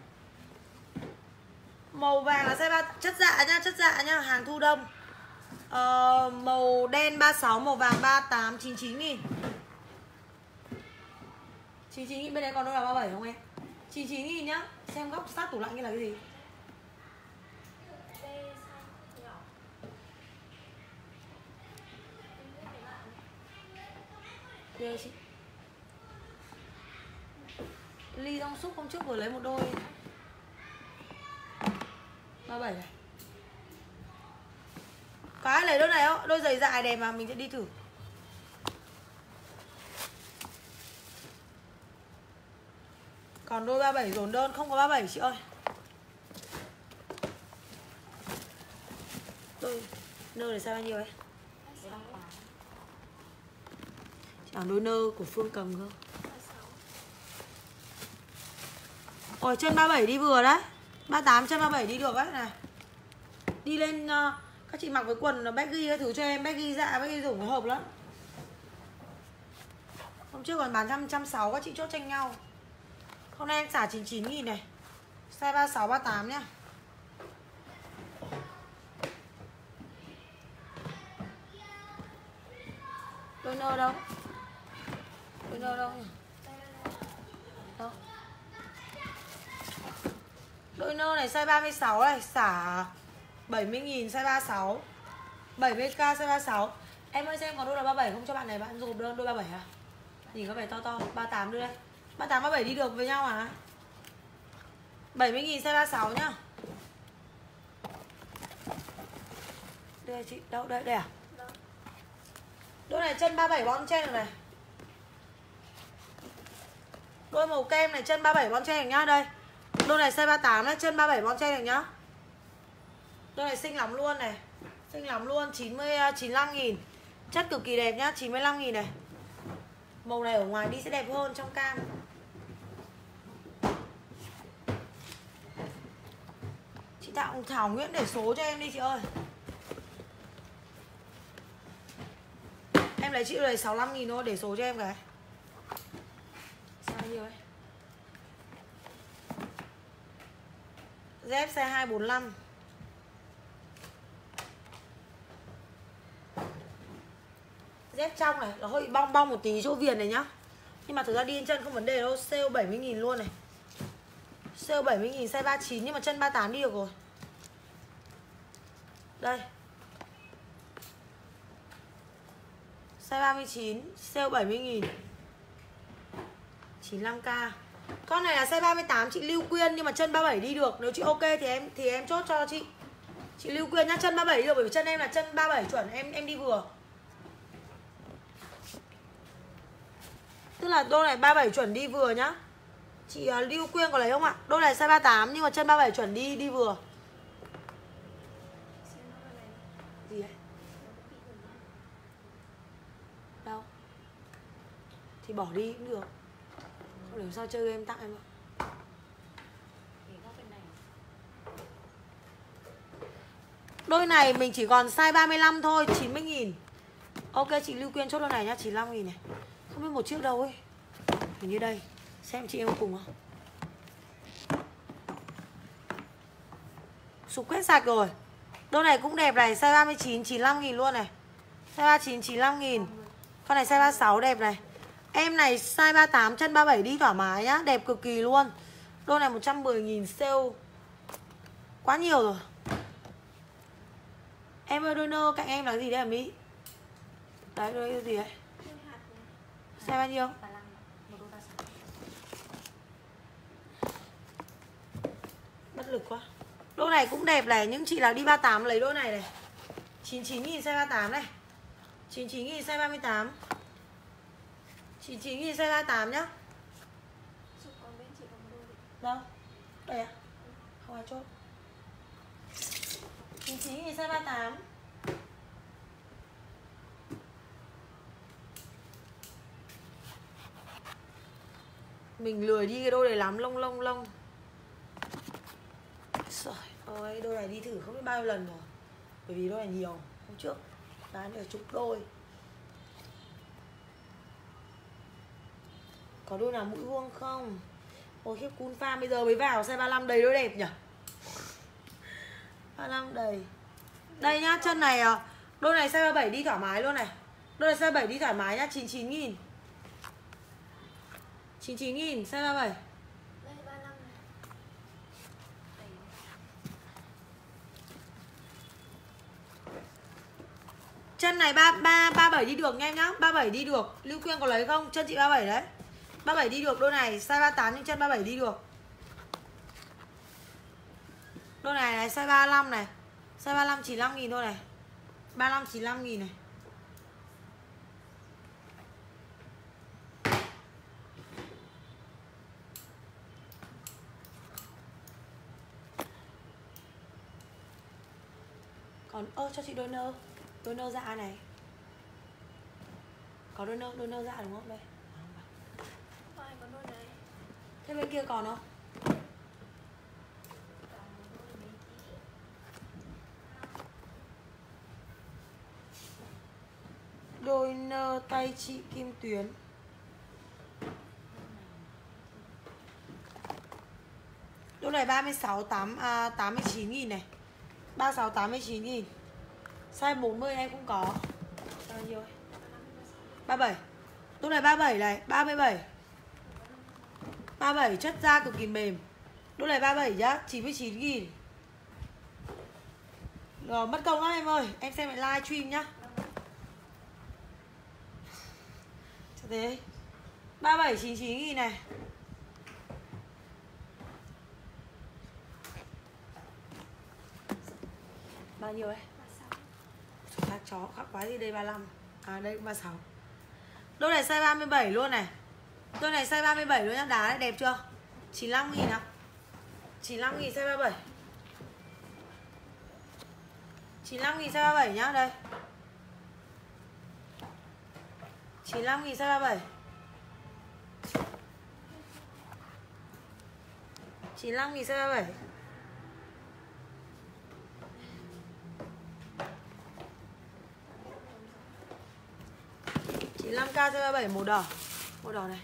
Màu vàng là size 3 chất dạ nhá, hàng thu đông. Màu đen 36, màu vàng 38 99.000. 99.000 bên đấy còn đôi là 37 không em? 99.000 nhá. Xem góc sát tủ lạnh như là cái gì? Đây chị. Ly Dong Súc hôm trước vừa lấy một đôi 37 này. Có ai lấy đôi này không? Đôi giày dài đẹp mà mình sẽ đi thử. Còn đôi 37 dồn đơn, không có 37 chị ơi. Đôi nơ này sao bao nhiêu ấy? Chẳng đôi nơ của Phương cầm cơ. Ôi chân 37 đi vừa đấy. 38 chân 37 đi được đấy này. Đi lên các chị mặc với quần baggy cái thứ cho em, baggy dạ, baggy dùng nó hợp lắm. Hôm trước còn bán 160 các chị chốt tranh nhau. Hôm nay em xả 99.000 này. Size 36 38 nhá. Đôi nơ đâu? Đôi nơ đâu nhỉ? Đâu? Đôi nơ này size 36 này, xả 70.000 size 36. 70k size 36. Em ơi xem có đôi là 37 không cho bạn này, bạn dùng đơn đôi 37 à? Nhìn có vẻ to to, 38 đưa đây. 38 37 đi được với nhau à? 70.000 size 36 nhá. Đây chị, đâu đây à? Đôi này chân 37 bon chen rồi này. Đôi màu kem này chân 37 bon chen nhá đây. Đôi này size 38 này, chân 37 bon chen nhá. Đôi này xinh lắm luôn này. Xinh lắm luôn, 95.000. Chất cực kỳ đẹp nhá, 95.000 này. Màu này ở ngoài đi sẽ đẹp hơn trong cam. Chị Thảo Nguyễn để số cho em đi chị ơi. Em lấy chị này 65.000 thôi, để số cho em cái. Sao nhiều ấy? Dép size 245. Dép trong này, nó hơi bong bong một tí chỗ viền này nhá. Nhưng mà thực ra đi trên chân không vấn đề đâu, sale 70.000 luôn này. Sale 70.000 size 39 nhưng mà chân 38 đi được rồi. Đây. Size 39, sale 70.000. 95k. Con này là size 38 chị Lưu Quyên nhưng mà chân 37 đi được. Nếu chị ok thì em chốt cho chị. Chị Lưu Quyên nhá, chân 37 đi được bởi vì chân em là chân 37 chuẩn, em đi vừa. Tức là đôi này 37 chuẩn đi vừa nhá. Chị Lưu Quyên có lấy không ạ? Đôi này size 38 nhưng mà chân 37 chuẩn đi vừa. Gì đấy? Đâu? Thì bỏ đi cũng được. Không hiểu sao chơi em tặng em ạ. Đôi này mình chỉ còn size 35 thôi, 90.000. Ok chị Lưu Quyên chốt đôi này nhá, 95.000 này. Không biết một chiếc đâu ấy. Hình như đây. Xem chị em có cùng không? Sụp hết sạch rồi. Đôi này cũng đẹp này. Size 39 95.000 luôn này. Size 39 95.000. Con này size 36 đẹp này. Em này size 38 chân 37 đi thoải mái nhá. Đẹp cực kỳ luôn. Đôi này 110.000 sale. Quá nhiều rồi. Em ơi, đôi nơ cạnh em là gì đấy hả Mỹ? Đấy, đôi gì đấy? Size bao nhiêu? Bất lực quá. Đôi này cũng đẹp này. Nhưng chị là đi 38 lấy đôi này này. 99.000 size 38 này. 99.000 size 38. 99.000 size 38 nhá. Đâu? Đây à? Không ai chốt. 99.000 size 38. Mình lười đi cái đôi này lắm, lông. Trời ơi, đôi này đi thử không biết bao nhiêu lần rồi. Bởi vì đôi này nhiều. Hôm trước bán được chục đôi. Có đôi nào mũi vuông không? Ôi khiếp, Cool Farm bây giờ mới vào size 35 đầy đôi đẹp nhỉ? 35 đầy. Đây nhá, chân này đôi này size 37 đi thoải mái luôn này. Đôi này size 37 đi thoải mái nhá, 99.000. 99.000 size 37. Đây 35 này. Chân này 37 đi được nha em nhá. 37 đi được. Lưu Quyên có lấy không? Chân chị 37 đấy. 37 đi được đôi này, size 38 nhưng chân 37 đi được. Đôi này này size 35 này. Size 35 95.000 thôi này. 35 95.000 này. Còn cho chị đôi nơ. Đôi nơ dạ này. Có đôi nơ dạ đúng không đây? Ai có đôi này? Thế bên kia còn không? Đôi nơ tay chị Kim Tuyến. Đôi này 36 89.000 này. 36 89.000. Size 40 em cũng có. Bao nhiêu ấy? 37. Đôi này 37 này, 37. 37 chất da cực kỳ mềm. Đôi này 37 nhá, 99.000. Rồi mất công lắm em ơi. Em xem lại live stream nhá. Sao thế? 37 99.000 này. Bao nhiêu ấy? 36. Khác chó, khác quá gì đây 35. À đây cũng 36. Đôi này size 37 luôn này. Đôi này size 37 luôn nhá, đá này đẹp chưa? 95.000 ạ. 95.000 size 37. 95.000 size 37 nhá, đây. 95.000 size 37. 95.000 size 37. Chị 5k size 37 màu đỏ. Màu đỏ này.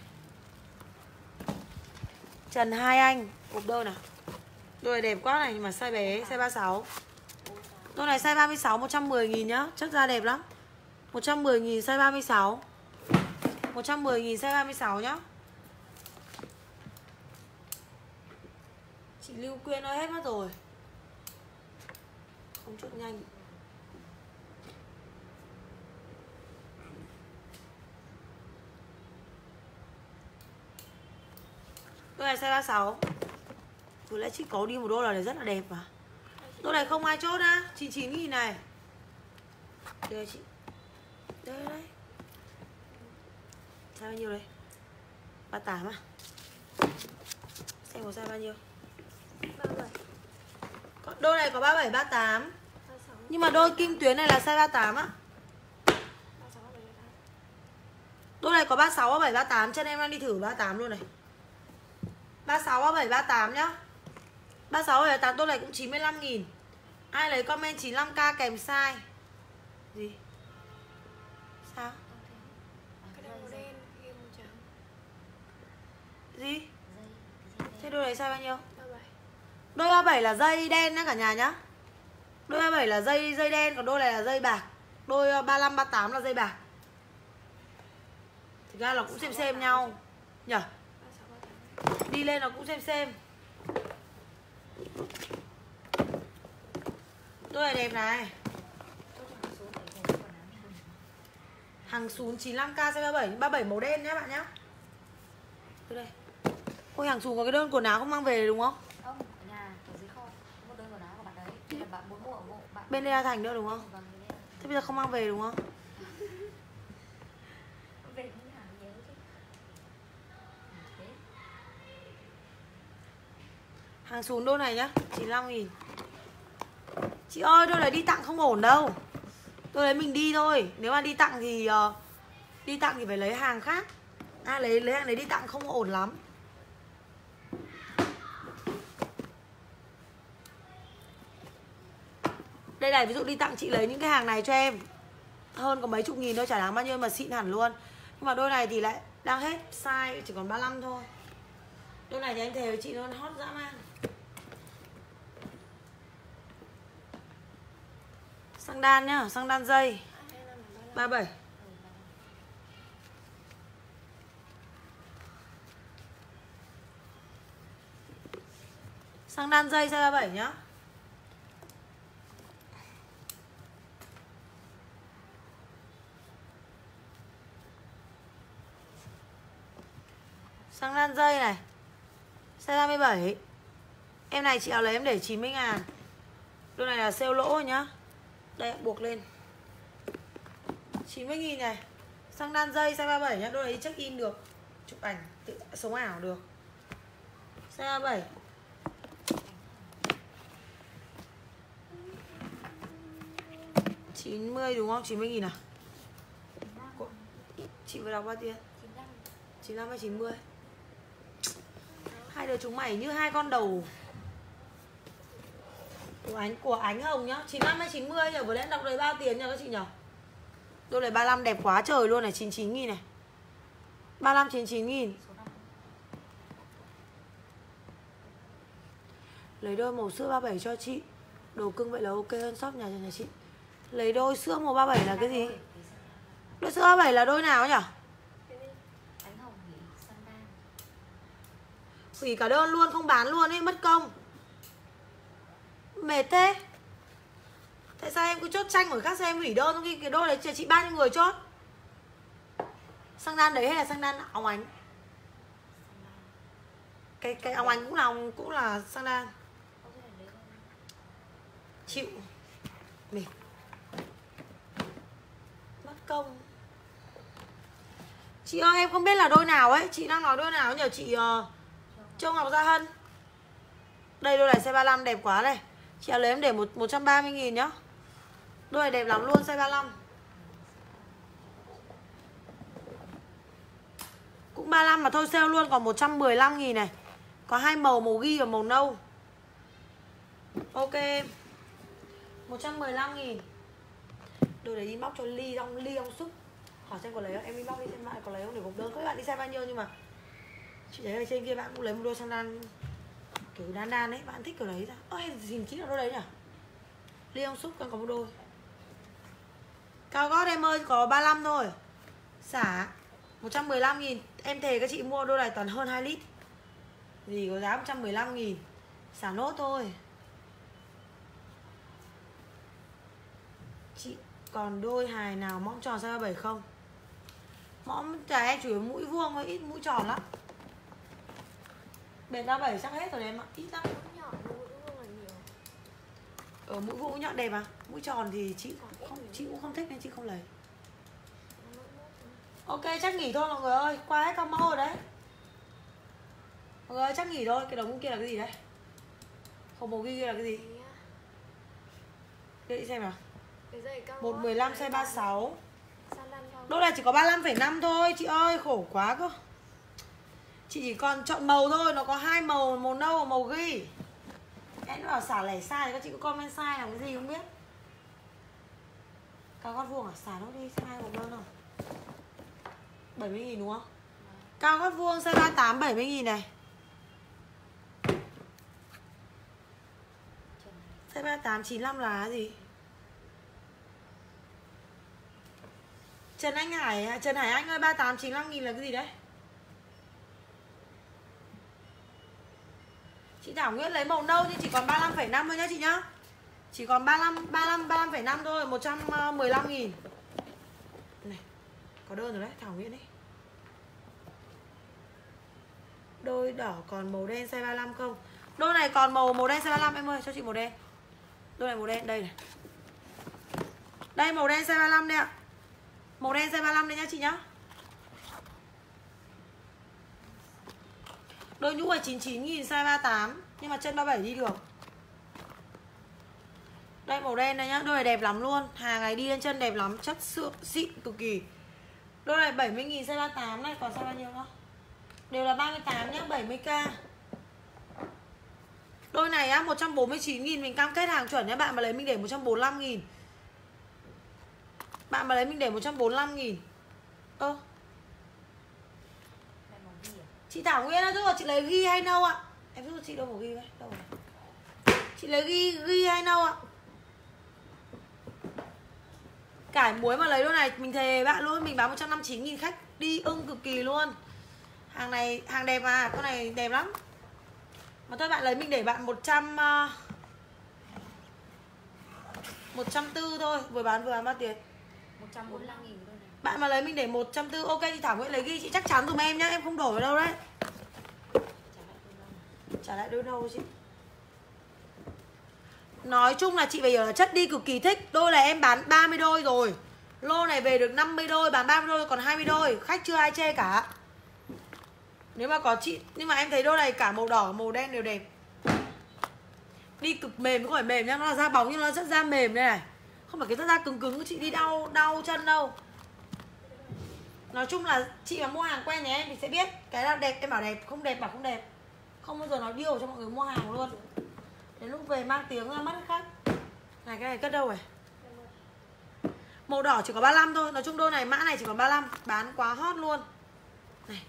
Trần Hai Anh, hộp đôi nào. Đôi này đẹp quá này nhưng mà size bé, size 36. Đôi này size 36 110.000 nhá, chất da đẹp lắm. 110.000 size 36. 110.000 size 36 nhá. Chị Lưu Quyên ơi, hết mất rồi. Không chốt nhanh. Đôi này size 36. Vừa nãy chị có đi một đôi này rất là đẹp mà. Đôi này không ai chốt á, 99.000 này. Đây chị. Đây đây. Size bao nhiêu đây? 38 à? Xem có size bao nhiêu? 37. Đôi này có 37 38. 36. Nhưng mà đôi Kim Tuyến này là size 38 á. 36 37. Đôi này có 36 37 38, chân em đang đi thử 38 luôn này. 36 37 38 nhá. 36 38 đôi này cũng 95.000. Ai lấy comment 95k kèm size. Gì? Sao? Cái đầu đen kia màu trắng. Gì? Dây. Thế đôi này size bao nhiêu? 37. Đôi 37 là dây đen nhá cả nhà nhá. Đôi 37 là dây đen, còn đôi này là dây bạc. Đôi 35 38 là dây bạc. Thực ra là cũng xem nhau nhỉ. Đi lên nó cũng xem. Đôi này đẹp này. Hàng xún 95k size 37 màu đen nhá bạn nhá. Từ đây. Ôi hàng xún có cái đơn quần áo không mang về đúng không? Không, ở nhà ở dưới kho một đơn quần áo của bạn đấy. Là bạn muốn mua ở bộ bạn. Bên đây là Thành nữa đúng không? Vâng, Thế bây giờ không mang về đúng không? về những hàng nhớ chứ. Thế. Hàng xún đôi này nhá, 95.000. Chị ơi, đôi này đi tặng không ổn đâu. Đôi đấy mình đi thôi. Nếu mà đi tặng thì phải lấy hàng khác. Lấy hàng đấy đi tặng không ổn lắm. Đây này, ví dụ đi tặng chị lấy những cái hàng này cho em. Hơn có mấy chục nghìn thôi, chả đáng bao nhiêu mà xịn hẳn luôn. Nhưng mà đôi này thì lại đang hết size, chỉ còn 35 thôi. Đôi này thì anh thề với chị nó hot dã man. Xăng đan nhá, xăng đan dây 37. Xăng đan dây size 37 nhá. Xăng đan dây này size 37. Em này chị áo lấy em để 90.000. Đôi này là sale lỗ nhá. Đây buộc lên 90.000 này. Xăng đan dây size 37 nhá. Đôi này check in được, chụp ảnh tự sống ảo được. Size 37. $90 đúng không? 90.000 à? Chị vừa đọc bao tiền? 95 hay 90? Hai đứa chúng mày như hai con đầu của ánh hồng nhá. 95 hay 90 nhỉ? Vừa nãy đọc đấy bao tiền nhỉ các chị nhỉ? Đôi này 35 đẹp quá trời luôn này, 99.000 này. 35 99.000. Lấy đôi màu sữa 37 cho chị. Đồ cưng vậy là ok hơn shop nhà chị. Lấy đôi sữa màu 37 là cái gì? Đôi sữa 37 là đôi nào nhỉ? Ánh hồng nghỉ xăng đan. Hủy cả đơn luôn, không bán luôn ấy, mất công. Mệt thế. Tại sao em cứ chốt tranh người khác xem em hủy đơn, trong khi cái đôi đấy chị bao nhiêu người chốt? Xăng đan đấy hay là xăng đan óng ánh? Cái óng ánh cũng là xăng đan. Chịu. Mệt. Mất công. Chị ơi em không biết là đôi nào ấy. Chị đang nói đôi nào nhờ chị Châu Ngọc Gia Hân. Đây đôi này size 35 đẹp quá này. Chị lấy em để 130.000 nhá. Đôi này đẹp lắm luôn, size 35. Cũng 35 mà thôi sale luôn, còn 115.000 này. Có hai màu ghi và màu nâu. Ok em. 115.000. Đôi này inbox cho Ly ông Xúc. Hỏi xem có lấy không, em inbox đi xem lại có lấy không để gộp đơn. Các bạn đi xem bao nhiêu nhưng mà chị thấy ở trên kia bạn cũng lấy một đôi xăng đan kiểu đan ấy, bạn thích kiểu đấy ra. Ơ hình chính là đôi đấy nhỉ? Ly ông Xúc đang có một đôi. Cao gót em ơi, có 35 thôi. Xả 115.000. Em thề các chị mua đôi này toàn hơn 2 lít. Gì có giá 115.000. Xả nốt thôi. Chị còn đôi hài nào mõm tròn size 37 không? Mõm chả em chủ yếu mũi vuông thôi, ít mũi tròn lắm. Bề 37 chắc hết rồi đấy em ạ, ít lắm. Mũi vuông mũi nhọn đẹp à? Mũi tròn thì chị cũng không thích nên chị không lấy. Ok chắc nghỉ thôi mọi người ơi, qua hết combo rồi đấy. Mọi người ơi chắc nghỉ thôi, cái đống kia là cái gì đấy? Hộp màu ghi kia là cái gì? Để chị xem nào. 115 size 36. Đôi này chỉ có 35,5 thôi chị ơi, khổ quá cơ. Chị chỉ còn chọn màu thôi, nó có hai màu, màu nâu và màu ghi. Em bảo xả lẻ sai thì các chị có comment sai làm cái gì không biết. Cao gót vuông à? Xả nó đi xem hai hộp đơn không? 70.000 đúng không? Cao gót vuông size 38 70.000 này. Size 38 95 là gì? Trần Hải Anh ơi, 38 95.000 là cái gì đấy? Chị Thảo Nguyễn lấy màu nâu nhưng chỉ còn 35,5 thôi nhá chị nhá. Chỉ còn 35,5 thôi, 115.000. Này, có đơn rồi đấy, Thảo Nguyễn ấy. Đôi đỏ còn màu đen size 35 không? Đôi này còn màu đen size 35 em ơi, cho chị màu đen. Đôi này màu đen, đây này. Đây màu đen size 35 đây ạ. Màu đen size 35 đây nhá chị nhá. Đôi nhũ là 99.000 size 38, nhưng mà chân 37 đi được. Đây màu đen đây nhá, đôi này đẹp lắm luôn. Hàng này đi lên chân đẹp lắm, chất xịn cực kỳ. Đôi này 70.000 size 38 này, còn size bao nhiêu nữa? Đều là 38 nhá, 70k. Đôi này á 149.000, mình cam kết hàng chuẩn nhá. Bạn mà lấy mình để 145.000. Bạn mà lấy mình để 145.000. Ơ chị Thảo Nguyên á, rồi chị lấy ghi hay nâu ạ? Em giúp chị đâu mà ghi vậy? Đâu rồi? Chị lấy ghi hay nâu ạ? Cải muối mà lấy đôi này mình thề bạn luôn, mình bán 159.000, khách đi ưng cực kỳ luôn. Hàng này hàng đẹp mà, con này đẹp lắm. Mà thôi bạn lấy mình để bạn 140 thôi, vừa bán bao tiền? 145.000 đôi này. Bạn mà lấy mình để 140, ok chị Thảo Nguyễn lấy ghi, chị chắc chắn dùm em nhá, em không đổi ở đâu đấy. Trả lại đôi nâu chị. Nói chung là chị phải hiểu là chất đi cực kỳ thích. Đôi này em bán 30 đôi rồi. Lô này về được 50 đôi, bán 30 đôi còn 20 đôi. Khách chưa ai chê cả. Nếu mà có chị, nhưng mà em thấy đôi này cả màu đỏ, màu đen đều đẹp. Đi cực mềm, không phải mềm nhá, nó là da bóng nhưng nó rất da mềm đây này. Không phải cái da cứng cứng chị đi đau chân đâu. Nói chung là chị mà mua hàng quen nhà em thì sẽ biết cái nào đẹp em bảo đẹp, không đẹp bảo không đẹp. Không bao giờ nói điều cho mọi người mua hàng luôn. Đến lúc về mang tiếng ra mắt khách. Này cái này cất đâu rồi? Màu đỏ chỉ có 35 thôi. Nói chung đôi này mã này chỉ còn 35. Bán quá hot luôn. Này.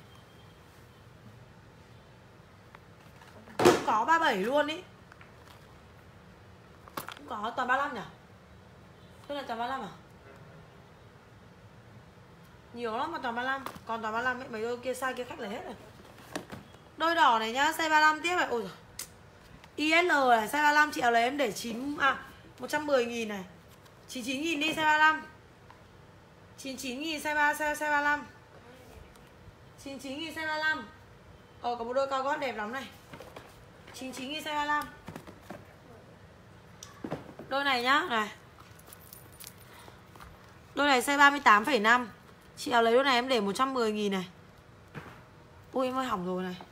Cũng có 37 luôn ý. Cũng có toàn 35 nhỉ? Đôi này toàn 35 à? Nhiều lắm mà toàn 35. Còn toàn 35 ấy. Mấy đôi kia size kia khách lấy hết rồi. Đôi đỏ này nhá, size 35 tiếp này. Ôi giời. ISL này, size 35 chị áo lấy em để 110.000 này. 99.000 đi, size 35. 99.000 size 35. 99.000 size 35. Có một đôi cao gót đẹp lắm này. 99.000 size 35. Đôi này nhá, này. Đôi này size 38,5. Chị áo lấy đôi này em để 110.000 này. Ui em ơi hỏng rồi này.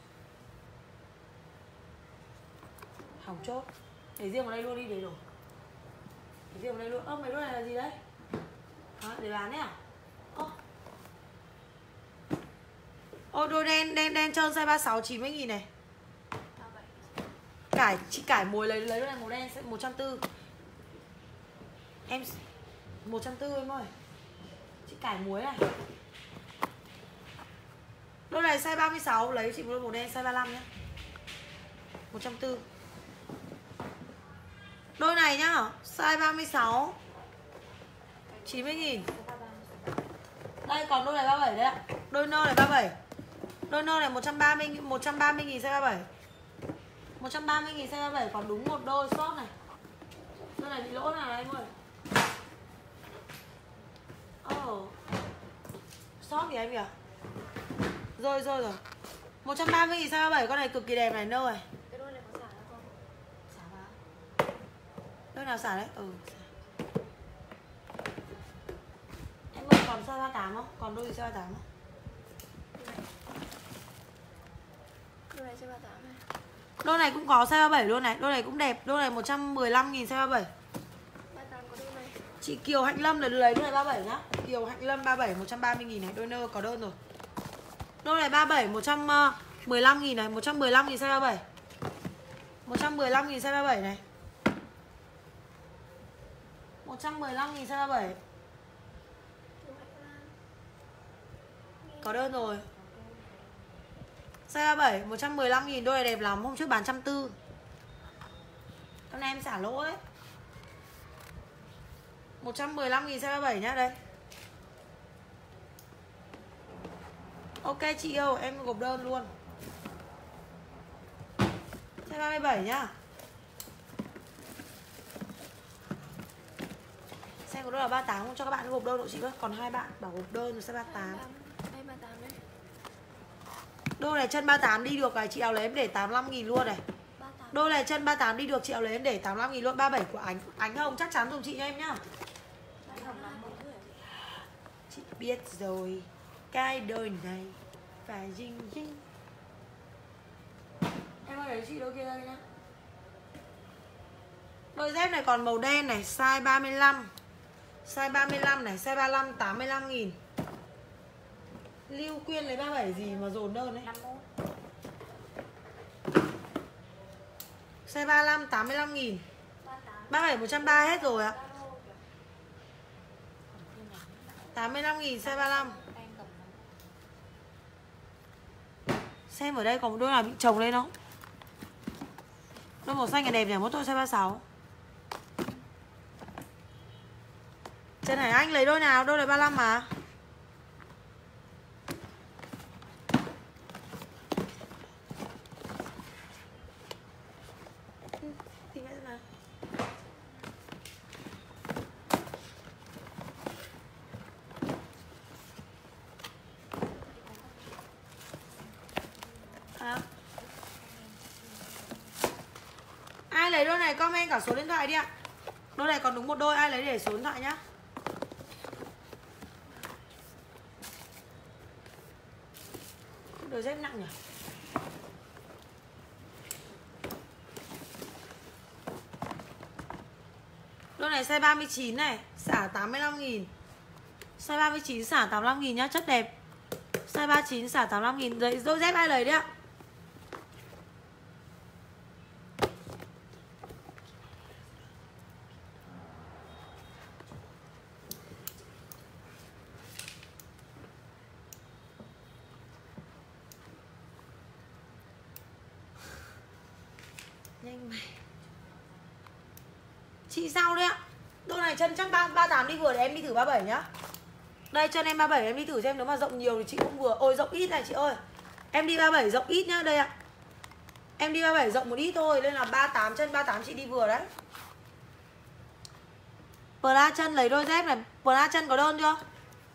Hỏng chốt. Để riêng vào đây luôn đi để đổ. Để riêng vào đây luôn. Ơ mấy đôi này là gì đấy? Hả? Để bán đấy à? Ô đôi đen trơn size 36 90.000 này. Chị cải muối lấy đôi này màu đen 140. Em 140 em ơi. Chị cải muối này. Đôi này size 36 lấy chị một đôi màu đen size 35 nhá. 140. Đôi này nhá, size 36 90.000. Đây còn đôi này 37 đấy ạ. Đôi nơ này 37. Đôi nơ này 130.000 size 37. 130.000 size 37 còn đúng một đôi short này. Đôi này bị lỗ nào này em ơi. Short thì em kìa. Rồi. 130.000 size 37, con này cực kỳ đẹp này nơ này. Cái đôi này có xả không? Xả vào. Đôi nào xả đấy? Em ơi còn size 38 không? Còn đôi gì size 38 không? Đôi này size 38 này. Đôi này cũng có size 37 luôn này. Đôi này cũng đẹp. Đôi này 115.000 size 37. 38 có đôi này. Chị Kiều Hạnh Lâm lấy đôi này 37 nhá. Kiều Hạnh Lâm 37 130.000 này. Đôi nơ có đơn rồi. Đôi này 37 115.000 này. 115.000 size 37. 115.000 size 37 này. 115.000 size 37. Có đơn rồi. Size 37 115.000, đôi này đẹp lắm, hôm trước bán 140. Hôm nay em xả lỗ đấy. 115.000 size 37 nhá, đây. Ok chị yêu, em gộp đơn luôn. Size 37 nhá. Xem có đôi là 38 không cho các bạn gộp đơn hộ chị với. Còn 2 bạn bảo gộp đơn rồi size 38. Đôi này chân 38 đi được này, chị áo lấy em để 85.000 luôn này. Đôi này chân 38 đi được, chị áo lấy em để 85.000 luôn. 37 của Ánh Hồng chắc chắn dùng chị nha em nhá. Chị biết rồi, cái đôi này phải dinh dinh. Em ơi lấy chị đôi kia ra nhá. Đôi dép này còn màu đen này, size 35. Size 35 này, size 35 85.000. Lưu Quyên lấy 37 gì mà dồn đơn đấy. 51. Size 35 85.000. 37 130 hết rồi ạ. 85.000 size 35. Xem ở đây có một đôi nào bị chồng lên không? Đôi màu xanh này đẹp nhỉ, mỗi tôi size 36. Trần Hải Anh lấy đôi nào? Đôi này 35 mà. Tìm lại nào. Ai lấy đôi này comment cả số điện thoại đi ạ. Đôi này còn đúng một đôi, ai lấy để số điện thoại nhá. Đôi dép nặng nhỉ. Đôi này size 39 này, xả 85.000. Size 39 xả 85.000 nhá, chất đẹp. Size 39 xả 85.000. Đôi dép ai lấy đấy ạ. Nhanh mày. Chị sau đấy ạ. Đôi này chân chắc 38 đi vừa để em đi thử 37 nhá. Đây chân em 37 em đi thử xem, nếu mà rộng nhiều thì chị cũng vừa. Ôi rộng ít này chị ơi. Em đi 37 rộng ít nhá, đây ạ. Em đi 37 rộng một ít thôi nên là 38 chân 38 chị đi vừa đấy. Pla chân lấy đôi dép này, Pla chân có đơn chưa?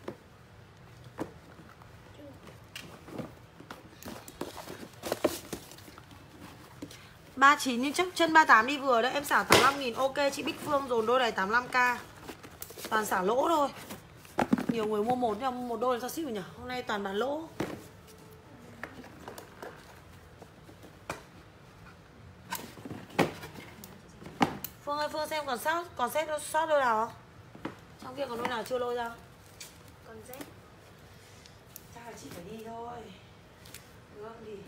$39 nhưng chắc chân 38 đi vừa đấy, em xả 85.000. Ok chị Bích Phương dồn đôi này 85k. Toàn xả lỗ thôi. Nhiều người mua một nhưng mà một đôi là sao ship nhỉ? Hôm nay toàn bán lỗ. Phương ơi, Phương xem còn sót đôi nào không? Trong kia còn đôi nào chưa lôi ra? Còn dép. Chắc là chị phải đi thôi. Được không đi?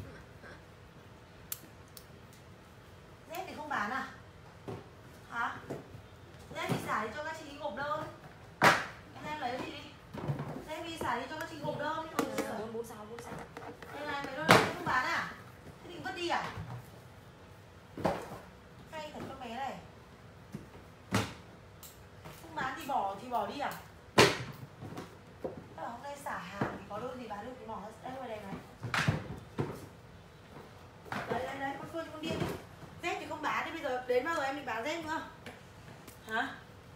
Dép thì không bán à? Hả? Dép thì xả đi cho các chị đi gộp đơn. Em lấy gì đi? Dép đi xả đi cho các chị gộp đơn. 46. Đây này, mấy đôi này không bán à? Thế định vứt đi à? Hay thật con bé này. Không bán thì bỏ đi à? Hôm nay xả hàng thì có đôi gì bán được thì bỏ. Đây ngoài đây này. Đấy, con Phương con điên đi. Dép thì không bán thì bây giờ đến bao giờ em định bán dép nữa? Hả?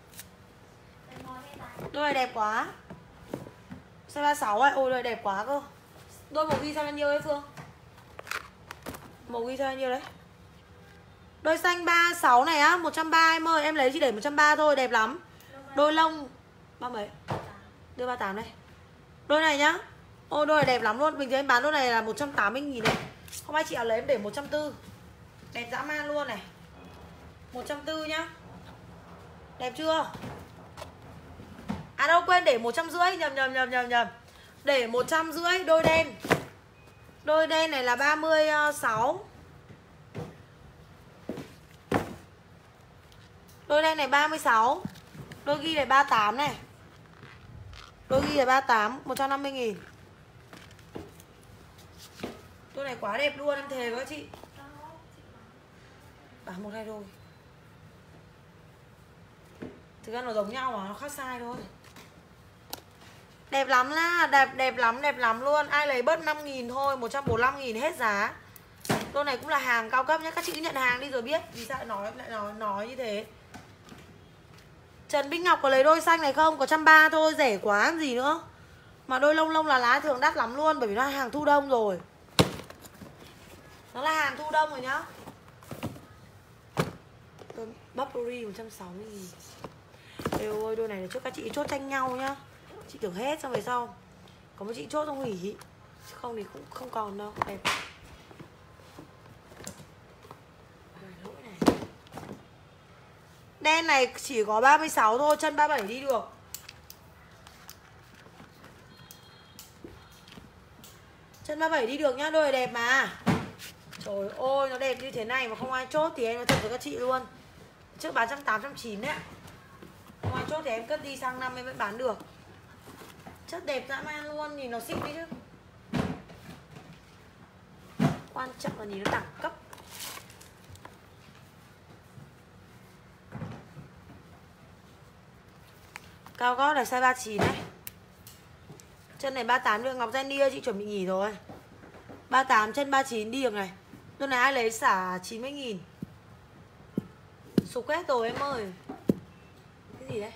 Đôi này đẹp quá. Size 36 ấy, ôi đôi này đẹp quá cơ. Đôi màu ghi size bao nhiêu đấy Phương? Màu ghi size bao nhiêu đấy? Đôi xanh 36 này á, 130 em ơi, em lấy chỉ để 130 thôi, đẹp lắm. Đôi lông 30. Đưa 38 đây. Đôi này nhá. Ôi đôi này đẹp lắm luôn, bình thường em bán đôi này là 180.000 này. Hôm nay chị áo lấy em để 140. Đẹp dã man luôn này. 140 nhá. Đẹp chưa? À đâu quên để 150, nhầm. Để 150 đôi đen. Đôi đen này là 36. Đôi đen này 36. Đôi ghi này 38 này. Đôi ghi này 38, 150.000. Đôi này quá đẹp luôn, em thề với các chị. Bảo 1 2 đôi. Thực ra nó giống nhau mà nó khác size thôi. Đẹp lắm啦, đẹp lắm luôn. Ai lấy bớt 5.000 thôi, 145.000 hết giá. Đôi này cũng là hàng cao cấp nhé. Các chị cứ nhận hàng đi rồi biết vì sao lại nói như thế. Trần Bích Ngọc có lấy đôi xanh này không? Có 130 thôi, rẻ quá làm gì nữa. Mà đôi lông lông là lá thường đắt lắm luôn. Bởi vì nó là hàng thu đông rồi. Nó là hàng thu đông rồi nhá. Burberry 160.000. Ê ơi, đôi này là chốt các chị chốt tranh nhau nhá. Chị tưởng hết xong về sau có một chị chốt xong hủy. Chứ không thì cũng không còn đâu. Đẹp. Đen này chỉ có 36 thôi, chân 37 đi được. Chân 37 đi được nhá, đôi này đẹp mà. Trời ơi, nó đẹp như thế này mà không ai chốt thì em nói thật với các chị luôn. Trước bán 180-190 đấy. Không ai chốt thì em cất đi sang năm em vẫn bán được. Chất đẹp dã man luôn, nhìn nó xịn đi chứ. Quan trọng là nhìn nó đẳng cấp. Cao gót này size 39 này. Chân này 38 được, Ngọc Jenny chị chuẩn bị nghỉ rồi. 38 chân 39 đi được này. Đôi này ai lấy xả 90.000. Sụp hết rồi em ơi. Cái gì đấy?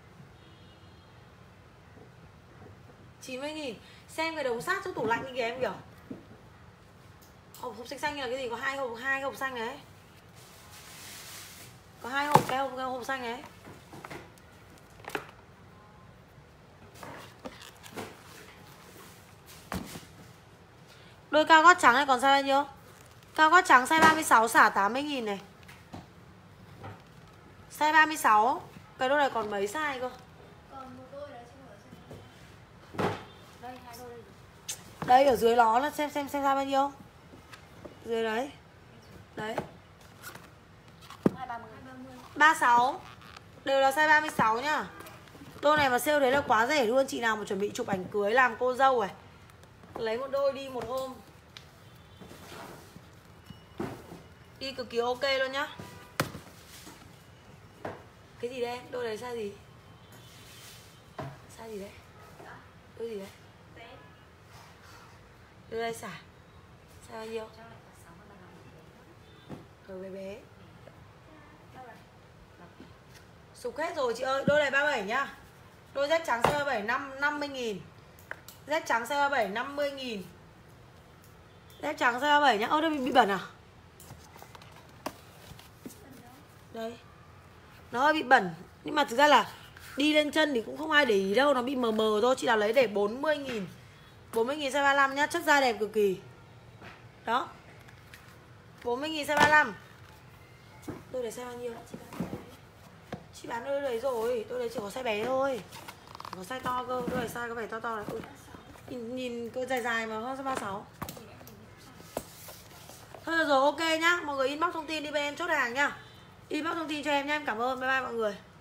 90.000. Xem cái đống sát trong tủ lạnh như kìa em kiểu. Hộp xanh xanh là cái gì? Có hai hộp xanh đấy. Có 2 hộp, cái hộp xanh đấy. Đôi cao gót trắng này còn size bao nhiêu? Cao gót trắng size 36 xả 80.000 này. Size 36. Cái đôi này còn mấy size cơ? Còn một đôi đấy chứ đây, 2 đôi đây. Đây ở dưới nó là xem size bao nhiêu. Dưới đấy. Đấy. 230. 36. Đều là size 36 nhá. Đôi này mà sale đấy là quá rẻ luôn. Chị nào mà chuẩn bị chụp ảnh cưới làm cô dâu này, lấy một đôi đi một hôm. Đi cực kỳ ok luôn nhá. Cái gì đây? Đôi này size gì? Size gì đấy? Đôi gì đấy? Đôi đây xả. Size bao nhiêu? Đôi bé bé. Sụp hết rồi chị ơi. Đôi này 37 nhá. Đôi dép trắng size 37 50.000. Dép trắng size 37 50.000. Dép trắng size 37 nhá. Ơ đây bị bẩn à? Đây. Nó hơi bị bẩn. Nhưng mà thực ra là đi lên chân thì cũng không ai để ý đâu. Nó bị mờ mờ thôi. Chị nào lấy để 40.000. 40.000 size 35 nhá. Chất da đẹp cực kỳ. Đó. 40.000 size 35. Đôi này size bao nhiêu? Chị bán đôi đấy rồi. Đôi đấy chỉ có size bé thôi. Có size to cơ. Đôi này size có vẻ to to này. Ui. Nhìn cứ dài dài mà hơn size 36. Thôi được rồi, ok nhá. Mọi người inbox thông tin đi bên em chốt hàng nhá. Inbox thông tin cho em nhá. Em cảm ơn. Bye bye mọi người.